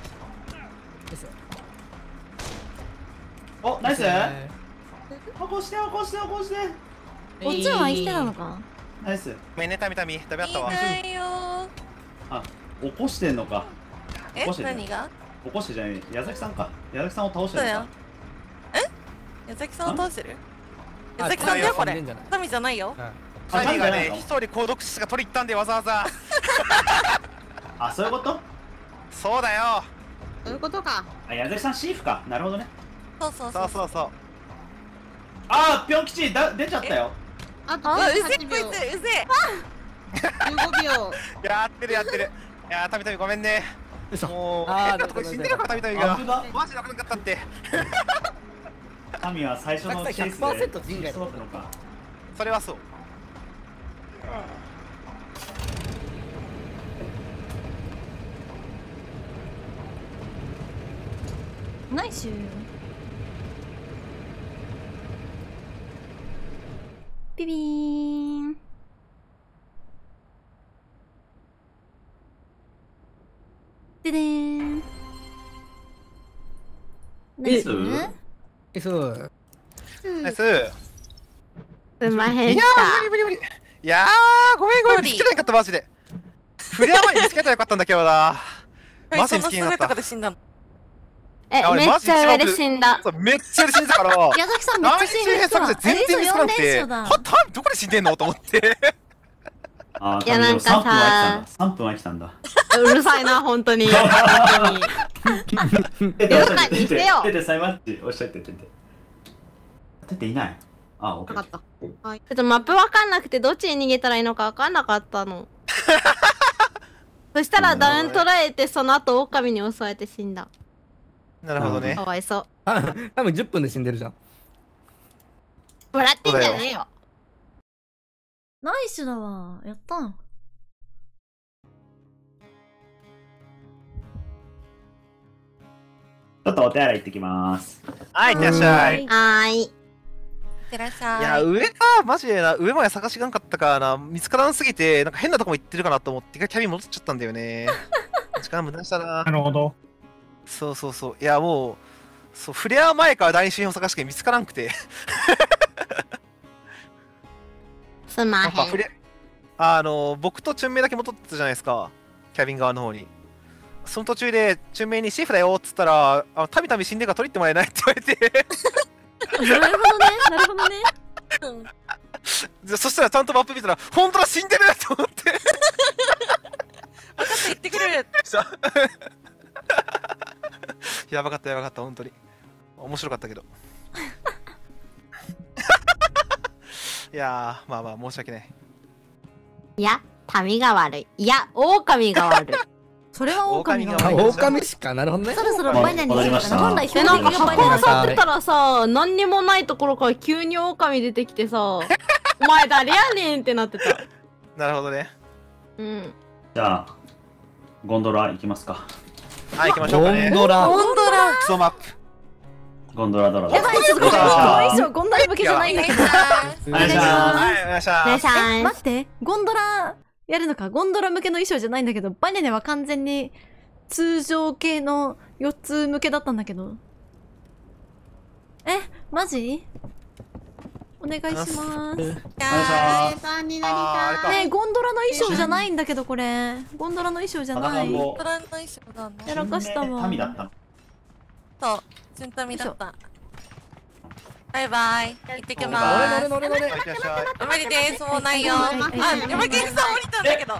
おナイス。起こして。 おチュンは生きてたのか。 ナイス。 ごめんねタミダメあったわ。 いないよ。 あ起こしてんのか。 何が？ 起こしてじゃない。矢崎さんか。矢崎さんを倒してるのか。 矢崎さんを倒してる？矢崎さんだよこれ。タミじゃないよ。 タミがね一人購読者が取り行ったんでわざわざ。 あそういうこと。 そうだよ。 そういうことか。 あ矢崎さんシーフか。なるほどね。 そう。 あーぴょん吉出ちゃったよ。 あとうぜ 18秒。 こいつうぜ。 15秒。 やってる。いやタミごめんね。もうあ変なとこに死んでるからタミが。マジで危なかったって。 タミは最初のチェイスで 100% 人外そうだったのか。 それはそう。 ナイス。ピピーン。ででーん。ナイス。 ナイス。 すんまへんいやー無理。いやーごめん見つけなかったマジで。振り余り見つけたらよかったんだけどな。マジで見つけなかった。 で死んだの。 めっちゃ上で死んだ。 めっちゃ死んだから。 矢崎さんめっちゃ死んでた。 全然見つからなくて。どこで死んでんのと思って。 いやなんかさ3分は来たんだ。 うるさいな本当に。 出てサイマッチおっしゃって出ていない。あ、オッケー。 ちょっとマップわかんなくてどっちに逃げたらいいのかわかんなかったの。そしたらダウン取られてその後狼に襲われて死んだ。 なるほどね。 かわいそう。 多分10分で死んでるじゃん。 笑ってんじゃねえよ。 ナイスだわ。やったん。 ちょっとお手洗い行ってきます。 はい、いってらっしゃい。 いってらっしゃい。 いや、上か、マジでな、上まで探しがんかったからな、見つからんすぎて、なんか変なとこも行ってるかなと思って、キャビン戻っちゃったんだよね。時間無駄したな。 なるほど。 そう。いや、もう、 そうフレア前から第二新大阪試験見つからんくてすまへん。 僕とチュンメイだけ戻ってたじゃないですか、キャビン側の方に。その途中でチュンメイにシェフだよっつったら「たびたび死んでから取りってもらえない」って言われてなるほどね、なるほどね。 そしたらちゃんとマップ見たら「本当だ死んでる!」と思って分かった言ってくれる。 やばかったやばかった本当に面白かったけどいやーまあまあ申し訳ない。 いや、民が悪い。いや、狼が悪い。 それは狼があ、 悪い。 狼しか。なるほどね。 そろそろバイナに戻りました本来で、なんか標的がバイナ箱漁ってたらさ、何にもないところから急に狼出てきてさ、お前誰やねんってなってた。 なるほどね。 うん。 じゃあゴンドラ行きますか。 はい行きましょうかね。 ゴンドラ。 ゴンドラ。 クソマップ。 ゴンドラドラやばい、ちょっとこの衣装ゴンドラ向けじゃないんだけど。 お願いします。 はいお願いしお願います。 します。 待って、ゴンドラやるのか。ゴンドラ向けの衣装じゃないんだけど、バネネは完全に通常系の4つ向けだったんだけど。え、マジ？お願いします。 さんになりたい。 ねえ、ゴンドラの衣装じゃないんだけど、これ。ゴンドラの衣装じゃない。 トランの衣装だね。 やらかしたわ。 民だったの。 そう、チュンタミだった。バイバイ。行ってきまーす。 乗れ。 はいいってらっしゃい。 無理です。もうないよ。あ、山県さん降りたんだけど。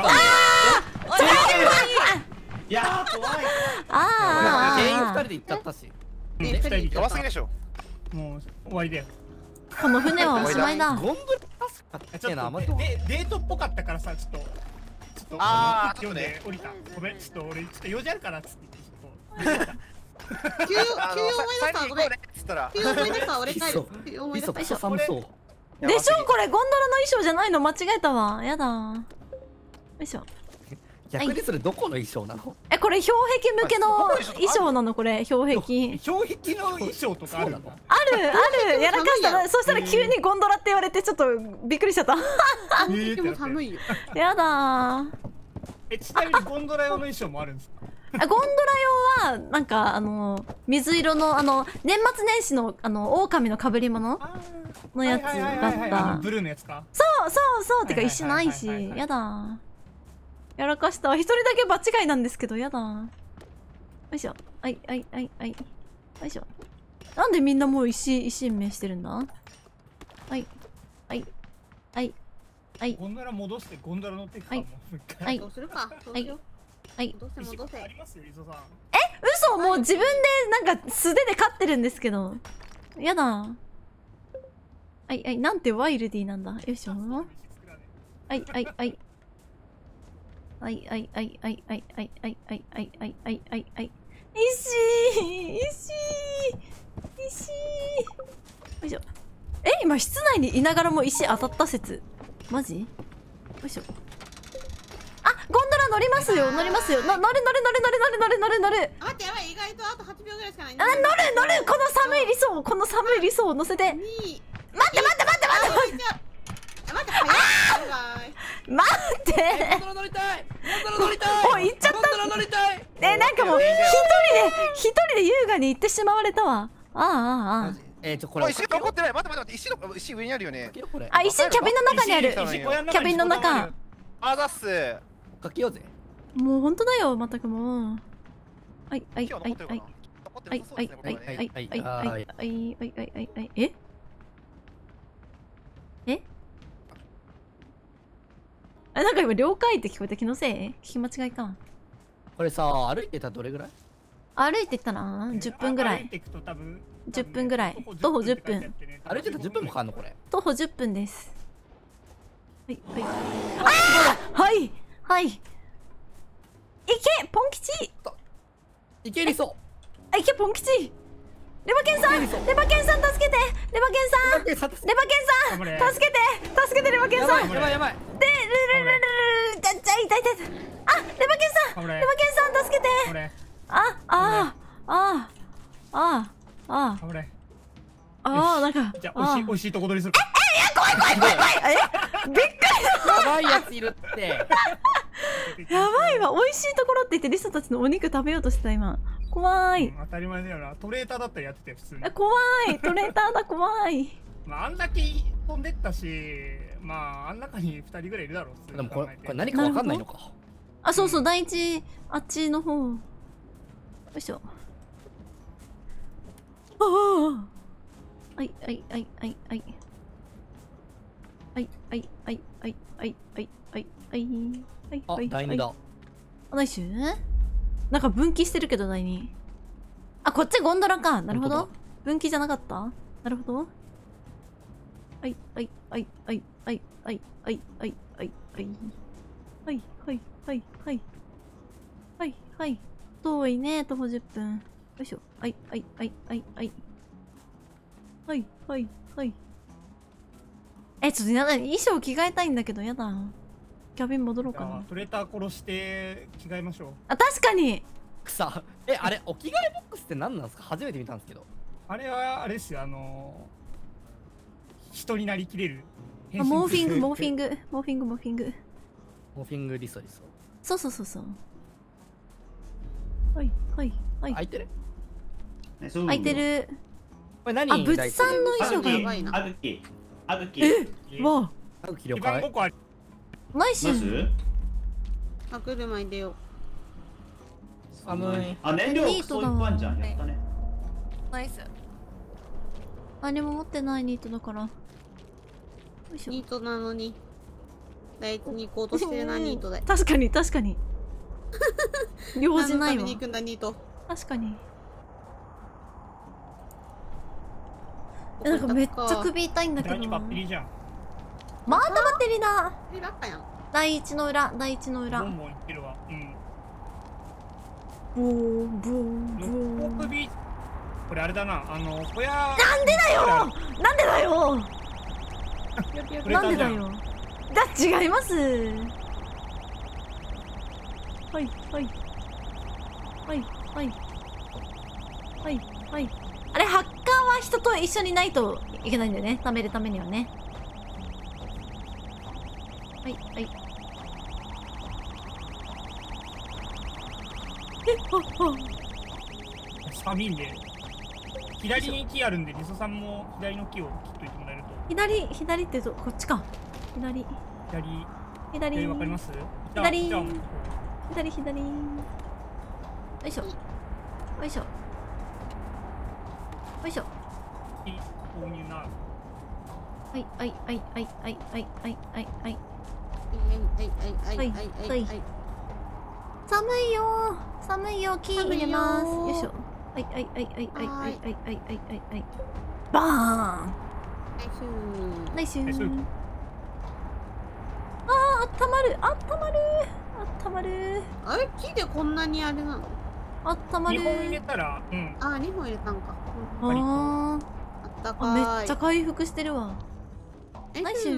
いやー怖い。 全員2 あ人で行っちゃったし。 二人でやばすぎでしょ。 もう終わりだよ。 あ、この船はおしまいだ。 ゴンドラ確かちょっとにな、待って。 デートっぽかったからさ、ちょっとあー読んで降りた。ごめん、ちょっと俺ちょっと用事あるからっつってちょっと。 急用思い出した。ごめん。 っつったら。 急用思い出した。俺帰る。急用思い出した。 クソ寒そう。 でしょ、これゴンドラの衣装じゃないの間違えたわ。やだ。よいしょ。 逆にそれどこの衣装なの？ え、これ氷壁向けの衣装なのこれ、氷壁。 氷壁の衣装とかあるの？ ある、やらかしたら、そしたら急にゴンドラって言われてちょっとびっくりしちゃった。 でも寒いよ。 やだー。 ちなみにゴンドラ用の衣装もあるんですか？ ゴンドラ用は、なんか、水色の、年末年始の、狼の被り物のやつだった。 ブルーのやつか？ そう、てか石ないし、やだ。やらかした。一人だけ場違いなんですけど、やだ。よいしょ。よいしょ。なんでみんなもう石目してるんだ？ ゴンドラ戻してゴンドラ乗っていくかもう一回。 どうするか。そうしよう。戻せ。 ありますよ、磯さん。 嘘、もう自分でなんか素手で飼ってるんですけど。やだ。なんてワイルディなんだ。よいしょ。石。よいしょ。今室内にいながらも石当たった説。マジ？よいしょ。あ、ゴンドラ乗りますよ。乗る。 待ってやばい、意外とあと8秒ぐらいしかない。 乗るこの寒い理想を乗せて。待って待ってゴンドラ乗りたい。 おい、行っちゃった。なんかもう一人で優雅に行ってしまわれたわ。 これ石残ってない。待って石上にあるよね。 石キャビンの中にある。キャビンの中。 あざっす。 かけようぜ。 もう本当だよ、まったくもう。えなんか今了解って聞こえた。気のせい？聞き間違いか。 これさ、歩いてたらどれぐらい？ 歩いてったら10分ぐらい。10分ぐらい。徒歩10分。 歩いてたら10分もかかんのこれ？ 徒歩10分です。はい。いけ、ポン吉。 いけりそう。 いけ、ポン吉。レバケンさん助けて。レバケンさん助けて、レバケンさん。 やばい。 で、痛い。あ、レバケンさん助けて。なんか。 じゃあ、美味しいとこ取りする。 怖い怖い怖い怖い。びっくりやばいやついるって。 やばいわ。美味しいところって言ってリサたちのお肉食べようとした今。怖い。 当たり前だよな。トレーターだったらやってて普通に。 怖い。トレーターだ怖い。 まああんだけ飛んでったし、まああん中に2人ぐらいいるだろう。 でもこれ何かわかんないのか。 あ、そうそう、第一あっちの方。よいしょ。ああ。はいはいはいはいはい。はいはいはいはいはいはいはいはいはい。 あ、第2だ。 ナイス？なんか分岐してるけど第2。あ、こっちゴンドラか。なるほど。分岐じゃなかった？なるほど。はいはいはいはいはいはいはいはいはいはいはいはいはいはいはいはい遠いね。徒歩10分。よいしょ。はいはいはいはいはいはいはいはい。ちょっとやだ、衣装着替えたいんだけどやだ。キャビン戻ろうかな。 トレーター殺して着替えましょう。 あ、確かに。 草。あれお着替えボックスって何なんですか？初めて見たんですけど。 あれはあれですよ、人になりきれる。 モーフィングモーフィングモーフィングモーフィングモーフィングリソリソ。 そうそうそうそう。はいはいはい。 開いてる？ 開いてる。 これ何？ あ、物産の衣装がやばいな。 あぐき。あぐき。 わあぐき了解。 ナイス。 歯車に出よう。 寒い。 あ、燃料そういっぱいじゃん。やったね。 ナイス。 何も持ってないニートだから。 ニートなのに。第一に行こうとしてるな、ニートで。 確かに確かに。用事ないわ。 何のために行くんだ、ニート。 確かに。なんかめっちゃ首痛いんだけど。 バッテリーじゃん。 またバッテリーだ。 だったやん。 第一の裏、第一の裏。 ボンボンいってるわ。うん。 ブーブーブー。 首。これあれだな、小屋。 なんでだよ。なんでだよ。なんでだよ。違います。はいはいはいはいはいはい。あれハッカーは人と一緒にないといけないんだよね。貯めるためにはね。はいはい。 寒いんで左に木あるんで、リソさんも左の木を切っといてもらえると。 左ってこっちか。左わかります？ 左よいしょよいしょよいしょ。 購入な。 はいはいはいはいはいはいはいはいはいはい寒いよ。木入れます。よいしょ。はいはいはいはいはいはいはいはいはい。バーン。ナイス。あったまる。 あれ、木でこんなにあれなの？ あったまる。 2本入れたら、うん。 あ、2本入れたんか。 あったかい。 めっちゃ回復してるわ。ナイス。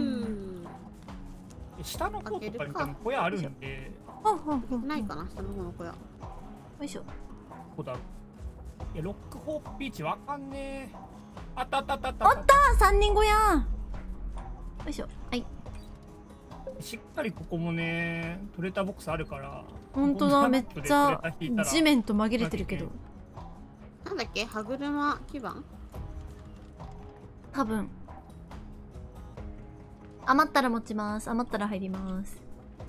下の方とかに多分小屋あるんで。 ないかな、下の方の小屋。よいしょ。 こだ。いや、ロックホープビーチわかんねえ。あった 3人小屋。よいしょ。はい。 しっかりここもね、トレーターボックスあるから。 ほんとだ、めっちゃ地面と紛れてるけど。 なんだっけ、歯車基盤？ 多分。余ったら持ちます。余ったら入ります。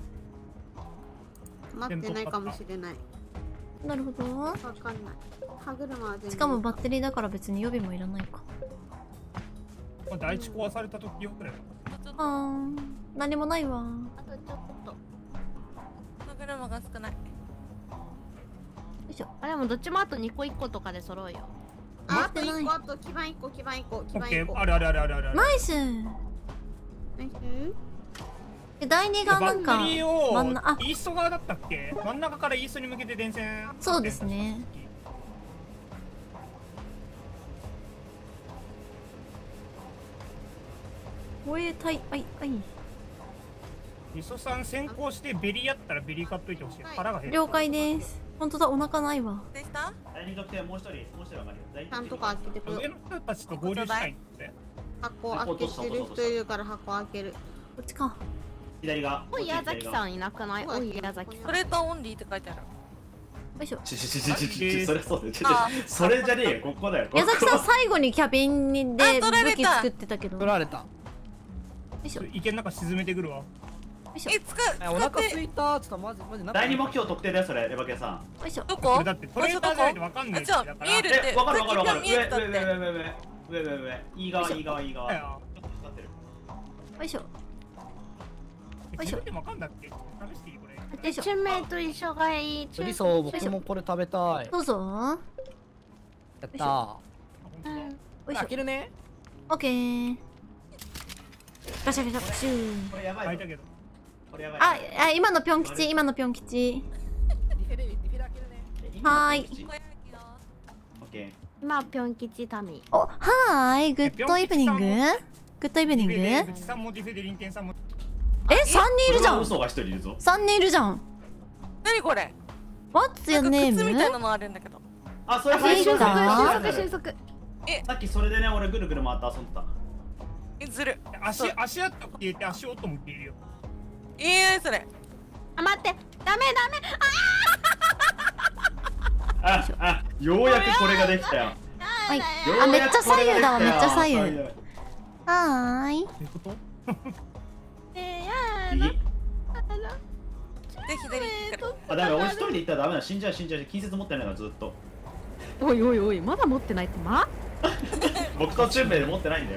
余ってないかもしれない。 なるほど。 わかんない。歯車は全然。 しかもバッテリーだから別に予備もいらないか。 第一壊された時よくらい。 何もないわ。 あとちょっと。歯車が少ない。よいしょ。 あれもどっちもあと2個1個とかで揃うよ。 あと1個、あと基盤1個。 ある。 ナイス。第2がなんかバッテリーをイースト側だったっけ？真ん中からイーストに向けて電線。 そうですね。燃えたい。 リソさん先行してベリーやったらベリー買っといてほしい。腹が減る。 了解です。本当だ、お腹ないわ。 でした？ 第2得点もう一人上がるよ。 ちゃんとか開けてくる。 上の人たちと合流したいって。 箱開けてる人いるから箱開ける。 こっちか。 左が。 おい矢崎さんいなくない？おい矢崎さん。 トレーターオンリーって書いてある。 よいしょ。 それそうだよ。それじゃねえよ、ここだよ。 矢崎さん最後にキャビンで武器作ってたけど。 取られた。 よいしょ。 池の中沈めてくるわ。 よいしょ。 お腹空いた。ちょっとマジ第二目標特定だよ、それ、レバケンさん。 よいしょ。 どこ？ だってトレーターじゃないとわかんない。 じゃあ見えるって。 わかる。 見えたって。 上。いい側。 よいしょ。よいしょ。 わかんだっけ？試していいこれ。 で、チュンメイと一緒がいい。 リソ僕もこれ食べたい。 どうぞ。 やったー。 よいしょ。 開けるね。 オッケー。ガシャガシャプシュー。 これやばい。 あ、今のぴょん吉、今のぴょん吉。はーい。 今ぴょん吉民。 お、はーい、グッドイブニング。グッドイブニング。え、3人いるじゃん。 嘘が1人いるぞ。 3人いるじゃん。 何これ？ What's your name？ 靴みたいなのあるんだけど。 あ、それ収束。 さっきそれでね、俺ぐるぐる回って遊んでた。 ずる。 足跡って言って足音もっているよ。 それ。 あ、待って。ダメ。 ようやくこれができたよ。 はい。あ、めっちゃ左右だわ、めっちゃ左右。はーい。 あ、ダメ、俺一人で行ったらダメだ。死んじゃう。近接持ってないからずっと。 おい、まだ持ってないって僕とチュンベイで持ってないんだよ。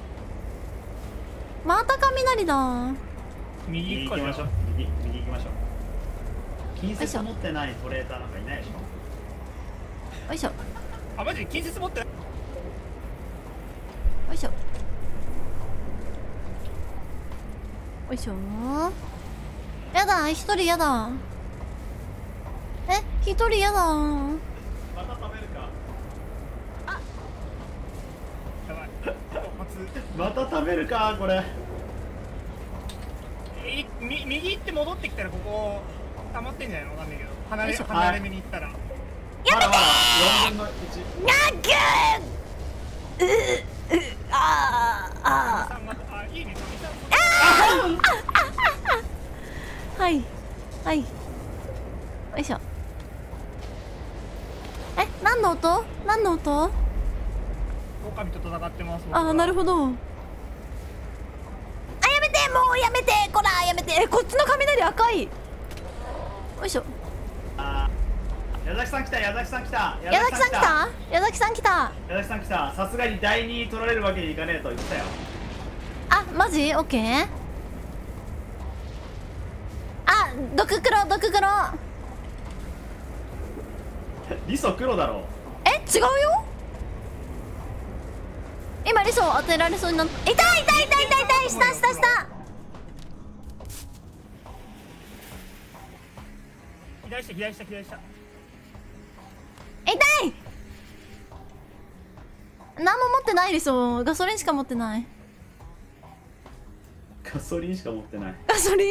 また雷だ。 右行きましょう。右行きましょう。近接持ってないトレーターなんかいないでしょ。 よいしょ。 あ、マジで近接持ってない。 よいしょ。よいしょ。やだ、一人やだ。一人やだ。 また食べるか。 やばい。 また食べるか、これ。 右行って戻ってきたらここ溜まってんじゃないの？わかんないけど。離れ目に行ったら。 やめてー。 4分の1。 いいね。 はい。よいしょ。何の音？ 狼と戦ってます。 あ、なるほど。やめて、もうやめて、こら、やめて。こっちの雷赤い。よいしょ。 矢崎さん来た。 矢崎さん来た。 さすがに第2取られるわけにいかねえと言ったよ。 あ、マジ？オッケー。あ、毒黒。 リソ黒だろ。 違うよ。今リソ当てられそうになった。痛い。下。 左下。 痛い。何も持ってないリソ。ガソリンしか持ってない。 ガソリンしか持ってない。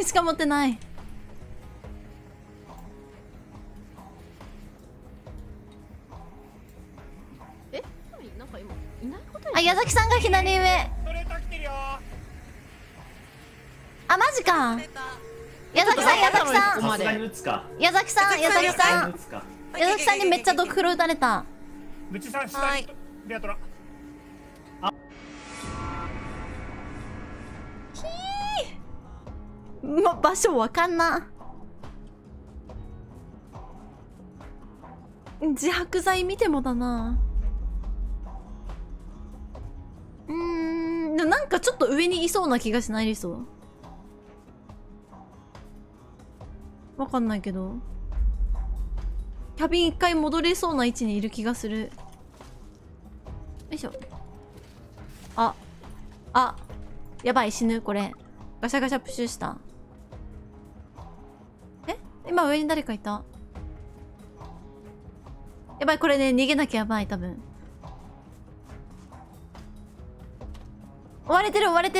なんか今いないことに。 あ、矢崎さんが左上。 トレーター来てるよ。 あ、マジか。矢崎さん。 さすがに撃つか。 矢崎さんにめっちゃ毒黒撃たれた。 ブチさん下にベアトラ。 場所わかんな。自白剤見てもだな。でもなんかちょっと上にいそうな気がしない？リソわかんないけど、キャビン一回戻れそうな位置にいる気がする。よいしょ。あ、やばい、死ぬこれ。ガシャガシャプシュした。今上に誰かいた。やばい、これね、逃げなきゃやばい、多分。追われてる。レバケン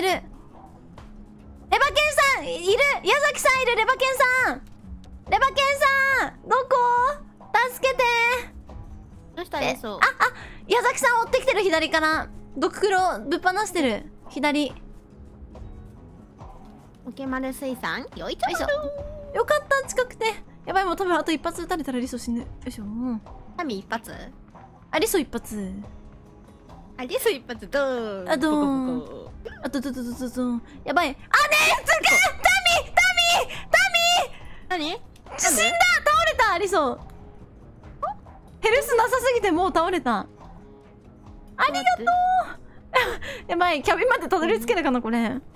さんいる。矢崎さんいる。レバケンさんどこ？助けて。 どうしたらいいそう。 矢崎さん追ってきてる、左から。 毒黒ぶっ放してる。左。 オケマル水産よいちょよいしょ。よかった、近くて。やばい、もう多分あと一発撃たれたらリソ死ぬ。よいしょ。 タミ一発。 あ、リソ一発。 あ、リス一発ドーン。 あ、ドーン。あ、ドン。やばい。あ、ねえ、つかタミ何？ 死んだ、倒れた、リソ。ヘルスなさすぎてもう倒れた。ありがとう。やばい、キャビンまでたどり着けるかな、これ。レワケ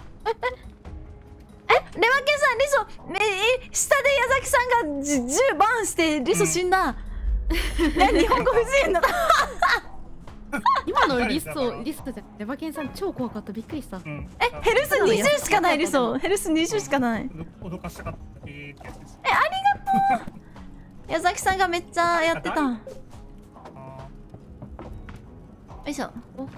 さん、リソ、下で矢崎さんが10バーンしてリソ死んだ。日本語不自由だ。 今のリストじゃレバケンさん超怖かった。びっくりした。 ヘルス20しかない、リソ。ヘルス20しかない。 脅かしたかったってやつです。 ありがとう。矢崎さんがめっちゃやってた。よいしょ。よ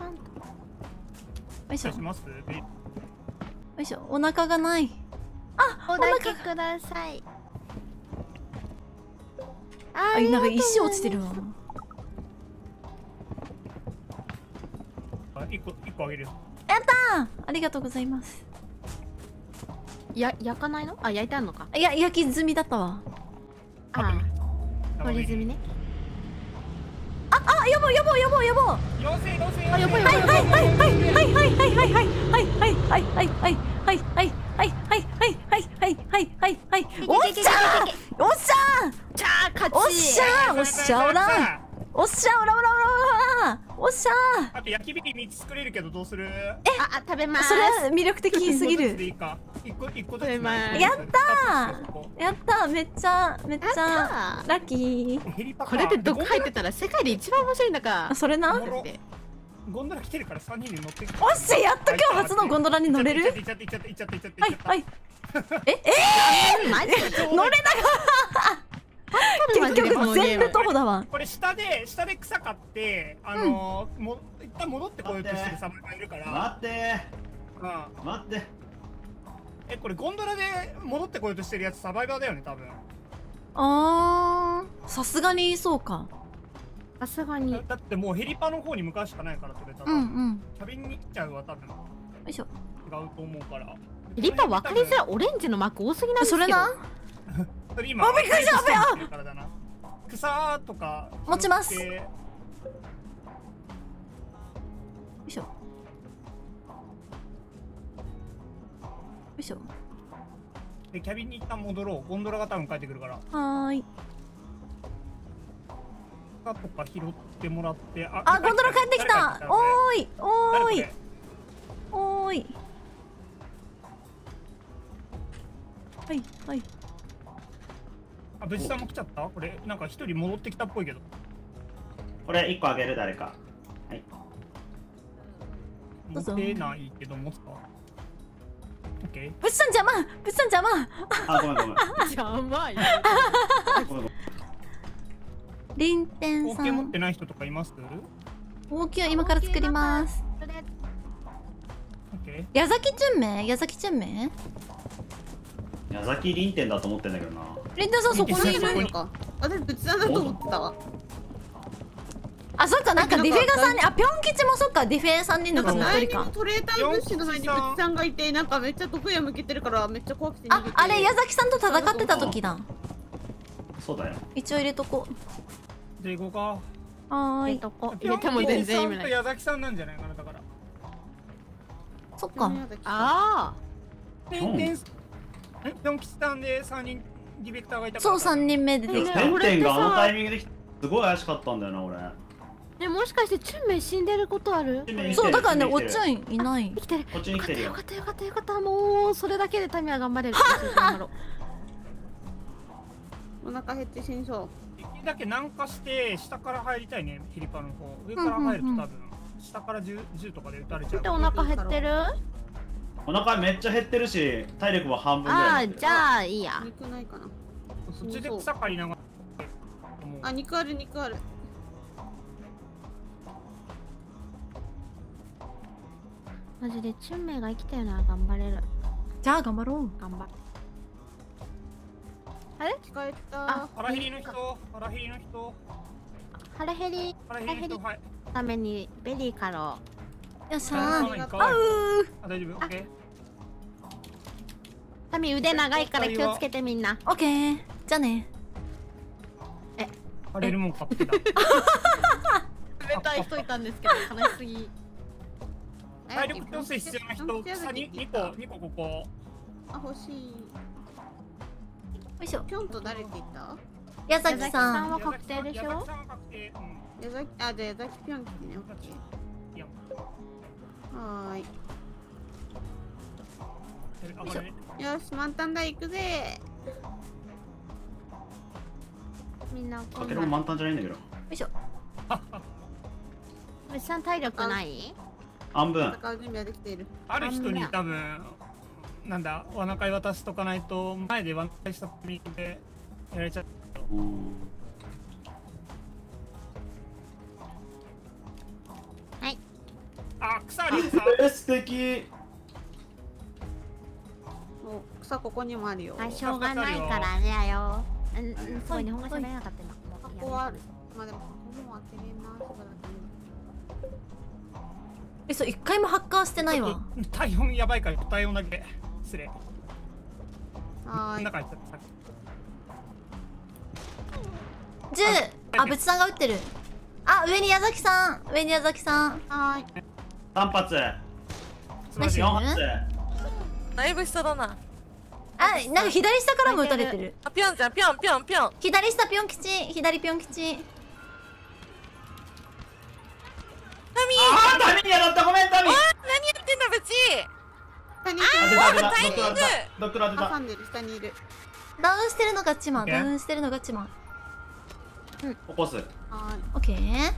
いしょ。よいしょ。お腹がない。あ、 お抱きください。 あ、なんか石落ちてるわ。 1個あげるよ。 やったー、ありがとうございます。 焼かないの？あ、焼いてあるのか。 いや、焼き済みだったわ。 割り済みね。 やぼ。 妖精。 はい。おっしゃーおらあと焼きビリ3つ作れるけどどうする？ あ、食べます。 それは魅力的すぎる。 1個ずつ。 やったー、めっちゃラッキー。 これで毒入ってたら世界で一番面白いんだから。 それな。 ゴンドラ来てるから3人で乗ってきて。 おっしゃ、やっと今日初のゴンドラに乗れる？ いっちゃって。 はい。 マジ乗れなかった。結局全部徒歩だわ。 これ下で草買って一旦戻ってこようとしてるサバイバーいるから。 待って。 これゴンドラで戻ってこようとしてるやつサバイバーだよね多分。 さすがにそうか。 さすがに。 だってもうヘリパの方に向かうしかないからそれ多分。キャビンに行っちゃうわ多分。よいしょ。 違うと思うから。 リパ分かりづらい。オレンジのマーク多すぎなんですけど。 それな。 それ今。 びっくりした。 草とか持ちます。よいしょ。 でキャビンに一旦戻ろう。ゴンドラが多分帰ってくるから。 はーい。 草とか拾ってもらって。 あ、ゴンドラ帰ってきた。おーい。はい。 あ、ブチさんも来ちゃった？これなんか一人戻ってきたっぽいけど。 これ1個あげる、誰か。はい。 持てないけど持つか。オッケー。 ブチさん邪魔。 あ、ごめん。 邪魔よ。 リンテンさん。 オーケー持ってない人とかいます？ オーケー今から作ります。 オッケー。 矢崎純明？矢崎凛天だと思ってんだけどな。 リンテンさんそこにいるのか。私ぶちだなと思ってたわ。 あ、そっか、なんかディフェが3人、ピョン吉もそっか、ディフェ3人のうちの1人か。 トレーター物資の前にぶちさんがいて、なんかめっちゃ得意を向けてるからめっちゃ怖くて逃げて。 あれ矢崎さんと戦ってた時だ。 そうだよ。 一応入れとこう。 じゃあ行こうか。 はーい。 入れても全然意味ない。 矢崎さんなんじゃないかなだから。 そっか。 ああ。 ピョン吉さんで3人ディベクターがいたから。 そう、3人目出てきた。 ペンテンがあのタイミングで来てすごい怪しかったんだよな俺。 もしかしてチュンメイ死んでることある？ そうだからね、おっちゃんいない。 生きてる。 こっちに来てるよ。 よかった。もうそれだけでタミは頑張れる。 お腹減って死にそう。 できるだけ南下して下から入りたいね、ヘリパの方。上から入ると多分下から銃とかで撃たれちゃう。 でお腹減ってる？ お腹めっちゃ減ってるし、体力も半分ぐらい。 じゃあいいや。 肉ないかな。 そっちで草刈りながら。 肉ある。 マジでチュンメイが生きてるなら頑張れる。 じゃあ頑張ろう。 頑張る。 あれ？聞かれた。 腹減りの人。 腹減りためにベリーからよっしゃー。 大丈夫？オッケー。 タミ腕長いから気をつけてみんな。 オッケー。じゃあね。 あれるもん買ってた。 冷たい人いたんですけど悲しすぎ。 体力調整必要な人、2個ここ。 あ、欲しい。 よいしょ。 ぴょんと誰って言った？ 矢崎さん。 は確定でしょ？ 矢崎さんは確定。 矢崎、あ、じゃあ矢崎ぴょん来てね。はーい。よし、満タン台行くぜ。 みんなかけるも満タンじゃないんだけど。 よいしょ。 むっさん体力ない？ 半分。 戦う準備はできている。 ある人に多分なんだ罠会渡しとかないと前で罠会したタイミングでやられちゃった。 はい。 あ、草あり草。 素敵。 草ここにもあるよ。 あ、しょうがないからあれやよ。すごい日本語喋れなかった今。 ここはある。まあでもここも開けれんな。しばらく。 そう、一回も発汗してないわ。 体温やばいから体温だけ失礼。 はーい。 中入っちゃった。 10。あ、ぶちさんが撃ってる。あ、上に矢崎さん。上に矢崎さん。 はーい。 3発。 ナイス。 4発。 だいぶ下だな。 あ、なんか左下からも撃たれてる。 あ、ぴょんちゃん、ぴょん。 左下ぴょん吉。左ぴょん吉。 タミにやらったごめんタミ。 何やってんだブチ。 タイミング。 ドッグラ当てた。 挟んでる下にいる。 ダウンしてるのがチマン。ダウンしてるのがチマン。 起こす。 はい。 オッケー。 や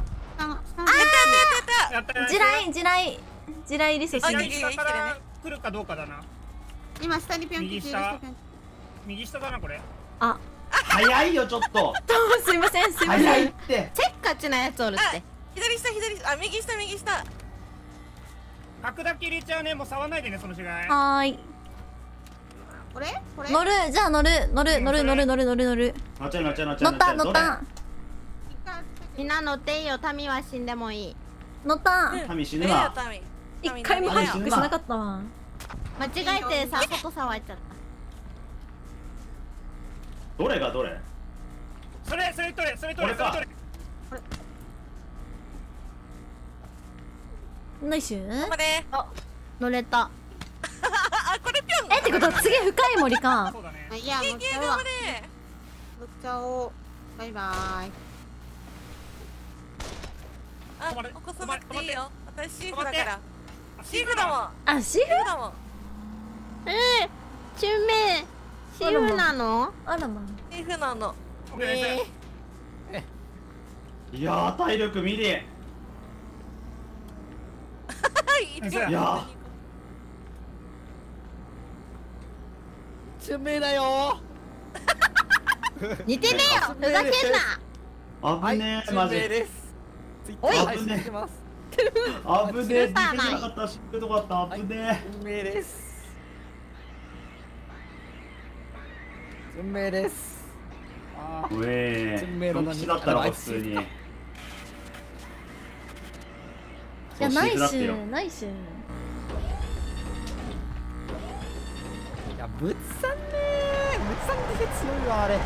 った地雷リセ左下から来るかどうかだな。 今下にぴょん右下だなこれ。 あ、 早いよちょっと。 すいません。 早いって。 せっかちなやつおるって。 左下、あ、右下。 角だけ入れちゃうね。もう触らないでねその違い。 はーい。 これ乗る。じゃあ乗る。 乗っちゃ乗った。 みんな乗っていいよ。タミは死んでもいい。 乗った。 タミ死ぬわ。 一回もハックしなかったわ。 間違えてさ、外触っちゃった。 どれがどれ？ それ取れ。 ナイス。 あ、乗れた。 あ、これぴょん。 ってことは次深い森か。 そうだね。 いや、乗っちゃうわ。乗っちゃおう。バイバーイ。 あ、起こさなくていいよ。私シーフだから。シーフだもん。 あ、シーフだもん。 チュンメイシーフなの？ あらま。 シーフなの。 いやー体力見り。いやチュンメイだよ似てねえよ。ふざけんな。 危ねえマジ。 おい。 危ねえ。危ねえ。できなかった。しっくとかった。危ねえ。 チュンメイです。チュンメイです。 うえー。ドンキチだったら普通に。 いや、ナイス。 いや、ブツさんねー。ブツさんだけ強いわ、あれ。い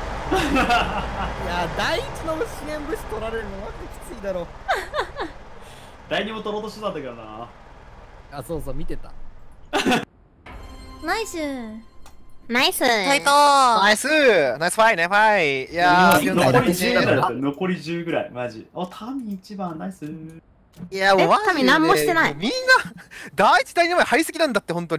や、第一の支援物資取られるのマジできついだろ。 第二も取ろうとしてたんだけどな。 あ、そう、見てた。 ナイス。 ナイス。 タイトナイスファイね、ファイ。いやー、 残り10ぐらいだった。残り10ぐらい、マジ。お、タミ1番、ナイス。 いや、もうマジでタミ何もしてない。 みんな、第一、第二まで入りすぎなんだって、本当に。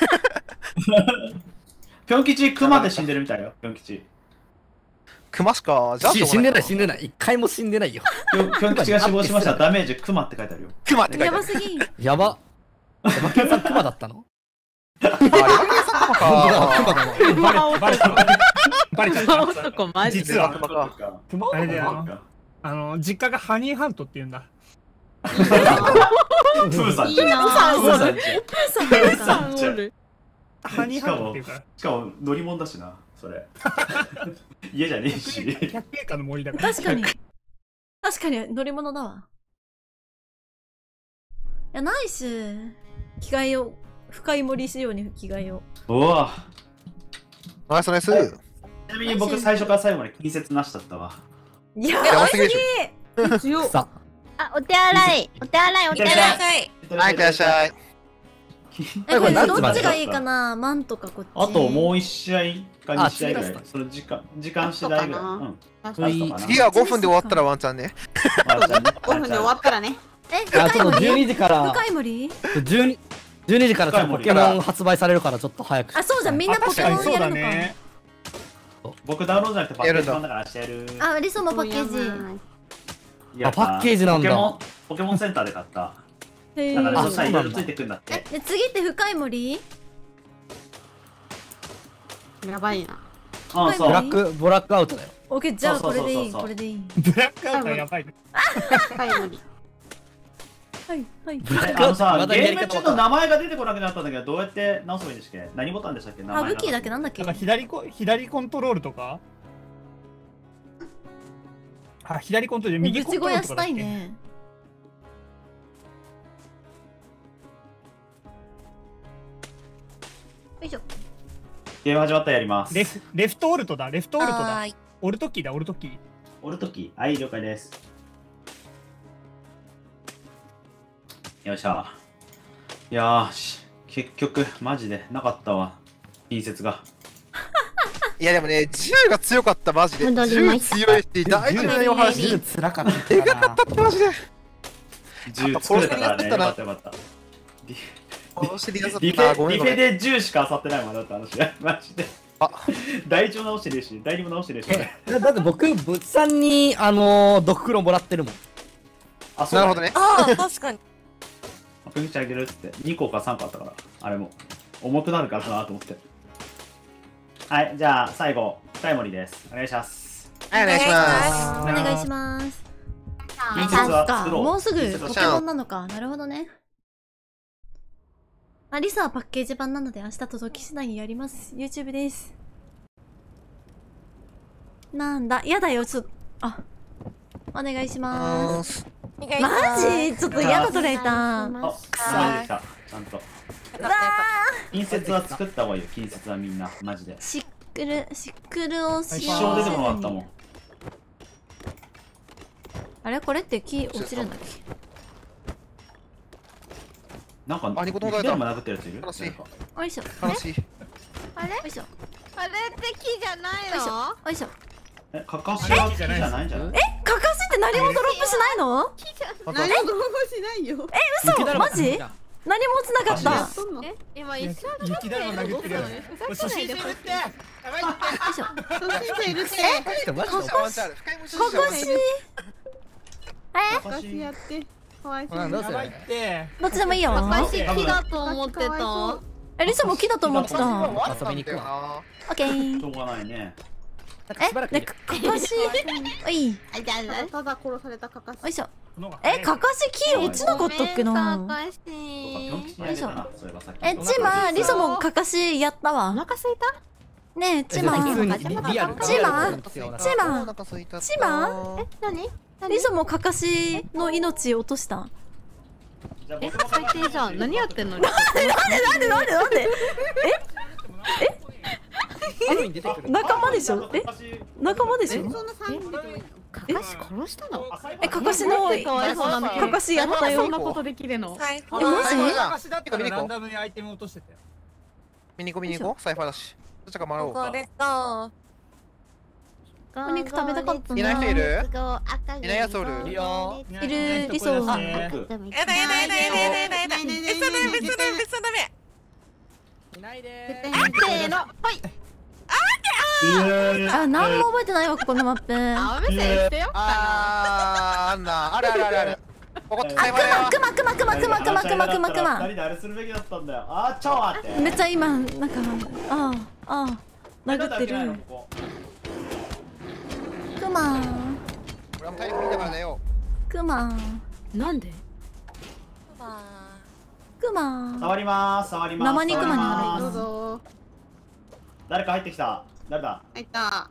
ぴょん吉、クマで死んでるみたいよ、ぴょん吉。 クマしか、じゃあ死んでない。一回も死んでないよ。 ぴょん吉が死亡しました。ダメージ、クマって書いてあるよ。 クマって書いてある。 やばすぎ。 やば。ヤバケンさんクマだったの？ あ、ヤバケンさんクマか。 バレちゃった。 男マジで。 実はあれだよ。実家がハニーハントって言うんだ。 プーさん。 いいなぁ。 プーさん。 ハニーハントっていうか。 しかも乗り物だしな、それ。家じゃねえし。 百景下の森だから。 確かに乗り物だわ。 や、ナイス。着替えよう。深い森仕様に着替えよう。おわ。 ナイスナイス。 ちなみに僕最初から最後まで近接なしだったわ。 いやばすぎ。 強っ。 あ、お手洗い。お手洗い、お手洗い。 はい、いってらっしゃい。 これどっちがいいかな、マンとかこっち。 あともう1試合か2試合ぐらい。その時間次第ぐらい。 次は5分で終わったらワンチャンね。 5分で終わったらね。 深い森12時から深い森 12時からちょっとポケモン発売されるからちょっと早く。 あ、そうじゃん、みんなポケモンやるのか。 僕ダウンロードじゃなくてパッケージ版だからしてやる。 あ、リソもパッケージ。 あ、パッケージなんだ。 ポケモンセンターで買った。 へだからさ、いろいろついてくんだって。 で、次って深い森？ やばいな。 あ、そう。 ブラックアウトだよ。 オッケー、じゃあこれでいい、これでいい。 ブラックアウトやばいね。 深い森。 はいはい。 あのさ、ゲーム中の名前が出てこなくなったんだけど、どうやって直せばいいんでしたっけ？何ボタンでしたっけ？ あ、武器だけなんだっけ？ 左コントロールとか？あ、左コントロール、右コントロールとか。ぶち小屋したいね。 よいしょ。 ゲーム始まったらやります。 レフトオルトだ、レフトオルトだ。オルトキーだ、オルトキー。 オルトキー、はい、了解です。よいしょ。いやー、結局、マジでなかったわ。近接が。 いやでもね、銃が強かった、マジで。銃強いし、大事なお話。 銃つらかった。 でかかったって、マジで。 銃作れたからね、よかったよかった。リフェで銃しか漁ってないもんだった話。マジで。大腸直してねえし、代理も直してねえし。 だって僕、ぶっさんに、毒黒もらってるもん。 あ、そうなるほどね。 ああ、確かに。 プンチあげるっつって、2個か3個あったから、あれも。重くなるからなと思って。はい、じゃあ最後、深い森です。お願いします。 はい、お願いします。 お願いします。 近接は作ろう。 もうすぐポケモンなのか。なるほどね。あ、リサはパッケージ版なので明日届き次第にやります。YouTube です。なんだ、やだよ、ちょっと、あ、お願いします。マジちょっとやだトレーター。 あ、できた。ちゃんと。近接は作った方がいいよ、近接はみんな、マジで。 シックルをしよう。 一生出てこなかったもん。 あれこれって木落ちるんだっけ？ なんか、 あ、ニコ動だ。 殴ってるやついる？ よいしょ。 楽しい。 あれ？ よいしょ。 あれって木じゃないの？ よいしょ。 カカシは木じゃないんじゃない？ カカシって何もドロップしないの？ 何もドロップしないよ。 嘘？マジ？何も落ちなかった。 今一緒雪だるま殴ってるやつ。初心者いるって。やばいって。 よいしょ。 初心者いるって。 カカシ。 カカシやって。かわいそう。 やばいって。 どっちでもいいよ。 私木だと思ってた。 リサも木だと思ってた。 遊びに行くわ。 オッケー。 しょうがないね。 カカシ。おい。 ただ殺されたカカシ。 よいしょ。カカシ木落ちなかったっけな。 カカシ。 よいしょ。チマ、リサもカカシやったわ。 お腹すいた？ ねえ、チマ。チマ。 何？ リサもカカシの命落とした。 最低じゃん。何やってんの？ なんで？仲間でしょ？仲間でしょ？ カカシ殺したの？ カカシのカカシやったよ。 そんなことできるの？ マジ？ カカシだったらランダムにアイテム落としてたよ。 見に行こう、サイファーだし。どっちか回ろうか。 お肉食べたかったな。 いない人いる？いないやつおる？ いるよ。 いる、リソ。 やだ。別ダメ。 いないでせーの、ほい。 あ、何も覚えてないわ、ここのマップ。 あ、見せてよ。 ある。ここクマ。 二人であれするべきだったんだよ。あ、ちょ待って。 めっちゃ今、なんか、殴ってる。クマ。 俺も体力見たからだよ。 クマ。 なんで？ クマ。 触ります。 生肉マになる。 どうぞ。 誰か入ってきた。誰だ？ 入った。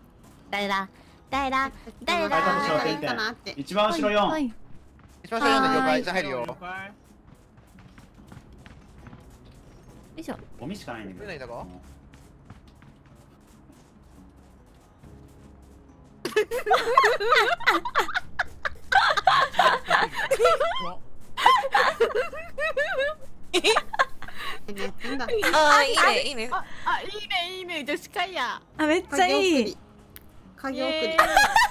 誰だ？ 一番後ろ4。 一番後ろ4で了解。じゃあ入るよ。 いしょ。 ゴミしかないんだけど。 ないんだか。 あ、いいね、いいね。 あ、いいね、いいね、女子会や。 あ、めっちゃいい。 影送り。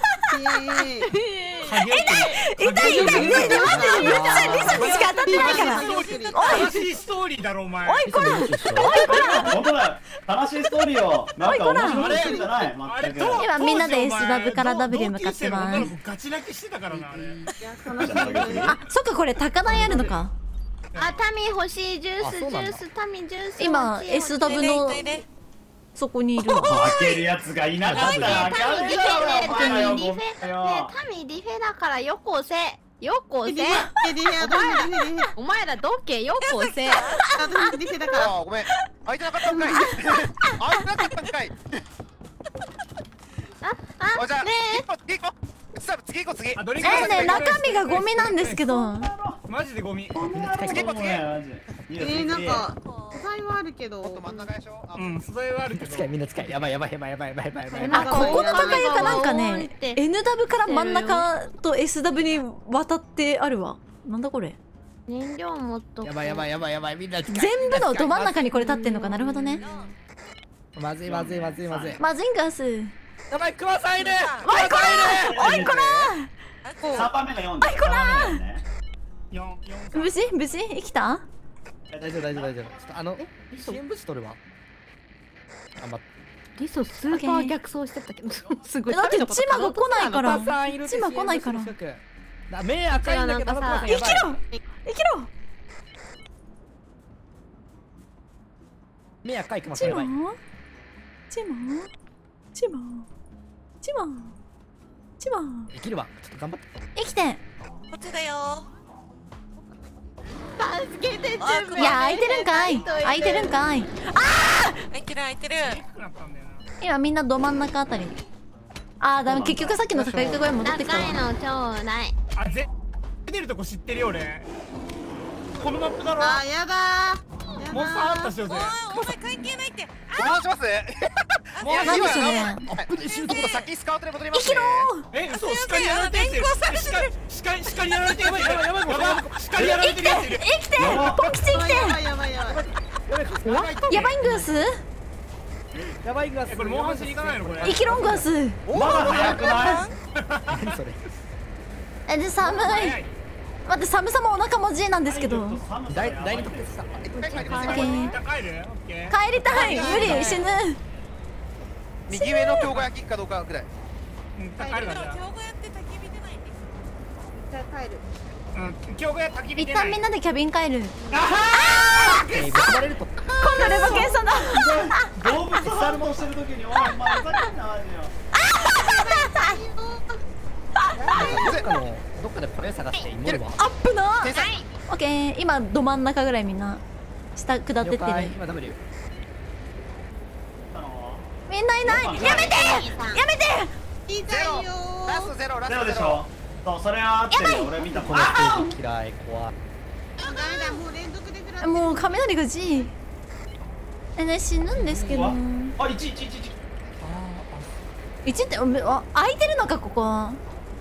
痛い痛い痛い痛い、待って、リサにしか当たってないから。 悲しいストーリーだろお前。 おいこら。おいこら。 本当だ。悲しいストーリーを。なんか面白いしてるじゃない。全く。 今みんなで S ダブから W 向かってます。 ガチ泣きしてたからなあれ。 あ、そっかこれ高台あるのか。 あ、タミ欲しいジュースジュースタミジュース。 今 S ダブのそこにいるわ。 開けるやつがいなかったら。 タミリフェねタミリフェだからよこせ。よこせ。お前らどけよこせ。 あ、ごめん。開いてなかったんかい。開いてなかったんかい。 あ、 じゃあね次行こう。次行こう次。 ね、中身がゴミなんですけど。 マジでゴミ。 次行こう次。 なんか素材はあるけど。 真ん中でしょ。 うん、素材はあるけど。 近い、みんな近い。やばいやばいやばいやばいやばいやばいやばい。 あ、ここの高床なんかね、N ダブから真ん中と S ダブに渡ってあるわ。なんだこれ。 燃料もっと。 やばいやばいやばいやばい、みんな近い。 全部のど真ん中にこれ立ってんのか。なるほどね。 まずいまずいまずいまずい。 マズインガス。 やばい、クマさんいる。 おいこら。おいこら。 3番目が4。 おいこら。 4。 無事無事生きた？ 大丈夫大丈夫大丈夫。ちょっと支援物資取るわ。あ、待って。 リソスーパー逆走してたけどすごい。 だってチマが来ないから。チマ来ないから。 目赤いんだけど生きろ生きろ。 目赤いクマさチんやばい。 マチマチマチマチマ生きるわ。ちょっと頑張って。 生きて。 こっちだよ。 助けていや、開いてるんかい。開いてるんかい。ああ。 開いてる開いてる。 今みんなど真ん中あたり。ああ、だめ、結局さっきの高床小屋戻ってきたわ。 高いのちょうだい。 あ、出るとこ知ってるよ俺。このマップだろ。 あ、やだー。 モンスターあったしよぜ。 お前関係ないって。 お願いします。 いや、何でしょうね。 先スカウトで戻ります。 生きろー。嘘、鹿にやられてる。鹿にやられてる。やばいやばい鹿にやられてるやついる。 生きてポン吉生きて。 やばいやばいやばい。 ヤバイングース。 やばいグラス。 これモンハンしに行かないのこれ。 生きロングース。 まだ早くない？ 何それ。 で、寒い。待って、寒さもお腹も G なんですけど。 第二特別さ。 帰りたい。無理、死ぬ。 右上の強化焼きかどうかぐらい。 帰るな。 今日やって焚き火出ないんです。 じゃあ帰る。 今日や焚き火一出ない。 旦みんなでキャビン帰る。 結ばれると。 今度レバケンさんだ。 動物ハントしてる時にお前ふざけんなマジよ。 どっかでこれ探して祈るわ。 アップな。オッケー、今ど真ん中ぐらいみんな下下ってってる。 今 W。 みんないない。やめてやめて。 痛いよー。 ラストゼロラスゼトゼロ。 ロでしょ。そうそれはあってるよ。俺見たこのステージ。 嫌い怖い。 ダメだ、もう連続で食らってる。 もう雷が G。ね、死ぬんですけど。 あ、1、1、1、1。 1って開いてるのかここ。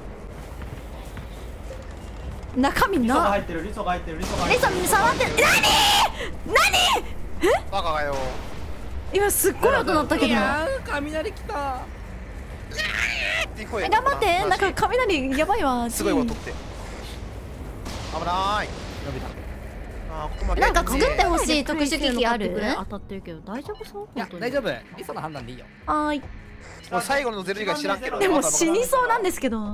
中身リソがな。 入ってるリソが入ってるリソが入レってる。 ソ触ってる。何バカがよ。 今すっごい音鳴ったけど。 雷来た。 頑張って。なんか雷やばいわ。 すごい音って。危ない。 伸びた。 あ、ここまで。 なんか作ってほしい特殊機器ある？ 当たってるけど大丈夫そう？ いや大丈夫。リソの判断でいいよ。 はーい。 もう最後のゼロ以外知らんけど。 でも死にそうなんですけど。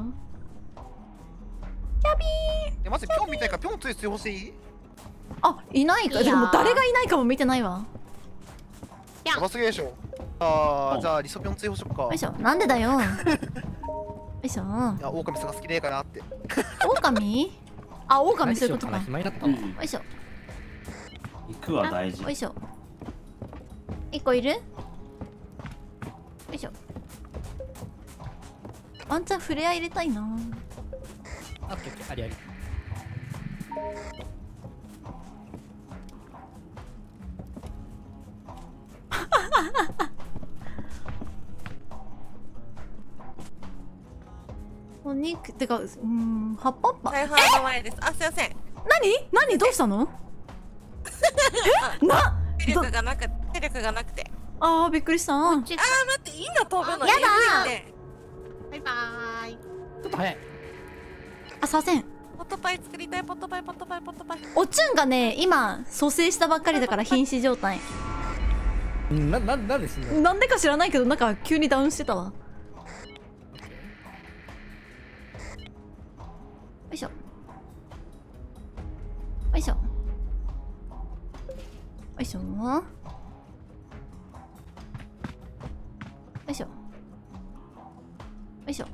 キャビー。 まずピョンみたいからピョンついてほしい。 あ、いないか。でも誰がいないかも見てないわ。 やばすぎでしょ。ああ、じゃあリソピョンついほしよっか。 よいしょ。なんでだよ。よいしょ。 いや、狼さんが好きねえかなって。 狼？あ、狼そういうことか。 暇になったわ。 よいしょ。 行くは大事。 よいしょ。1個いる？よいしょ。ワンチャン触れ合い入れたいな。 あ、オッケーオッケー、ありあり。 お肉ってか、葉っぱっぱ。 大半の前です。あ、すいません。 何どうしたの？ 体力がなくて。 あー、びっくりした。 待って、いいの飛ぶの。 やだバイバーイ。 ちょっと早い。 あ、すいません。 ポットパイ作りたい。ポットパイ。 おちゅんがね、今蘇生したばっかりだから瀕死状態。 なんで死んだの？ なんでか知らないけど、なんか急にダウンしてたわ。よいしょ。よいしょ。よいしょ。よいしょ。よいしょ。よ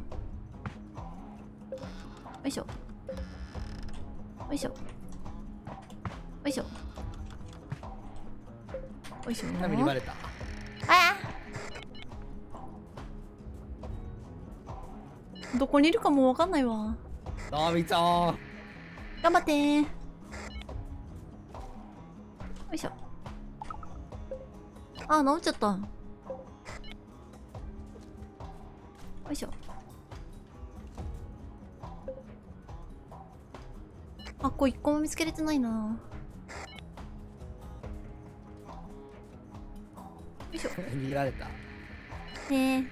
いしょ。よいしょ。よいしょ。よいしょ。 タミにバレた。 どこにいるかもわかんないわ。 タミちゃん。 頑張ってー。よいしょ。あ、治っちゃった。よいしょ。あ、これ一個も見つけれてないな。よいしょ。 逃げられた。 ねえ。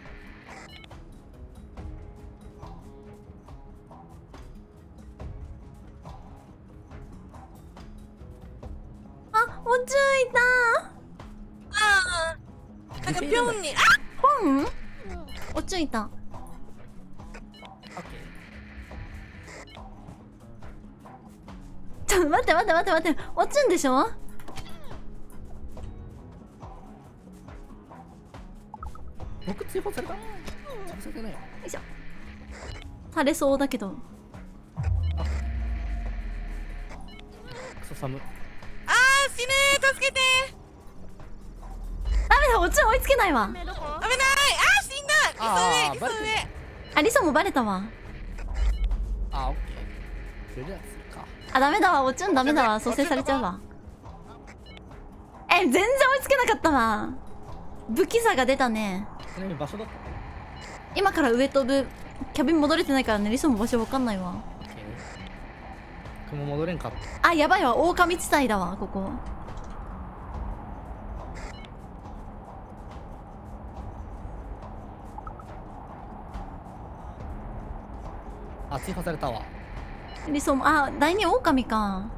あ、おちゅんいた。 なんかぴょんに。 本？おちゅんいた。ちょっと待って。おちゅんでしょ？ 僕追放された？されてないよ。 よいしょ。されそうだけど。 クソ寒。 あー、死ぬー、助けてダメだ、おちゅん追いつけないわ。 ー。危ない。あー、死んだ。リソ上。 あ、リソもバレたわ。 あ、オッケー。それじゃあ次か。 あ、ダメだわ、おちゅんダメだわ、蘇生されちゃうわ。全然追いつけなかったわ。武器差が出たね。 ちなみに場所だった？ 今から上飛ぶ。キャビン戻れてないからね、リソも場所わかんないわ。 僕も戻れんかった。 あ、やばいわ、狼地帯だわ、ここ。 あ、追放されたわ。 リソも、あ、第二狼か。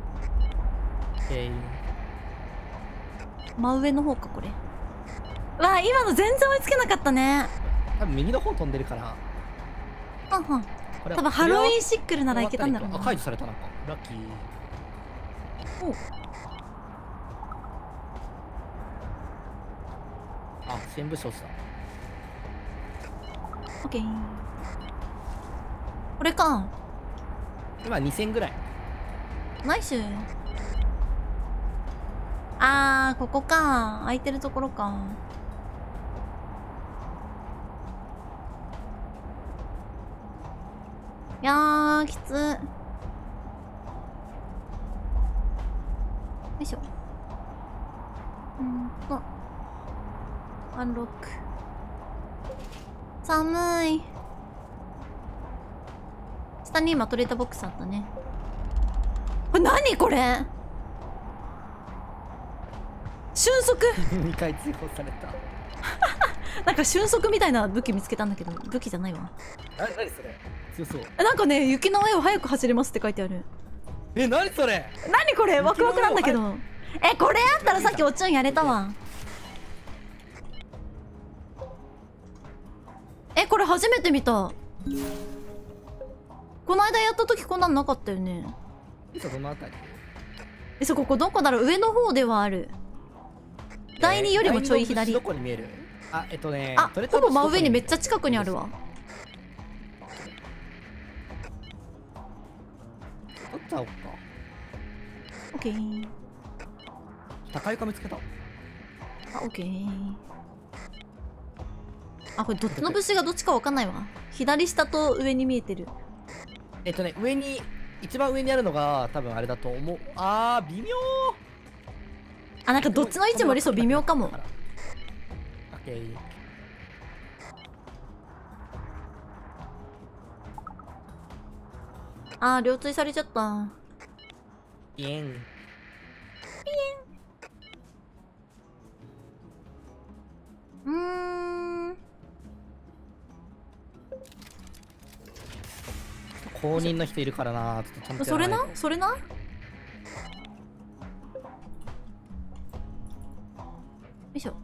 真上の方か、これ。わあ、今の全然追いつけなかったね。 多分右の方飛んでるから。 多分ハロウィンシックルならいけたんだろうな。 あ、解除された。なんかラッキー。 お。 あ、支援物資落ちた。 オッケー。これか。 今2000ぐらい。 ナイス。あー、ここか。空いてるところか。いやー、きつ。よいしょ。アンロック。寒い。下に今トレーターボックスあったね。これ何これ？瞬足 2回追放された。 なんか瞬足みたいな武器見つけたんだけど、武器じゃないわ。 何それ？強そう。 なんかね、雪の上を速く走れますって書いてある。 何それ？ 何これ？ワクワクなんだけど。これあったらさっきおっちゃんやれたわ。これ初めて見た。この間やった時こんなのなかったよね。 どのあたり？ ここどこだろう？上の方ではある。第2よりもちょい左。 どこに見える？あ、 あ、ほぼ真上にめっちゃ近くにあるわ。 取っちゃおうか。 オッケー。 高床見つけた。 あ、オッケー。あ、これどっちの物資がどっちかわかんないわ。左下と上に見えてる。 上に、一番上にあるのが多分あれだと思う。あー、微妙。 あ、なんかどっちの位置も理想微妙かも。 ケー。 あー、両追されちゃった。 ピエン。公認の人いるからな。ちょっとちゃんとそれなそれな。よいしょ。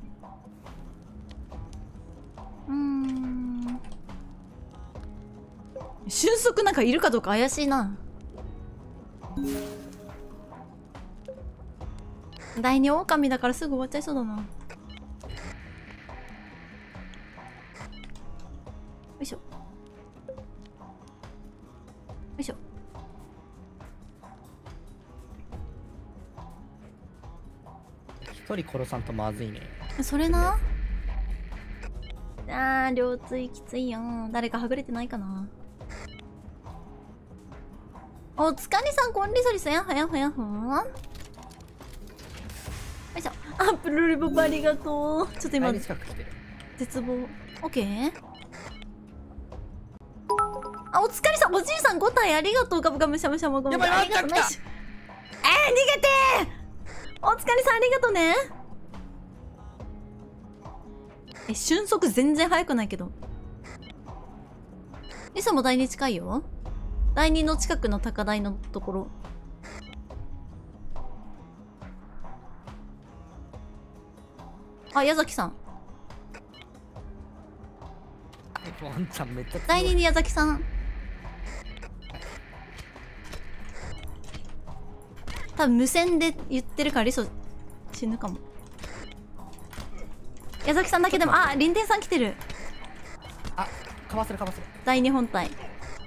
俊足なんかいるかどうか怪しいな。第二狼だからすぐ終わっちゃいそうだな。よいしょ。よいしょ。 一人殺さんとまずいね。 それな。あー、両追きついよ。誰かはぐれてないかな。おつかりさん、こんりそりさやはやはやは。よいしょ。あ、プルリボブありがとう。ちょっと今絶望。オッケー。あ、おつかりさん、おじいさん5体ありがとう。ガブガブしゃむしゃむごめん。ありがとう。ナイス。逃げてー。おつかりさんありがとうね。俊足全然速くないけど。リサも第2近いよ。第2の近くの高台のところ。あ、矢崎さん。 ワンちゃんめっちゃ強い。 第2に矢崎さん。多分無線で言ってるからリソ死ぬかも。矢崎さんだけでも、あ、林天さん来てる。 あ、かわせるかわせる。 第2本体。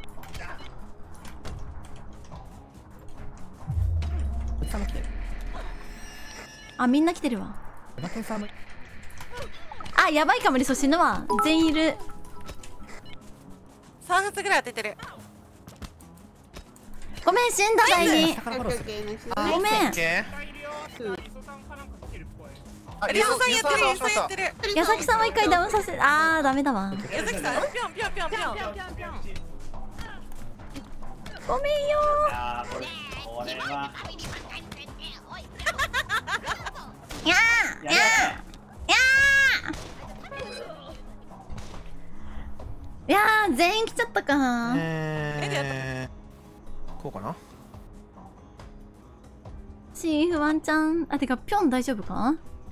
おじさんも来てる。 あ、みんな来てるわ。 ヤバケンさんも。 あ、やばいかもリソ死ぬわ。全員いる。 3発ぐらい当ててる。 ごめん、死んだ第2。ごめん。 リソさんやってる、リソさんやってる。 矢崎さんは一回ダウンさせ、あー、ダメだわ。 矢崎さん、ぴょんぴょんぴょんぴょん。 ごめんよこれは。 やーやーやーいやー、全員来ちゃったか。 こうかな。 シーフワンちゃん、あ、てかピョン大丈夫か。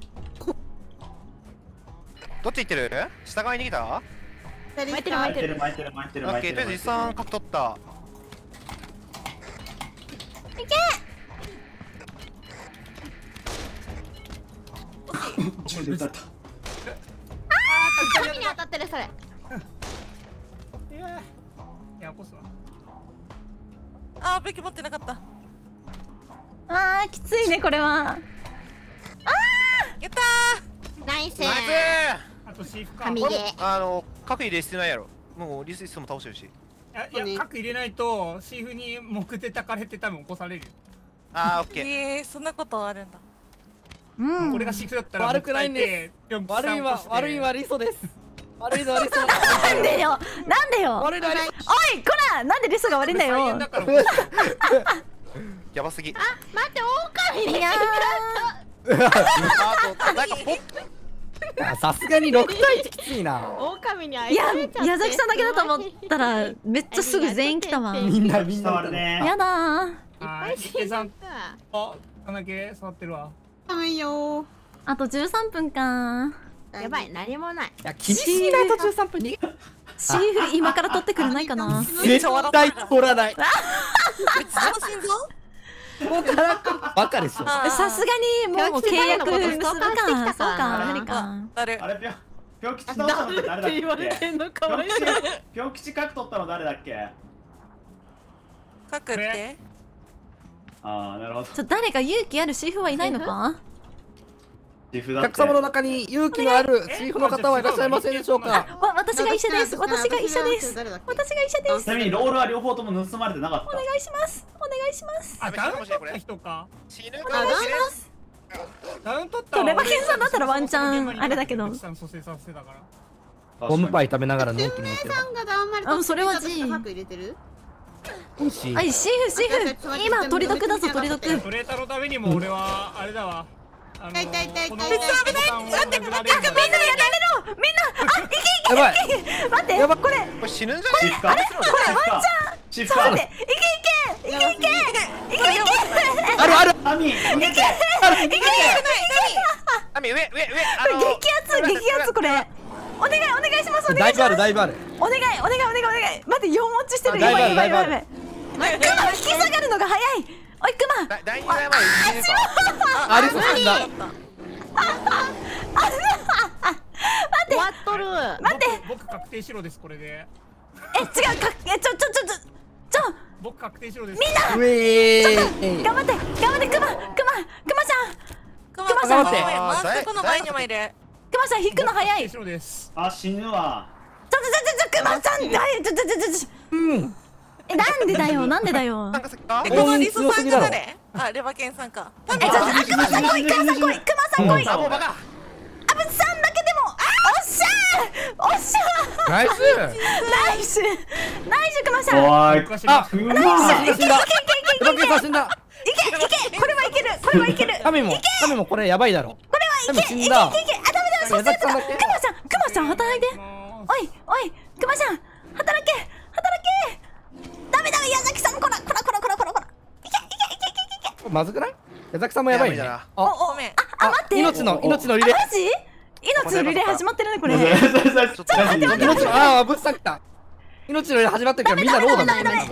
どっち行ってる？下側に逃げた？ 巻いてる巻いてる巻いてる巻いてるオッケー、 巻いてる。 とりあえず実際角取った。 いけ。 歌った。 髪に当たってるそれ。 いや、こそ。 あー、武器持ってなかった。 あー、きついねこれは。あー、やったー。ナイス。 あとシーフか。 神ゲー。核入れしてないやろ。もうリスイスも倒してるし。 いや、核入れないとシーフに木でたかれて多分起こされるよ。 あー、オッケー。 そんなことあるんだ。 うん。 これがシーフだったら悪くないんです。悪いはリソです。悪いのはリソ。 なんでよ。なんでよ。 悪いのはリソ。 おい、こら、なんでリソが悪いんだよ。 やばすぎ。 あ、待って、狼に。 いやさすがに6対1きついな。 狼にいや、矢崎さんだけだと思ったらめっちゃすぐ全員来たわ。 みんなやだー。 いっぱい死んだ。 あ、こんだけ触ってるわ。 はいよ。 あと13分か。 やばい、何もない。 いや、厳しいな、途中3分に。 シーフ今から取ってくれないかな。 絶対取らない。 別の心臓？ もうからバカでしょ。 さすがにもう契約結ぶか。そうか、無理か。 あれぴょん吉倒したのって誰だっけ？ぴょん吉角取ったの誰だっけ？ 角って？ ああ、なるほど。 誰か勇気あるシーフはいないのか？ お客様の中に勇気のあるシーフの方はいらっしゃいませんでしょうか？ 私が医者です。私が医者です。私が医者です。 ちなみにロールは両方とも盗まれてなかった。 お願いします。お願いします。 あ、ダウン取った人か。 死ぬ。 お願いします。 ダウン取ったレバケンさんだったらワンチャンあれだけど。 ゴムパイ食べながらのんきに乗ってる。 さんがだんまりとそれは G。 パック入れてる？ おいしい。 はい、シーフ今取り得だぞ取り得。 トレーターのためにも俺はあれだわ。 痛い痛い痛い痛い。 みんなやめろみんなあいけやばい待ってやばいこれこれ死ぬんじゃないですか。 これワンチャンちょっと待っていけあるある。 アミ、逃げて。 アミ上。 激アツこれお願いしますお願いしますだいぶあるだいぶある。 お願い待って4落ちしてるだいぶあるやばいクマ引き下がるのが早いおいクマ第2回前に死ぬか。 ありそうなんだ。 終わっとる。 待って僕確定しろですこれで。 違うちょ僕確定しろです。 みんなうえー。 頑張ってクマちゃんクマさん回してこの前にもいる。 クマさん引くの早いあ、死ぬわ。 クマさんなんでだよこのリソさんが誰？あ、レバケンさんか。 クマさん来いクマさん来いあぶつさんだけでもおっしゃーナイスクマさんおい、 あクマ。 死んだ。レバケンさん死んだ。 いけこれはいけるタミもこれやばいだろ。 これはいけ死んだ。 あダメそうクマさん働いておいクマさん働けダメ矢崎さんこらいけまずくない？矢崎さんもやばいね。 やばいなごめん。 待って命のリレー。 マジ命のリレー始まってるねこれぶっさきた。命のリレー始まってるからみんなローだね。 ダメ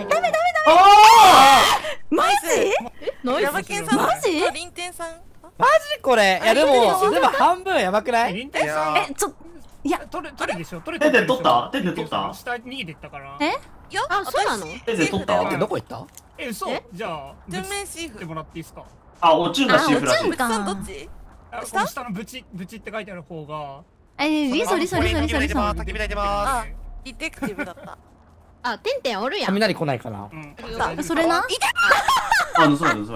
マジレバケンさんマジとリンテンさん。 マジこれ。いやでも半分やばくない？ リンテンさん。 いや取れでしょ取れ手で取った下逃げてったから。 えいや、 あ、そうなの？ 手で取ったどこ行った？ 嘘。じゃあ全面シーフってもらっていいですか？ あ、おちゅんがシーフらしい。 さんどっち？ この下のブチって書いてある方が。 リソ焚き火焚いてます。 あ、ディテクティブだった。 あ、てんてんおるやん。 雷来ないかな。 それなあ、そうや。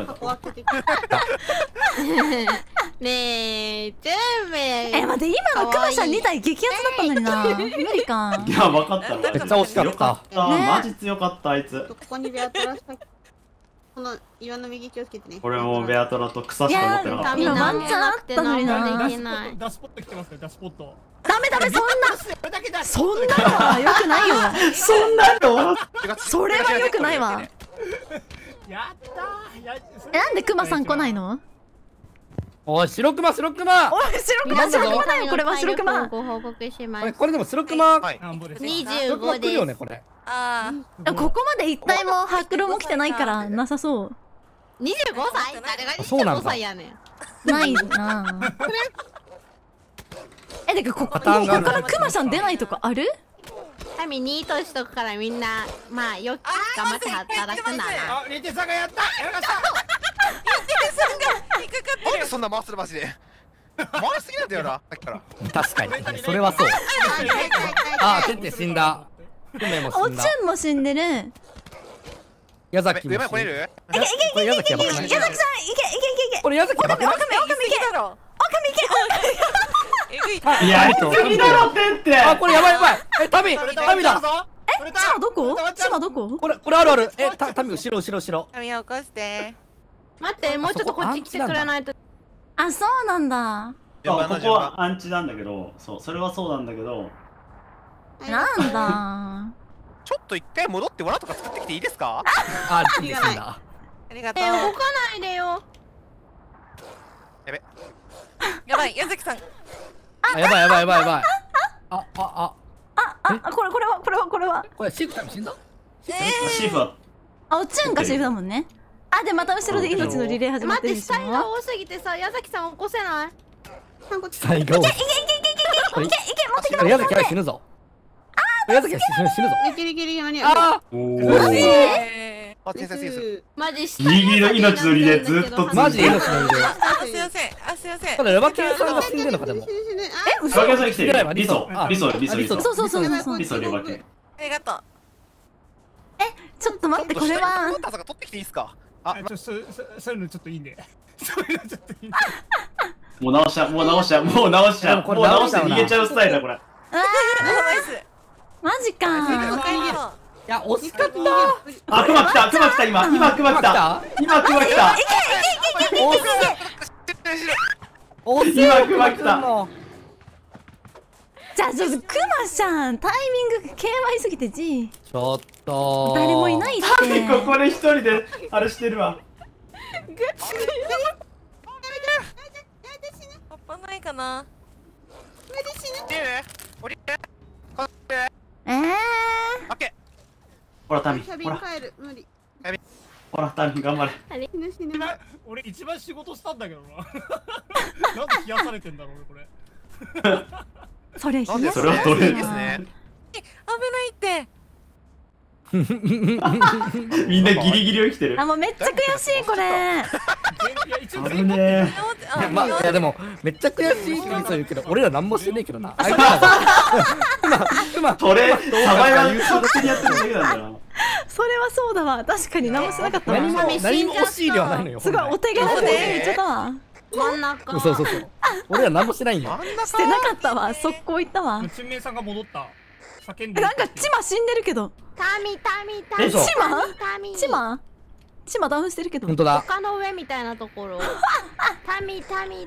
ねえ、ちゅんめ。 待って今のクマさん2体激アツだったのにな無理かいや、分かった。 めっちゃ惜しかった。 マジ強かったあいつ。 ここにベアトラしたこの岩の右気をつけてね。 俺もベアトラと草しか持ってなかった。 今ワンチャンあったのになダスポット来てますねダスポット。 ダメそんなのは良くないよそんなのそれは良くないわやったなんでクマさん来ないの？ おい白クマおい白クマだよこれは白クマご報告します。 これでも白クマ 25です。 これあここまで一体もハクロも来てないからなさそう 25歳？誰が25歳やねん。 ないなでかここからクマさん出ないとかある？ タミニートしとくからみんなまあよく頑張って働くなら。 あ、リンテンさんがやった。 リンテンさんが引っかかってる。 そんな回すのマジで。回しすぎなんだよな。さっきから。 確かにそれはそう。あ、てって死んだ。 おちゅんも死んでる。 矢崎も。 上まで来れる？ これ矢崎やばくない？ 矢崎さんいけこれ矢崎やばくない？ オカミいけいや、いつ見だろってんて。 あ、これやばい。タミだ。 島どこ？ これある。タミ後ろ。 タミ起こして。 待ってもうちょっとこっち来てくれないと。 あ、そうなんだ。 ここはアンチなんだけど、それはそうなんだけど。 なんだ。 ちょっと一回戻ってわらとか作ってきていいですか？ あ、死んだ。 ありがとう。 動かないでよ。 やばい、矢崎さん。 やばい。 これは。 これシーフタミ死んだ？ シーフは。 おちゅんがシーフだもんね。でまた後ろで命のリレー始まってるでしょ。 待って、死体が多すぎてさ、矢崎さん起こせない？ 最後。いけ持ってきて。矢崎死ぬぞ。矢崎死ぬぞ。 ギリ間にあ天才すぎる。 マジギリギリの命のリレーずっとマジ命のリレー。 すいません。 ただレバケンさんが死んでるのかでも。 嘘？レバケンさん来てる。リソ。 そう。 リソレバケン。 ありがとう。 ちょっと待ってこれは。 取ってきていいですか？ そういうのちょっといいんで。 そうになっちゃって今。 もう直しちゃう、もう直しちゃう、もう直しちゃう、もう直して逃げちゃうスタイルだこれ。 マジかいや、惜しかった。 あ、クマ来た、クマ来た、今クマ来た、今クマ来た。今クマ来た。 じゃあちょっとクマさんタイミング KY すぎて G ちょっと誰もいないって。 ここで一人であれしてるわ。 パパないかな。 オッケー。 ほらタミ、 キャビンほら帰る無理。 ほらタミ頑張れ。 死ぬ死ぬ。 俺一番仕事したんだけどな。なんで冷やされてんだろう俺これ。 それ冷やそれはどれですね。 危ないって。 みんなギリギリを生きてる。 あ、もうめっちゃ悔しいこれ。 危ねいや、まあ、いやでもめっちゃ悔しいってそう言うけど、俺ら何もしてねえけどな。 今それサバイバル勝手にやってるだけなんだな。 それはそうだわ。確かに何もしなかったわ。 何も惜しいではないのよ。 すごいお手柄で言っちゃったわ。 真ん中。 そうそうそう。俺ら何もしてないんよ。 してなかったわ。速攻行ったわ。 チンメイさんが戻った。叫んで。 なんかチマ死んでるけど。 タミチマダウンしてるけど。 本当だ。 丘の上みたいなところ。タミ。 い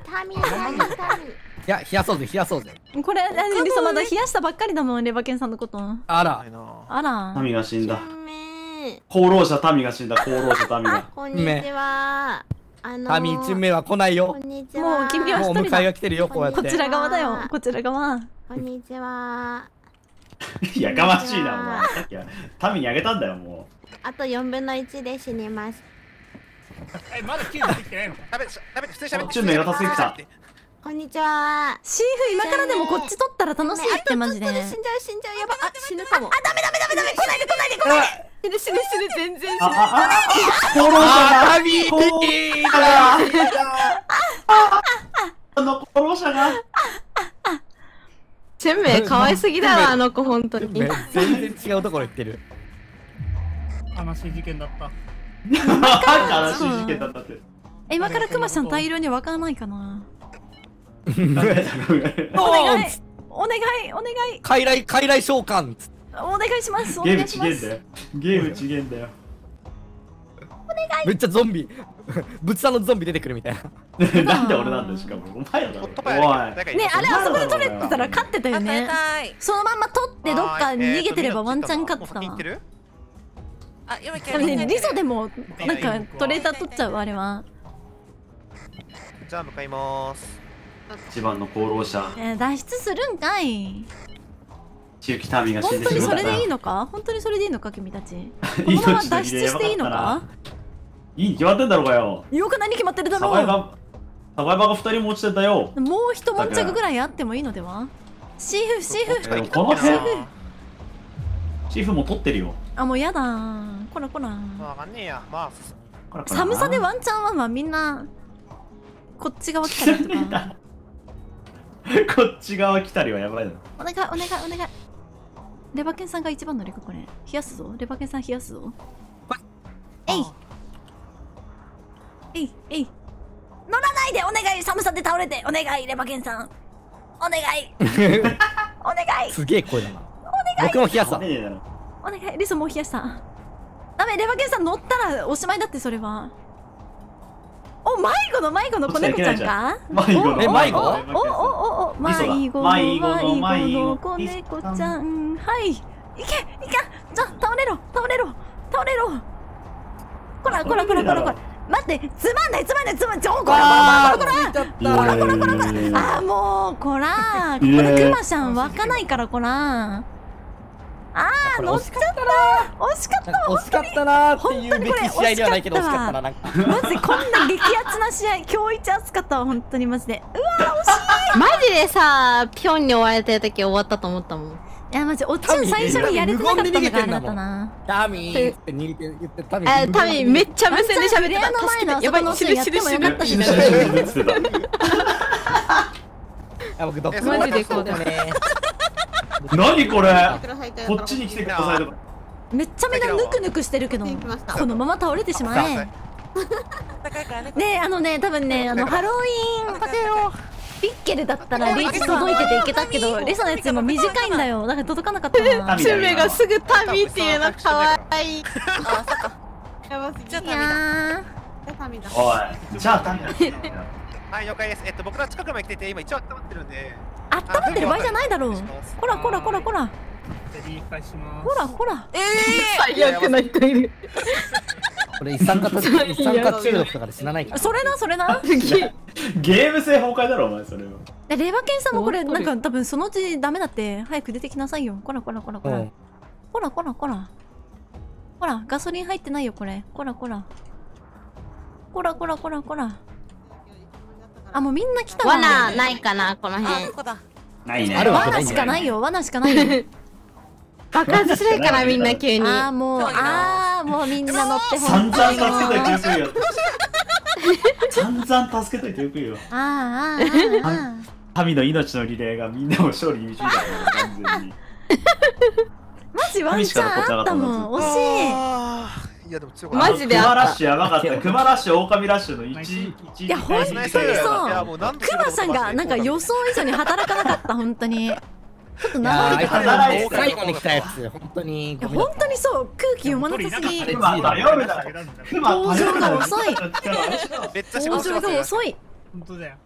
や、冷やそうぜ、冷やそうぜ。 これ、リソまだ冷やしたばっかりだもん、レバケンさんのこと。 あら。 あら。 タミが死んだ。功労者タミが死んだ。功労者タミが。 こんにちは。 タミ1名は来ないよ。 こんにちは。 もう君は一人だ。 もう迎えが来てるよ、こうやって。 こちら側だよ、こちら側。 こんにちは。 やかましいな、お前。さっきはタミにあげたんだよ、もう。 あと4分の1で死にます。 まだ9できてないのか。 普通に喋って。チュンメイが助けてきた。 こんにちは。 シーフ今からでもこっち取ったら楽しいってマジで。 死んじゃうやば。死ぬかも。 ダメ来ないで死ぬ全然死ぬ。 功労者が功労者がチェンメイ可愛すぎだわ、あの子本当に。 全然違うところ行ってる。 悲しい事件だった。 悲しい事件だったって。 今からクマさん大量にわからないかな。お願い。 傀儡召喚。 お願いします。 ゲームちげんだよ。ゲームちげんだよ。 めっちゃゾンビ。仏さんのゾンビ出てくるみたいな。 なんで俺なんだよ、しかも。お前らだろ。おい。 ね、あれあそこで取れてたら勝ってたよね。そのまんま取ってどっか逃げてればワンチャン勝ってたわ。 あ、今でもね、リソでもなんかトレーター取っちゃうあれは。 じゃあ向かいます。 一番の功労者。 脱出するんかい。 中期民が死ん本当にそでしまった。 れでいいのか？本当にそれでいいのか君たち。このまま脱出していいのか？ いいに決まってんだろうがよ。 よく何決まってるだろう。 サバイバーが2人も落ちてたよ。 もう一悶着ぐらいあってもいいのでは？シーフ。 この辺シーフも取ってるよ。 あ、もうやだー。こら。 わかんねえや。まあ寒さでワンチャンはみんなこっち側来たりとか。 こっち側来たりはやばいだろ。 お願い。レバケンさんが一番乗りかこれ。冷やすぞ。レバケンさん冷やすぞ。えい。乗らないでお願い。寒さで倒れてお願い。レバケンさんお願い。 すげえ声だな。僕も冷やすわ。 お願い。リソもう冷やした。ダメ、レバケンさん乗ったらおしまいだってそれは。お、迷子の子猫ちゃんか？ 迷子の子猫ちゃん。はい。いけ。じゃ倒れろ。こら。待って、つまんない。こら。あ、もう、こら。ここでクマちゃん湧かないから、こら。あー、乗っちゃった。惜しかったなーっていうべき試合ではないけど惜しかったな。なんかマジこんな激アツな試合、今日一熱かったわ、本当にマジで。うわ、惜しい。 マジでさ、ピョンに追われてる時終わったと思ったもん。 いや、マジオチュン最初にやれてなかったのがあれだったな。 タミーって逃げて言ってタミーめっちゃ目線で喋ってた。 助けて、やばい、死ぬ。 僕どっちマジでこうだね。 何これ。こっちに来てくださいとか。 めっちゃ目がぬくぬくしてるけど、このまま倒れてしまえ。 高いからね。 ねえ、多分ね、ハロウィーンピッケルだったらリーチ届いてていけたけど、リサのやつ今短いんだよ。だから届かなかったな。 チュメがすぐタミっていうのかわいい。 あ、そっか。 やばすぎ。 じゃあいやタミだ。 おい、じゃあタミだ。 はい了解です。僕ら近くまで来てて今一応温まってるんで。 ー、温まってる場合じゃないだろう。こらこらこらこら。 リー返します。 こらこら。 最悪な人いる。 これ一酸化中毒とかで死なないから。 それな、それな。 ゲーム性崩壊だろお前それは。 レバケンさんもこれなんか多分そのうちダメだって。早く出てきなさいよ。こらこらこらこら。こらこらこら。ほら、ガソリン入ってないよこれ。こらこら。こらこらこらこら。あ、もうみんな来たわ。 罠ないかなこのあ、 辺こ。こだ。 ないね。 罠しかないよ。罠しかないよ。 爆発しないからみんな急に。 もうみんな乗って散々助けといてよくいいよ。散々助けといてよくいいよ。神の命のリレーがみんなを勝利に導いたから完全に。 マジワンチャンあったもん。惜しい。 いやでも強かった。 マジであった。 クマラッシュやばかった。クマラッシュ、オオカミラッシュの1。 いや本当にそう。クマさんがなんか予想以上に働かなかった本当に。ちょっと生で働いて最後に来たやつ本当に。いや本当にそう。空気読まなさすぎ。 クマ頼るだろ。クマ登場が遅い。 めっちゃ仕登場事してますね。 が遅い。 本当だよ。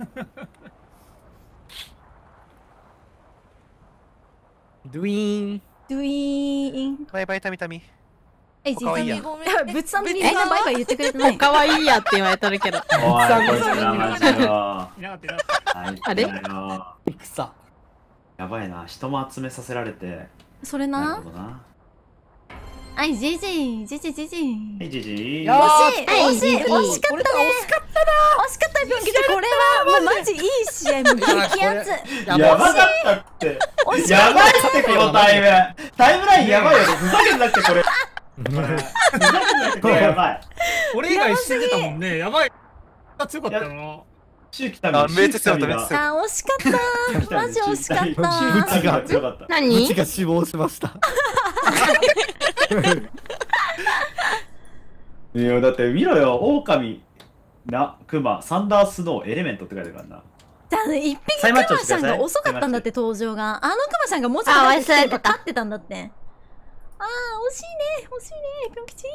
ドゥイーン。 ドゥイーン。 バイバイタミタミ。 え、 かわいいや。 いや、ぶっさんのみんなバイバイ言ってくれてない。 可愛いやって言われとるけど。 おい、こいつらマジよ。 いなかったいなかっあれ草。 やばいな、人も集めさせられて。 それな。 なるほどな。 はい、ジジジジジジ。 はい、ジジ惜しい惜しかったね。惜しかったな。惜しかったよ、ピョン吉。これはもうマジいい試合、もう激アツ。 やばかったって。やばいってこのタイム。タイムラインやばいよ。ふざけんなってこれ。ふざけんなってこれやばい。 俺以外死んでたもんね。やばい。強かったよな。 シュウキタミ。 めっちゃ強かっためっちゃ強かあ、惜しかった。マジ惜しかった。 ブチが強かった。 何？ ブチが死亡しました。 いやだって見ろよ、オオカミ、クマ、サンダースノー、エレメントって書いてあるからな。 一匹クマさんが遅かったんだって登場が。あのクマさんがもうちょっと早く来てれば勝ってたんだって。あー、惜しいね、惜しいね、ピョン吉。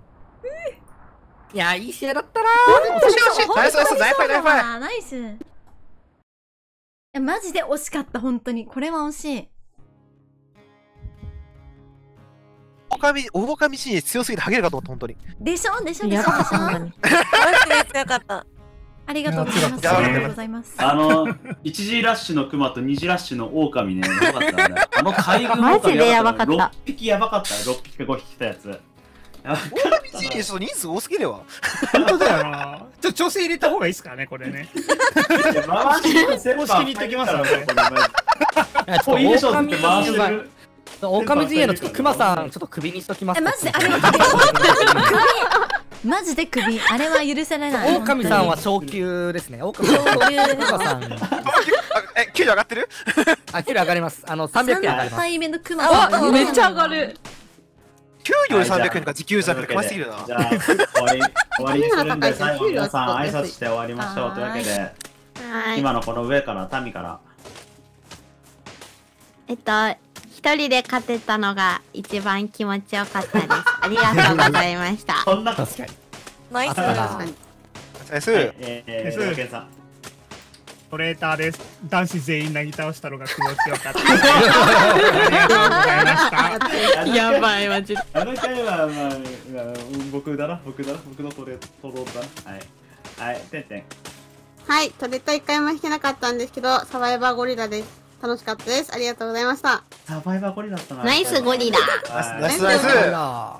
いや、いい試合だったな惜しい惜しい。ナイスナイス、ナイスナイスナイス。いや、マジで惜しかった、本当に。これは惜しい。 オオカミシーン強すぎてハゲるかと思った本当に。 でしょでしょでしょでしょ。 強かった。 ありがとうございます。ありがとうございます。 1時ラッシュのクマと2時ラッシュのオオカミね、やばかったね。大群マジでやばかった。 6匹やばかった。6匹か5匹来たやつ。 オオカミシーンちょっと人数多すぎるわ。 本当だよな。ちょっと調整入れた方がいいっすからね、これね。 回して公式に言っときますからね。 もういいでしょって回してる。 オオカミ陣営のちょっとクマさんちょっと首にしときます。 マジであれは首。マジで首。あれは許されない。 オオカミさんは昇級ですね。オオカミさん。クマさん。 給料上がってる？ あ、給料上がります。300円上がります。 3回目のクマさん。 めっちゃ上がる。 給料で300円か時給じゃなくて詳しすぎるな。 じゃあ終わりにするんで最後皆さん挨拶して終わりましょうというわけで、今のこの上からタミから。 一人で勝てたのが一番気持ちよかったです。ありがとうございました。 そんな確かに。 ナイス。 ナイス。 ケンさん。 トレーターです。男子全員なぎ倒したのが気持ちよかった。ありがとうございました。 やばいマジで。 あの回はまあ僕のトレーだな。はい、てんてん。 はい、トレーター1回も引けなかったんですけど、サバイバーゴリラです。楽しかったです。ありがとうございました。 サバイバーゴリラだったな。 ナイスゴリラ。 ナイスナイス。はい、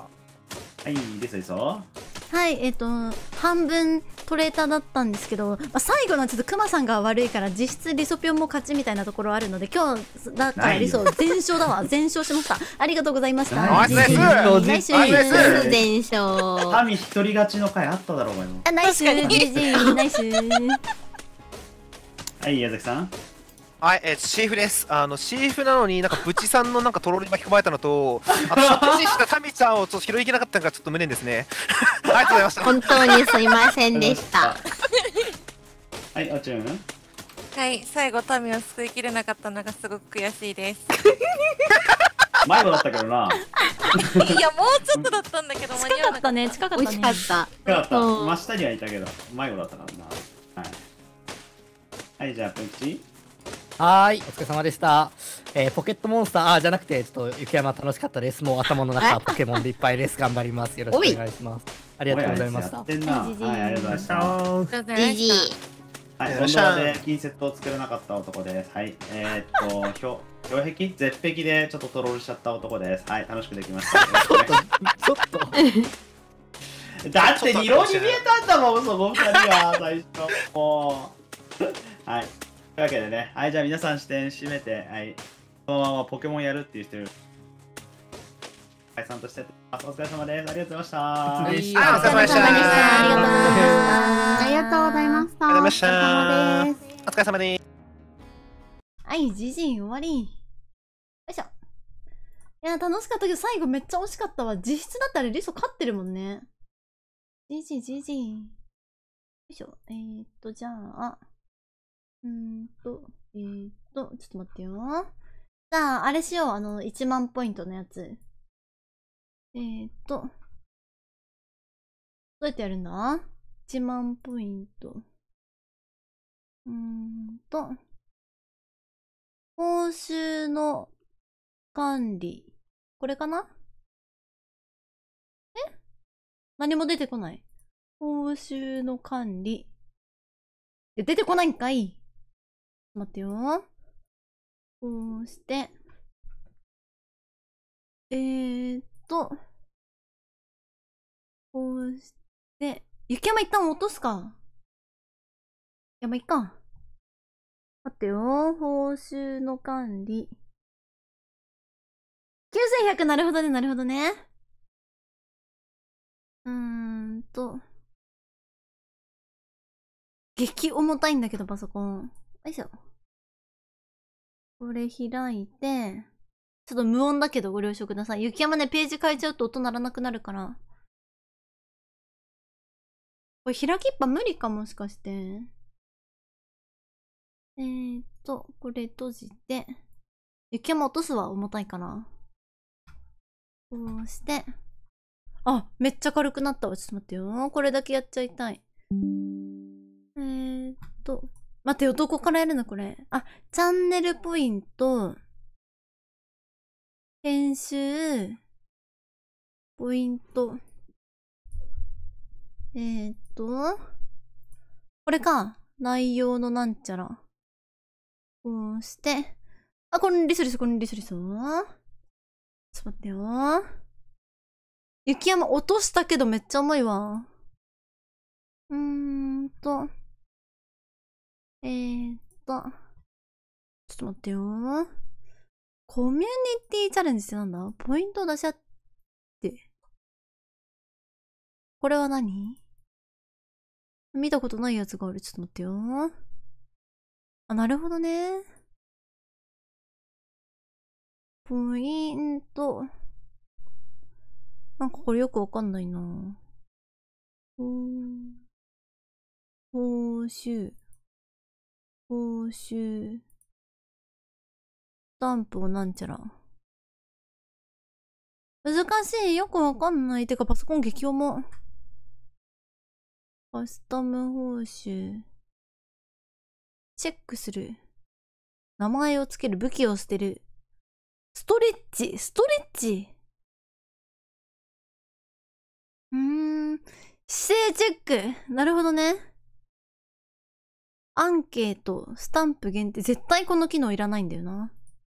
ですよ。 はい、半分トレーターだったんですけど、最後のちょっとクマさんが悪いから実質リソピョンも勝ちみたいなところあるので、今日だからリソ全勝だわ。全勝しました。ありがとうございました。 ナイスナイスナイス全勝。 タミ一人勝ちの回あっただろうが今。 ナイスナイス。 はい、矢崎さん。 はい、シーフです。シーフなのになんかブチさんのなんかとろり巻き込まれたのと、あと初手したタミちゃんをちょっと拾いきれなかったのがちょっと無念ですね。ありがとうございました。 本当にすいませんでした。 はい、おちゅん。 はい、最後民を救いきれなかったのがすごく悔しいです。 迷子だったけどな。 いや、もうちょっとだったんだけど、間に合わなかったね。 近かったね。 美味しかった。 近かった。真下にはいたけど、迷子だったからな。はい。はい、じゃあ、プンチ。 はーい、お疲れ様でした。ポケットモンスター、じゃなくて、ちょっと雪山楽しかったです。もう頭の中ポケモンでいっぱいです。頑張ります。よろしくお願いします。ありがとうございました。 はい、ありがとうございました。 じじい。 はい、温度で金セットを作れなかった男です。はい、氷壁絶壁でちょっとトロールしちゃった男です。はい、楽しくできました。ちょっと。だって二郎に見えたんだもん、その二人が最初。もう。はい。というわけでね、はい、じゃあ皆さん視点閉めて、はい、そのままポケモンやるっていう人いる。解散として、お疲れ様です。ありがとうございました。 お疲れ様でした。 ありがとうございました。 ありがとうございました。お疲れ様です。 はい、じじい終わり。よいしょ。いや、楽しかったけど、最後めっちゃ惜しかったわ。実質だったらリソ勝ってるもんね。じじい。よいしょ。じゃあ。ちょっと待ってよ。じゃあ、あれしよう。1万ポイントのやつ。どうやってやるんだ ?1 万ポイント。報酬の管理。これかな？何も出てこない。報酬の管理。出てこないんかい。待ってよ。こうして。こうして。雪山一旦落とすか。山いっか。待ってよ。報酬の管理。9100、なるほどね、なるほどね。激重たいんだけど、パソコン。よいしょ。これ開いて、ちょっと無音だけどご了承ください。雪山ね、ページ変えちゃうと音鳴らなくなるから。これ開きっぱ無理かもしかして。これ閉じて。雪山落とすわ、重たいから。こうして。あ、めっちゃ軽くなったわ。ちょっと待ってよ。これだけやっちゃいたい。待ってよ、どこからやるのこれ。あ、チャンネルポイント。編集。ポイント。これか。内容のなんちゃら。こうして。あ、これリス。ちょっと待ってよ。雪山落としたけどめっちゃ重いわ。ちょっと待ってよ。コミュニティチャレンジってなんだ？ポイント出し合って。これは何？見たことないやつがある。ちょっと待ってよ。あ、なるほどね。ポイント。なんかこれよくわかんないな。報酬。スタンプをなんちゃら。難しい。よくわかんない。てかパソコン激重。カスタム報酬。チェックする。名前をつける。武器を捨てる。ストレッチ。姿勢チェック。なるほどね。アンケート、スタンプ限定。絶対この機能いらないんだよな。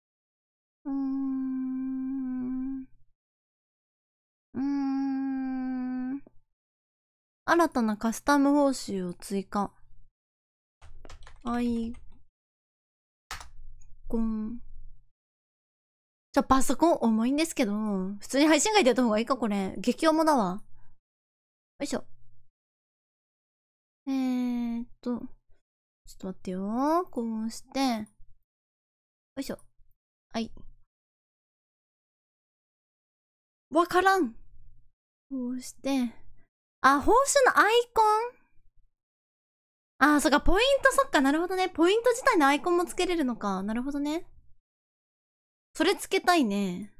新たなカスタム報酬を追加。アイコン。パソコン重いんですけど、普通に配信外でやった方がいいか、これ。激重だわ。よいしょ。ちょっと待ってよ。こうして。よいしょ。はい。 わからん。こうして。あ、報酬のアイコン。あ、そっか、ポイント、そっか、なるほどね。ポイント自体のアイコンもつけれるのか。なるほどね。それつけたいね。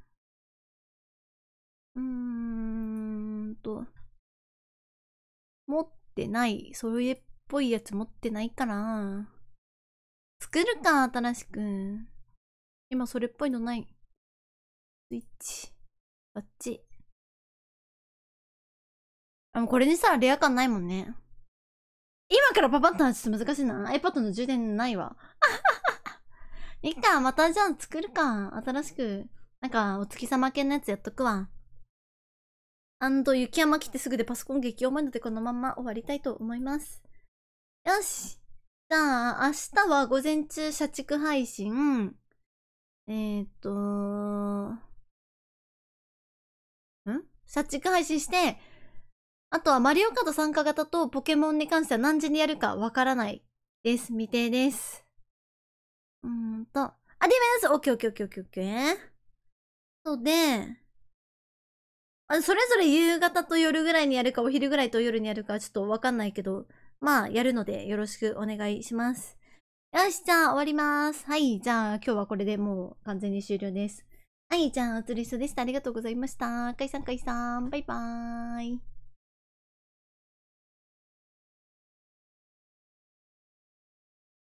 持ってない。それっぽいやつ持ってないかな。作るか、新しく。今それっぽいのない。スイッチ。あっち。これにさ、レア感ないもんね。今からパパッと話すと難しいな。iPad の充電ないわ。いいか、またじゃあ作るか。新しく。なんか、お月様系のやつやっとくわ。雪山来てすぐでパソコン激重いのでこのまま終わりたいと思います。よし。じゃあ、明日は午前中社畜配信。社畜配信して、あとはマリオカート参加型とポケモンに関しては何時にやるかわからないです。未定です。ディメンスオッケーオッケーオッケーオッケー。そうで、それぞれ夕方と夜ぐらいにやるか、お昼ぐらいと夜にやるか、ちょっとわかんないけど、まあ、やるのでよろしくお願いします。よし、じゃあ終わります。はい、じゃあ今日はこれでもう完全に終了です。はい、じゃあおつりすでした。ありがとうございました。解散解散。バイバーイ。